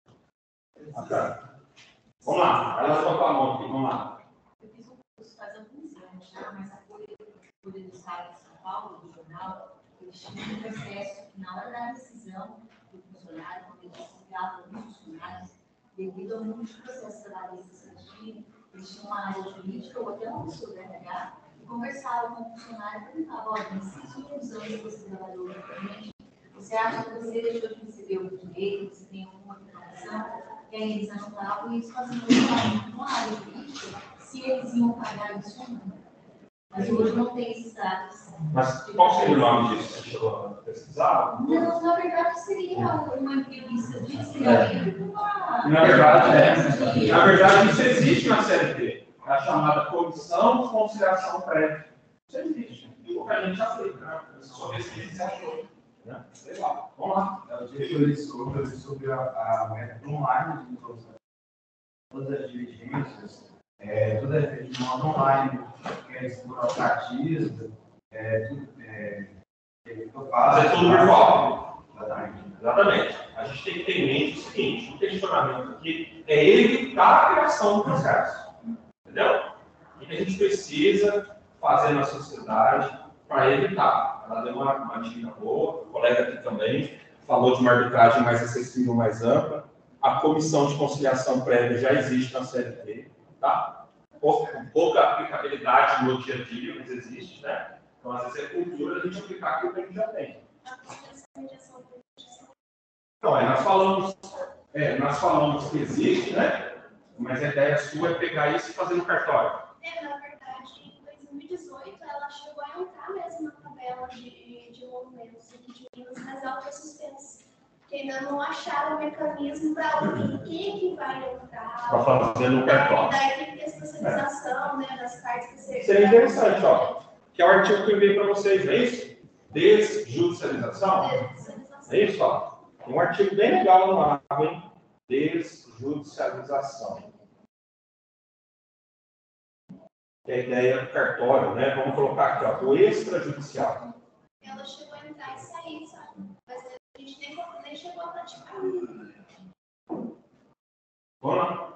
Tá. Vamos lá, ela levantou a mão aqui, vamos lá. Eu fiz um curso faz alguns anos já, mas a Folha do Estado de São Paulo, do jornal, eles tinham um processo que, na hora da decisão do funcionário, quando eles desligavam os funcionários, devido ao número de processos trabalhistas que eles tinham, eles tinham uma área jurídica ou até uma pessoa da RH, e conversavam com o funcionário e perguntavam: olha, nesses últimos anos que você trabalhou realmente, você acha que você deixou de receber algum direito, você tem alguma reclamação? E aí eles anotavam e eles faziam uma área jurídica se eles iam pagar isso ou não. Mas hoje não tem esses dados. Mas qual seria o nome disso? Você chegou a pesquisar? Não, na verdade seria uma entrevista de treinamento com uma... Na verdade, isso existe na CLT. É a chamada Comissão de Conciliação Prévia. Isso existe. Pouca gente já fez, né? Só pesquisa se achou. Legal. Vamos lá. Sobre a método online de processo. todas as diligências, tudo é feito de modo online, desburocratiza, tudo que eu faço. Fazer tudo virtual. Exatamente. Exatamente. A gente tem que ter em mente o seguinte: o questionamento aqui é evitar a criação do processo. Entendeu? O que a gente precisa fazer na sociedade para evitar? Ela deu uma dica boa, o colega aqui também falou de uma arbitragem mais acessível, mais ampla. A comissão de conciliação prévia já existe na CLT, tá? Com pouca aplicabilidade no dia a dia, mas existe, né? Então, às vezes é cultura a gente aplicar aquilo que a gente já tem. Então, nós falamos que existe, né? Mas a ideia sua é pegar isso e fazer no cartório. Na verdade, em 2018, ela chegou a entrar mesmo na tabela de movimentos aqui de Minas, mas ela foi suspensa. Porque ainda não acharam o mecanismo para quem que vai entrar. Para fazer no cartório. Daí tem que ter especialização, né, das partes que você... Seria interessante, ó. Que é o artigo que eu enviei para vocês, não é isso? Desjudicialização. É isso, ó. Tem um artigo bem legal no lado, hein? Desjudicialização. Que é a ideia do cartório, né? Vamos colocar aqui, ó, o extrajudicial. Ela chegou a entrar e sair, sabe? Mas a gente nem chegou a praticar. Vamos lá.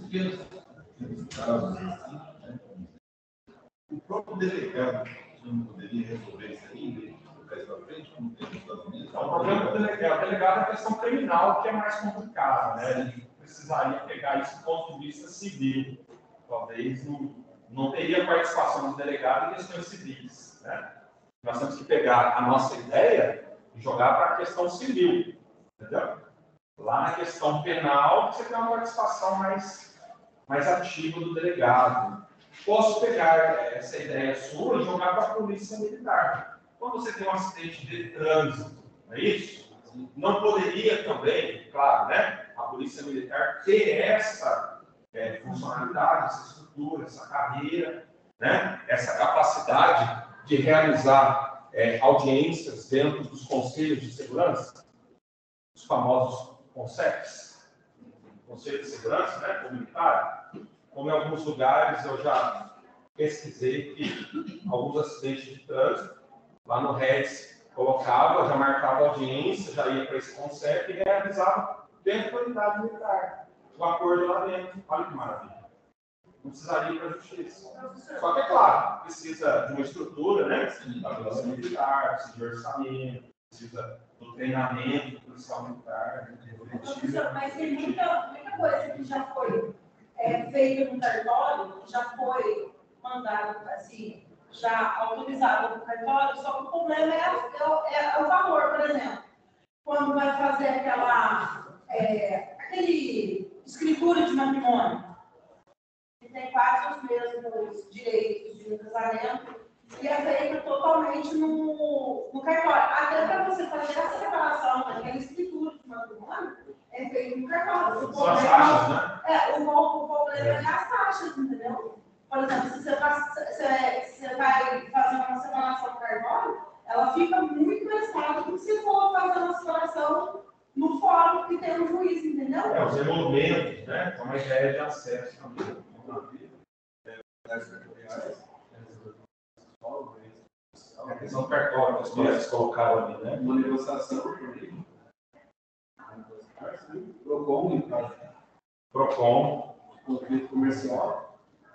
O próprio delegado não poderia resolver isso aí, mais para frente, como tem nos Estados Unidos? Então, o problema do delegado é a questão criminal, que é mais complicada, né? A gente precisaria pegar isso do ponto de vista civil. Talvez não teria participação do delegado em questões civis, né? Nós temos que pegar a nossa ideia e jogar para a questão civil, entendeu? Lá na questão penal, você tem uma participação mais ativa do delegado. Posso pegar essa ideia sua e jogar para a polícia militar. Quando você tem um acidente de trânsito, não é isso? Não poderia também, claro, né? A polícia militar ter essa funcionalidade, essa estrutura, essa carreira, né? Essa capacidade de realizar audiências dentro dos conselhos de segurança, os famosos CONSEPs, Conselho de Segurança, né? Comunitário. Como em alguns lugares eu já pesquisei que alguns acidentes de trânsito, lá no REDS, colocava, já marcava audiência, já ia para esse CONSEP e realizava dentro da unidade militar. O acordo lá dentro. Olha que maravilha. Não precisaria ir para a justiça. Só que, é claro, precisa de uma estrutura, né? Da polícia militar, precisa de orçamento, precisa do treinamento do policial militar. Professor, mas tem muita coisa que já foi feita no cartório, que já foi mandado, assim, já autorizado no cartório, só que o problema é o valor, por exemplo. Quando vai fazer aquele escritura de matrimônio, que tem quase os mesmos direitos de casamento, e é feita totalmente no cartório. Até para você fazer essa separação, aquela escritura de matrimônio, é feito no cartório. São as taxas, né? O problema é as taxas, entendeu? Por exemplo, se você vai fazer uma separação no cartório, ela fica muito mais cara do que se for fazer uma separação no fórum que tem um juiz, entendeu? Os emolumentos, né? É uma ideia de acesso também. A questão do cartório, que eles colocaram ali, né? Uma negociação também. PROCON, no caso. PROCON. Conflito comercial.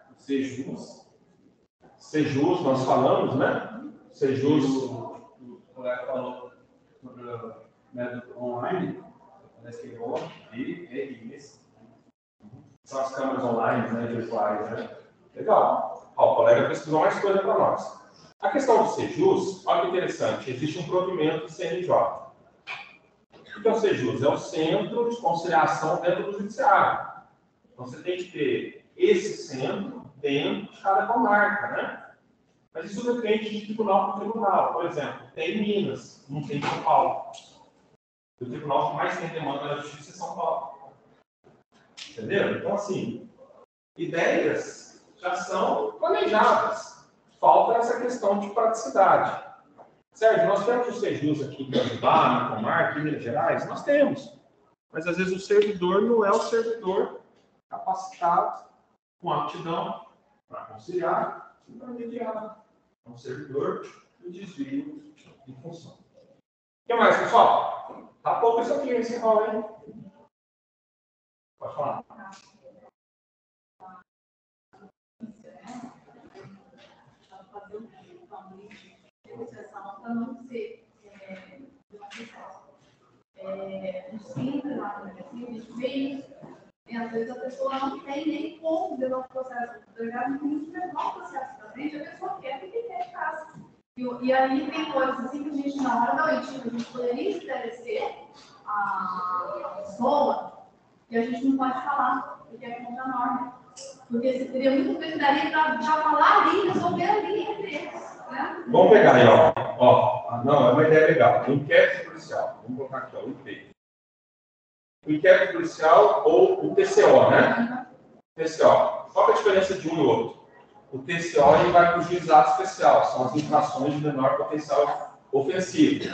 Sejus, nós falamos, né? Sejus. O colega falou sobre o método online, parece que é esse. São as câmeras online, né? Virtuais, né? Legal. Ó, o colega pesquisou mais coisa para nós. A questão do Sejus, olha que interessante, existe um provimento do CNJ. O que é o Sejus? É o Centro de Conciliação dentro do Judiciário. Então, você tem que ter esse centro dentro de cada comarca, né? Mas isso depende de tribunal para tribunal. Por exemplo, tem em Minas, não tem em São Paulo. O tribunal que mais tem demanda na justiça é São Paulo. Entendeu? Então, assim, ideias já são planejadas. Falta essa questão de praticidade. Sérgio, nós temos o Sejus aqui em Cuiabá, na comarca, em Minas Gerais? Nós temos. Mas, às vezes, o servidor não é o servidor capacitado, com aptidão para conciliar e para mediar. É um servidor de desvio de função. O que mais, pessoal? Tá pouco isso aqui, esse rol, hein? Pode falar. Negociação para não ser simples, a gente vê isso. E às vezes a pessoa não tem nem como levar o processo do delegado, não tem que levar o processo para frente, a pessoa quer porque quer que faça. E aí tem coisas assim que a gente, na hora da oitiva, a gente poderia esclarecer a pessoa e a gente não pode falar, porque é contra a norma. Porque seria muito bem que daria para já falar ali, resolver ali entre eles. Né? Vamos pegar aí, ó. Não, é uma ideia legal. Inquérito policial. Vamos colocar aqui, ó, o IP. O inquérito policial ou o TCO, né? TCO. Qual é a diferença de um e outro? O TCO ele vai para o juizado especial, são as infrações de menor potencial ofensivo.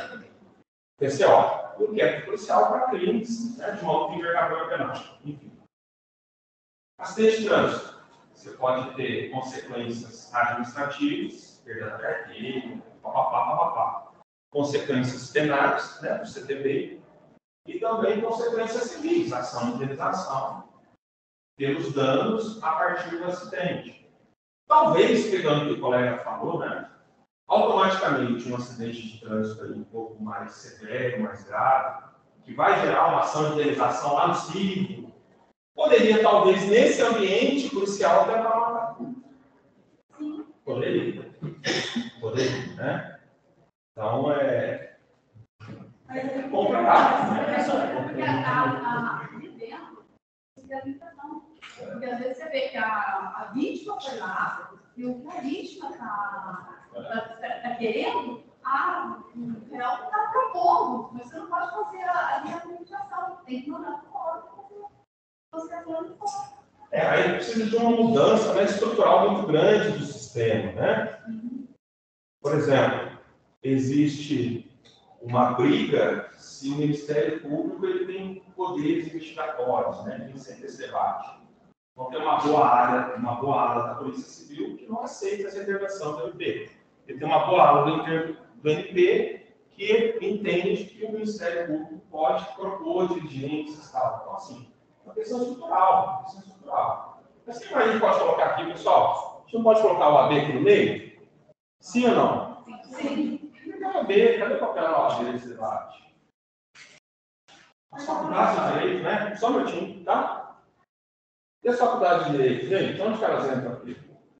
TCO. O inquérito policial para crimes, né, de uma outra envergadura penal. Enfim. Acidente de trânsito. Você pode ter consequências administrativas, perda da carteira, papapá. Consequências penais, né, do CTB, e também consequências civis, ação de indenização, pelos danos a partir do acidente. Talvez, pegando o que o colega falou, né, automaticamente um acidente de trânsito aí um pouco mais severo, mais grave, que vai gerar uma ação de indenização lá no civil, poderia, talvez, nesse ambiente policial, levar uma multa. Poderia, né? Então, é complicado, né? Porque ali dentro, isso é a limitação. Porque às vezes você vê que a vítima foi lá, e o que a vítima está querendo, o réu está propondo, mas você não pode fazer a reabilitação, tem que mandar para fora, você está falando fora. Aí precisa de uma mudança, né, estrutural muito grande do sistema, né? Por exemplo, existe uma briga se o Ministério Público ele tem poderes investigatórios, né? Tem sempre esse debate. Então tem uma boa ala da Polícia Civil que não aceita essa intervenção do MP. E tem uma boa ala do MP que entende que o Ministério Público pode propor diligências e tal. Então, assim, é uma questão estrutural. Mas quem mais a gente pode colocar aqui, pessoal? A gente não pode colocar o AB aqui no meio? Sim ou não? Sim. Cadê o papel da OAB nesse debate? As faculdades de direito, né? Só um minutinho, tá? E as faculdades de direito, gente? Onde que elas entram aqui?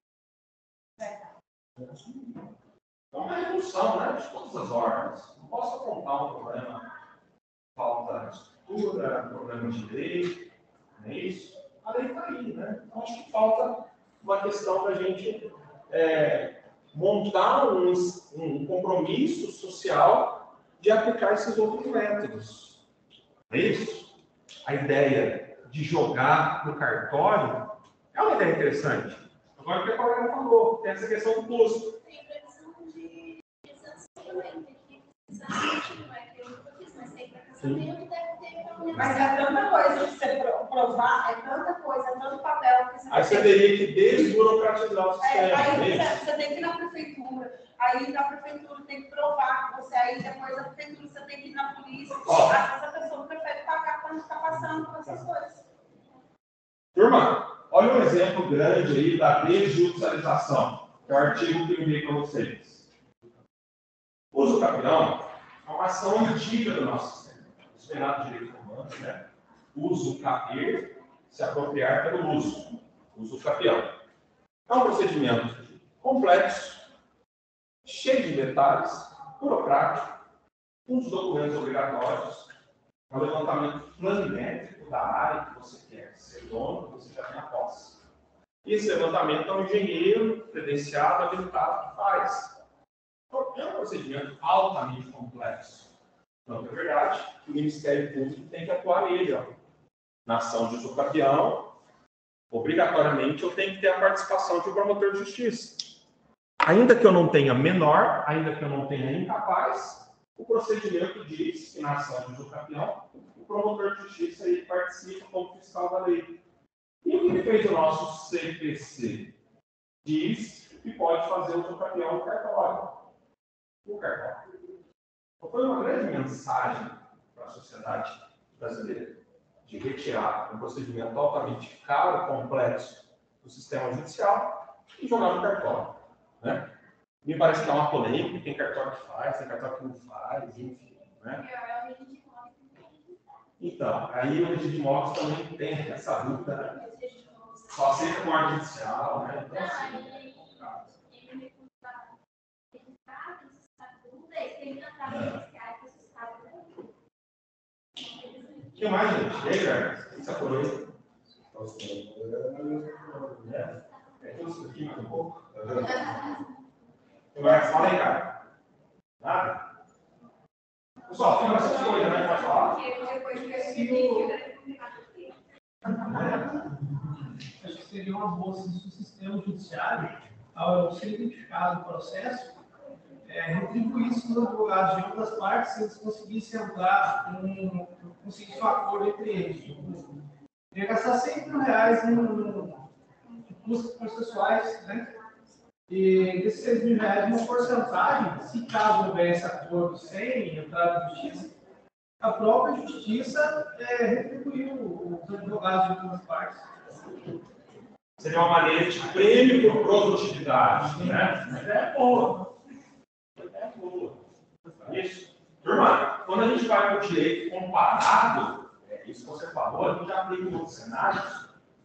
É uma revolução, né? De todas as ordens. Não posso apontar um problema, falta de estrutura, problema de direito, não é isso? A lei está aí, né? Então acho que falta uma questão da gente montar um compromisso social de aplicar esses outros métodos. É isso? A ideia de jogar no cartório é uma ideia interessante. Agora o que a colega falou, tem essa questão do custo. Tem previsão de sancionamento aqui. Exatamente, não é que eu fiz, mas tem para casamento, deve ter pelo menos. Mas é tanta coisa que você provar, é tanta coisa, é tanto papel que você Aí você teria que desburocratizar o sistema. Aí você tem que ir na prefeitura, aí na prefeitura tem que provar que você, aí depois da prefeitura você tem que ir na polícia. Às vezes a pessoa prefere pagar para não ficar passando por essas coisas. Turma, olha um exemplo grande aí da desjudicialização, que é o artigo que eu enviei para vocês. O uso capião é uma ação antiga do nosso sistema. O Senado de Direito Romano, né? Uso capier, se apropriar pelo uso. Uso capião. É um procedimento complexo, cheio de detalhes, burocrático, com os documentos obrigatórios, é o levantamento planimétrico da área que você quer ser dono, que você já tem a posse. E esse levantamento é um engenheiro credenciado, habilitado que faz. Então, é um procedimento altamente complexo. Então, é verdade que o Ministério Público tem que atuar nele. Na ação de usucapião, obrigatoriamente eu tenho que ter a participação de um promotor de justiça. Ainda que eu não tenha menor, ainda que eu não tenha incapaz, o procedimento diz que na ação de usucapião, o promotor de justiça ele participa como fiscal da lei. E o que fez o nosso CPC? Diz que pode fazer o campeão do cartório. O cartório. Então, foi uma grande mensagem para a sociedade brasileira de retirar um procedimento altamente caro, complexo do sistema judicial e jogar no cartório. Né? Me parece que é uma polêmica, tem cartório que faz, tem cartório que não faz, enfim. Né? Então, aí o regime de imóveis também tem essa luta, né? Só aceita com ordem judicial, né? Então, o que mais, gente? E aí, cara? O que você falou aí? É tudo isso aqui, mais um pouco? O que mais? Fala aí, cara. Nada? Pessoal, tem bastante coisa, né? Pode falar? Acho que seria uma boa se o sistema judiciário, ao ser identificado o processo, retribuísse os advogados de ambas partes se eles conseguissem entrar conseguissem um acordo entre eles. Ia gastar R$100 mil em custos processuais, né? E desses R$6.000, uma porcentagem, se caso houvesse acordo sem entrada de justiça, a própria justiça retribuiu os advogados de ambas partes. Seria uma maneira de prêmio por produtividade, né? Mas é boa. É boa. Isso. Turma, quando a gente vai para o direito comparado, isso que você falou, a gente já aplica em outros cenários,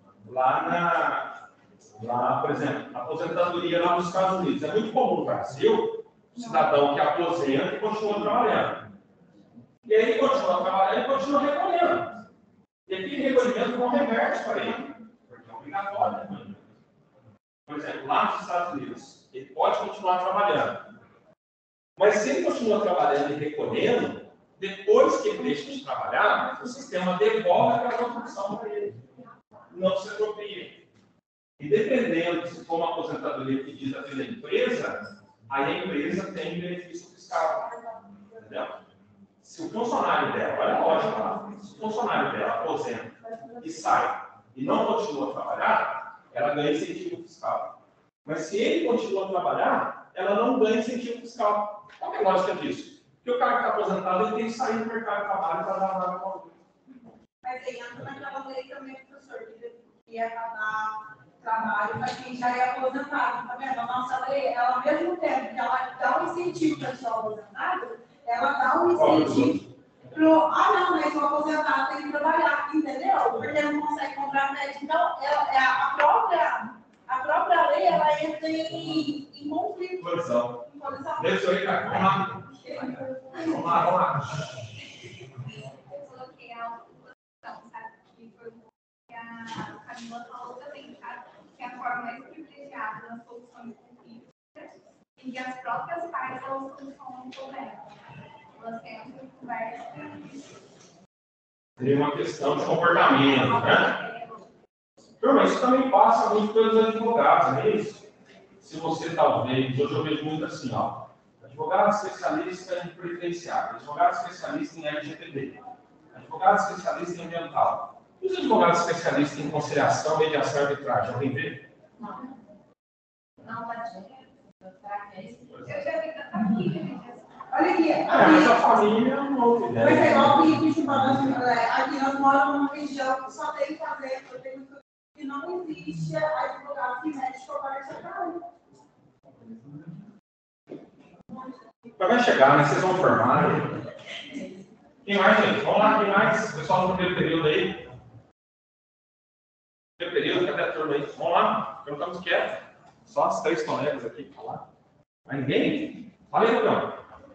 lá, por exemplo, a aposentadoria lá nos Estados Unidos. É muito comum no Brasil, o cidadão que aposenta e continua trabalhando. E aí ele continua trabalhando e continua recolhendo. E aquele recolhimento não reverte para ele, porque é obrigatório. Né? Por exemplo, lá nos Estados Unidos, ele pode continuar trabalhando. Mas se ele continua trabalhando e recolhendo, depois que ele deixa de trabalhar, o sistema devolve aquela função para ele. Não se apropria. E dependendo de se for uma aposentadoria pedida pela empresa, aí a empresa tem benefício fiscal. Entendeu? Se o funcionário dela, olha a lógica lá, se o funcionário dela aposenta e sai e não continua a trabalhar, ela ganha incentivo fiscal. Mas se ele continua a trabalhar, ela não ganha incentivo fiscal. Qual é a lógica disso? Porque o cara que está aposentado ele tem que sair do mercado de trabalho para dar uma vaga. Mas aí entra naquela lei também, professor, que ia dar trabalho para quem já é aposentado. Tá vendo? A nossa lei, ela ao mesmo tempo que ela dá um incentivo para o pessoal aposentado, ela dá um incentivo para não, mas o aposentado tem que trabalhar, entendeu? Porque ele não consegue comprar médico. Então, a própria lei, ela entra em conflito. Colisão. Deixa eu ir, cara. Vamos lá. Eu coloquei a ocupação, sabe? Que foi o que a Camila falou também, sabe? Que é a forma mais privilegiada da solução de conflito, em que as próprias partes elas solucionam o problema. Elas tentam conversa. Seria uma questão de comportamento, né? Turma, isso também passa muito pelos advogados, não é isso? Se você talvez, hoje eu vejo muito assim, ó, advogado especialista em previdenciário, advogado especialista em LGPD, advogado especialista em ambiental. E os advogados especialistas em conciliação, mediação e arbitragem, alguém vê? Não. Não, tadinha. Eu já vi tanta família. Olha aqui. Mas a família é uma outra ideia. Mas é igual o que aqui nós moramos numa região que só tem que fazer, que não existe advogado que mexe com a parte secretária. Mas vai chegar, né? Vocês vão formar. Quem mais, gente? Vamos lá, quem mais? Pessoal do primeiro período aí. Primeiro período, cadê a turma aí? Vamos lá, perguntamos quieto. Só as 3 colegas aqui para falar. Mas ninguém? Fala aí, Gabriel.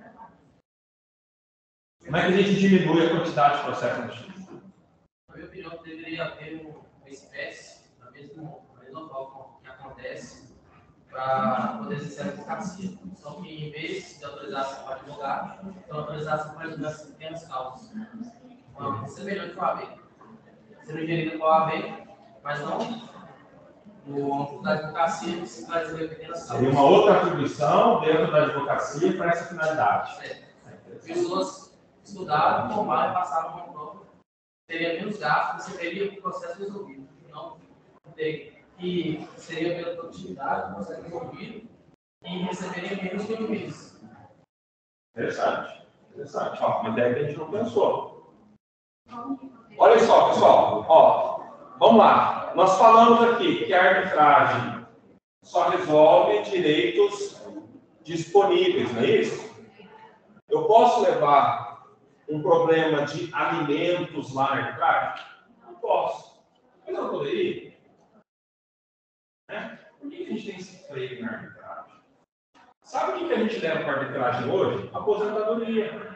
Como é que a gente diminui a quantidade de processos na justiça? Na minha opinião, deveria haver uma espécie, na mesma forma que acontece, para poder exercer a advocacia. Só que, em vez de autorização para advogado, então autorização para advogados em pequenas causas. Uma semelhante com a AB. Sendo gerida com a AB, mas não no âmbito da advocacia, que se vai resolver pequenas causas. Seria uma outra atribuição dentro da advocacia para essa finalidade. Pessoas estudaram, formaram e passaram uma prova. Teria menos gastos, você teria o processo resolvido. Não que seria pela produtividade, consegue resolver e receberem menos que um mês. Interessante. Interessante. Ó, uma ideia que a gente não pensou. Olha só, pessoal. Ó, vamos lá. Nós falamos aqui que a arbitragem só resolve direitos disponíveis, não é isso? Eu posso levar um problema de alimentos lá na arbitragem? Não posso. Mas eu poderia. Né? Por que a gente tem esse freio na arbitragem? Sabe o que a gente leva para a arbitragem hoje? Aposentadoria.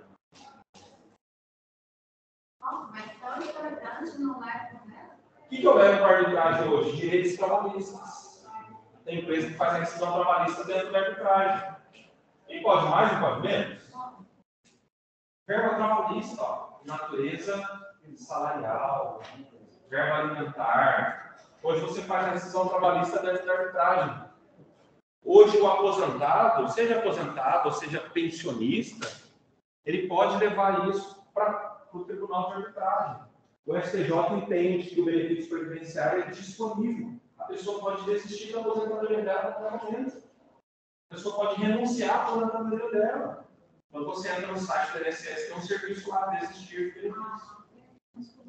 Mas tão importante não leva, né? O que eu levo para a arbitragem hoje? Direitos trabalhistas. Tem empresa que faz a rescisão trabalhista dentro da arbitragem. Quem pode mais e pode menos? Verba trabalhista, ó, natureza salarial, verba alimentar. Hoje você faz a rescisão trabalhista dentro da arbitragem. Hoje o aposentado, ou seja pensionista, ele pode levar isso para o tribunal de arbitragem. O STJ entende que o benefício previdenciário é disponível. A pessoa pode desistir da aposentadoria dela no momento. A pessoa pode renunciar à aposentadoria dela. Quando você entra no site da INSS, tem um serviço lá, desistir do benefício.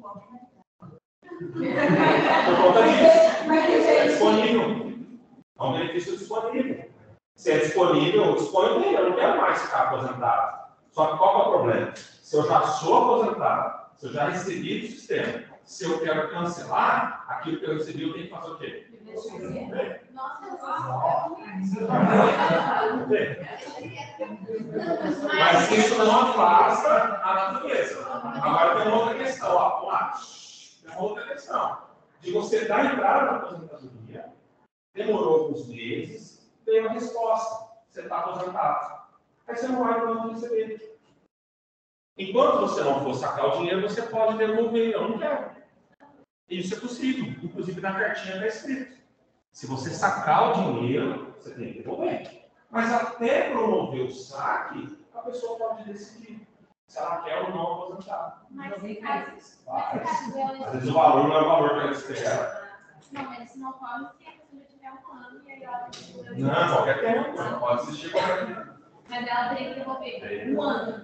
Por conta disso. É disponível. É um benefício disponível. Se é disponível, disponível, eu não quero mais ficar aposentado. Só que qual é o problema? Se eu já sou aposentado, se eu já recebi do sistema, se eu quero cancelar, aquilo que eu recebi, eu tenho que fazer o quê? Mas isso não afasta a natureza. Agora tem uma outra questão. Ó, vamos lá. Tem uma outra questão. De você dar entrada na aposentadoria, demorou alguns meses, veio a resposta. Você está aposentado. Aí você não vai receber. Enquanto você não for sacar o dinheiro, você pode devolver. Eu não quero. Isso é possível. Inclusive na cartinha está escrito. Se você sacar o dinheiro, você tem que devolver. Mas até promover o saque, a pessoa pode decidir se ela quer ou não aposentar. Mas se caso Às vezes o valor não é o valor que ela espera. não, mas não pode se a pessoa já tiver um ano e aí ela Não, qualquer tempo. Não pode assistir qualquer tempo. Mas ela teria que devolver um ano.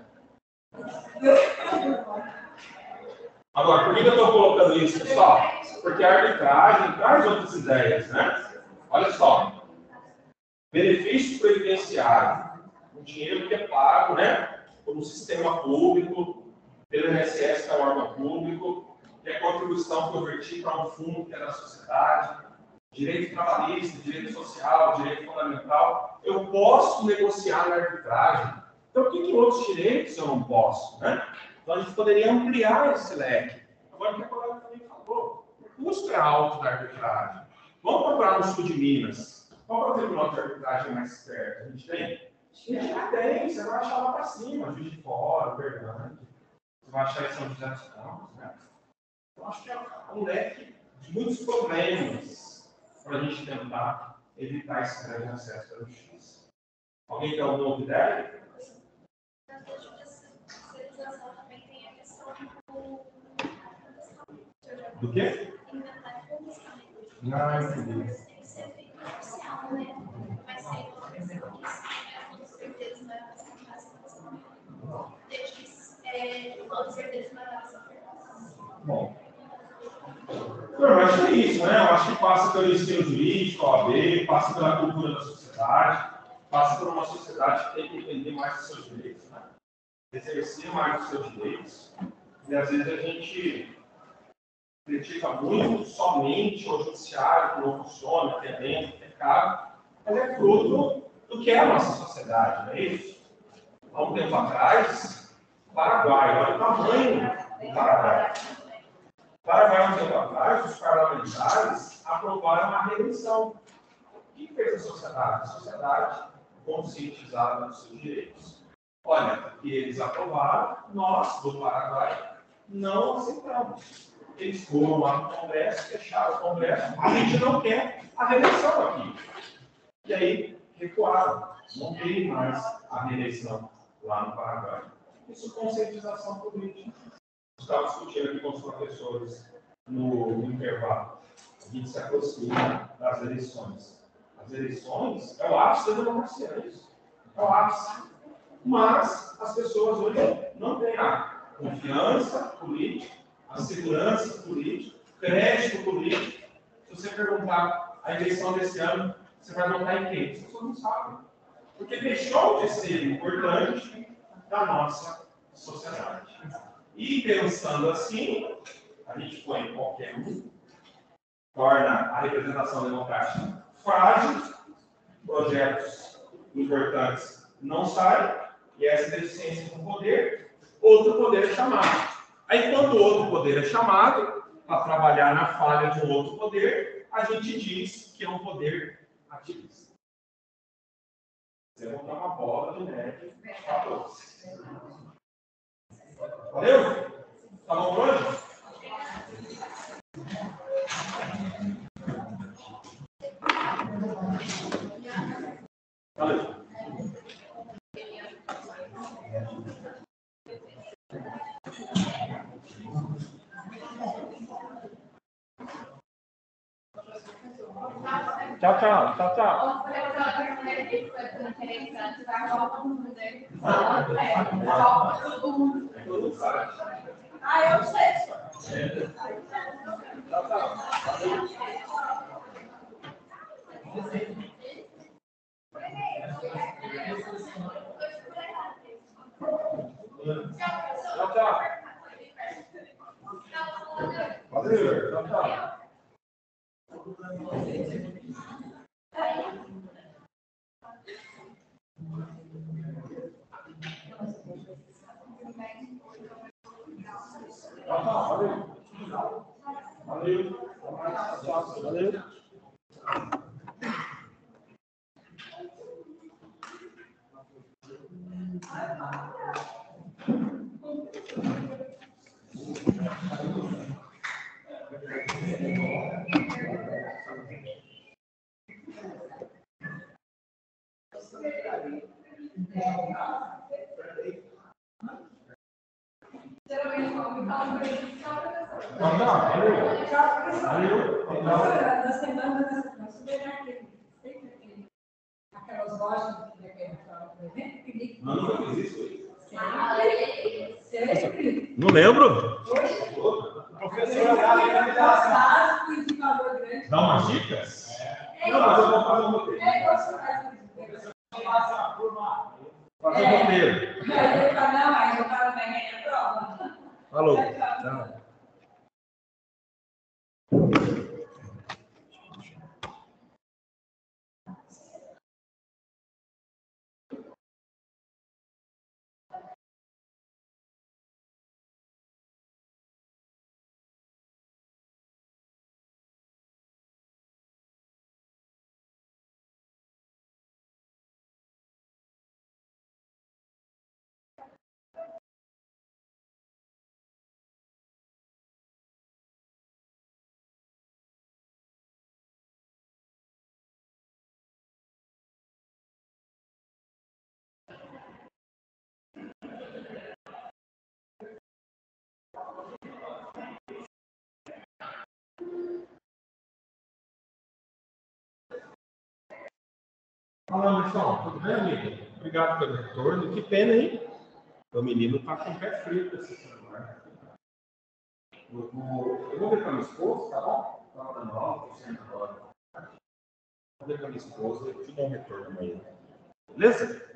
Agora, por que eu estou colocando isso, pessoal? Porque a arbitragem traz outras ideias, né? Olha só. Benefício previdenciário. O dinheiro que é pago, né? Por um sistema público, pelo INSS, que é um órgão público, que é contribuição que eu verti para um fundo que é da sociedade, direito trabalhista, direito social, direito fundamental. Eu posso negociar na arbitragem. Então, por que outros direitos eu não posso, né? Então, a gente poderia ampliar esse leque. Agora, o que a colega também falou, o custo é alto da arbitragem. Vamos procurar no sul de Minas. Qual é o tribunal de arbitragem mais perto? A gente tem? A gente não tem. Você vai achar lá para cima, Juiz de Fora, Uberlândia. Você vai achar em São José dos Campos, né? Eu acho que é um leque de muitos problemas para a gente tentar evitar esse grande acesso à justiça. Alguém tem alguma outra ideia? Na judicialização também tem a questão Do quê? inventário confiscamento. Não, entendi. Tem que ser feito oficial, né? Mas tem uma questão que com certeza não é mais fácil. Com certeza não é mais Bom. Eu acho que é isso, né? Eu acho que passa pelo ensino jurídico, OAB, passa pela cultura da sociedade, passa por uma sociedade que tem que entender mais os seus direitos, né? Exercer mais os seus direitos. E às vezes a gente critica muito somente o judiciário, que não funciona, que é lento, que é caro, mas é fruto do que é a nossa sociedade, não é isso? Há um tempo atrás, o Paraguai, olha o tamanho do Paraguai. O Paraguai, há um tempo atrás, os parlamentares aprovaram a reeleição. O que fez a sociedade? A sociedade, conscientizada dos seus direitos, olha, que eles aprovaram, nós, do Paraguai, não aceitamos. Eles foram lá no Congresso, fecharam o Congresso, a gente não quer a reeleição aqui. E aí, recuaram. Não tem mais a reeleição lá no Paraguai. Isso é conscientização política. Estava discutindo aqui com os professores no intervalo. a gente se aproxima das eleições. As eleições é o ápice da democracia, é isso? É o ápice. Mas as pessoas hoje não têm a confiança política, a segurança política, crédito político. Se você perguntar a eleição desse ano, você vai votar em quem? As pessoas não sabem. Porque deixou de ser importante da nossa sociedade. E pensando assim, a gente põe qualquer um, torna a representação democrática frágil, projetos importantes não saem, e essa deficiência do poder, outro poder é chamado. Aí, quando o outro poder é chamado para trabalhar na falha de um outro poder, a gente diz que é um poder ativista. Você vai botar uma bola de neve para todos. Valeu? Tá bom por hoje? Valeu. Tchau, tchau. Tchau, tchau. Ah, eu sei. Tchau, tchau. Tchau, tchau. Valeu. Tchau, tchau. Valeu. Valeu. Valeu. Aquelas lojas que repertório, por exemplo, Não, nunca fiz isso. sempre. Não lembro. Dá umas dicas? Não, mas eu vou fazer um roteiro. Fazer um roteiro. Falou. Tchau. Fala, Anderson. Tudo bem, amigo? Obrigado pelo retorno. Que pena, hein? O menino tá com o pé frio com esse celular. Eu vou ver com a minha esposa, tá bom? Ela tá dando aula, agora. Vou ver com a minha esposa e te dou um retorno amanhã. Beleza?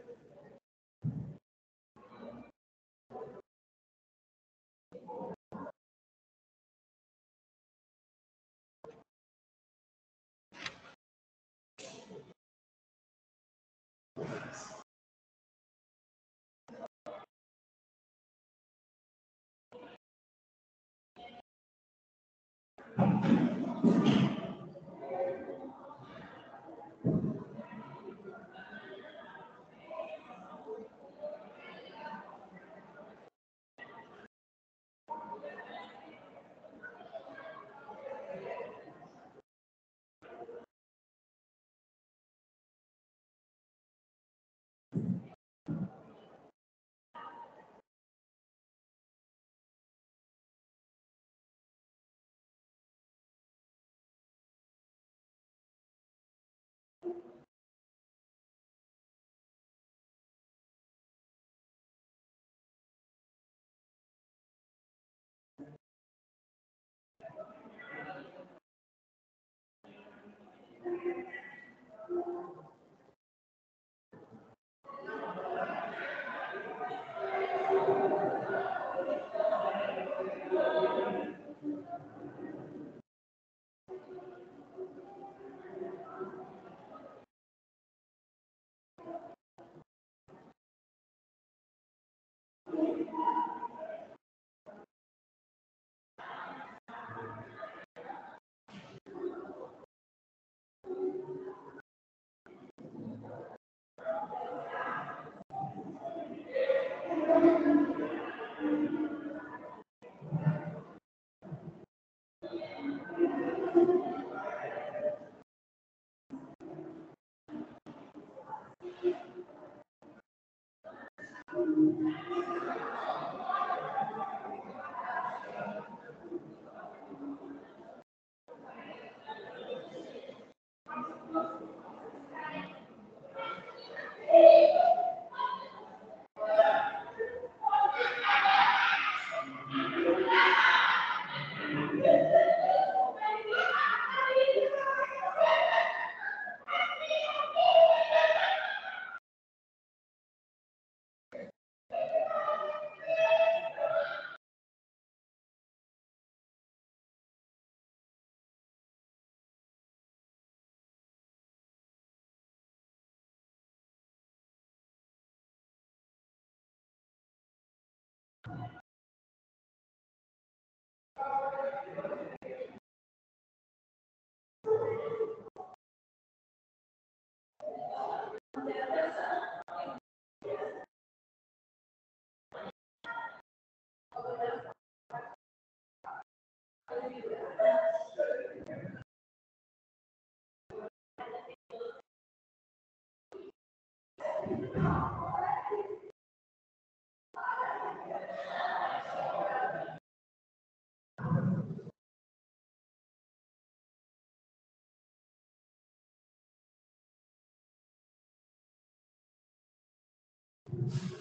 Thank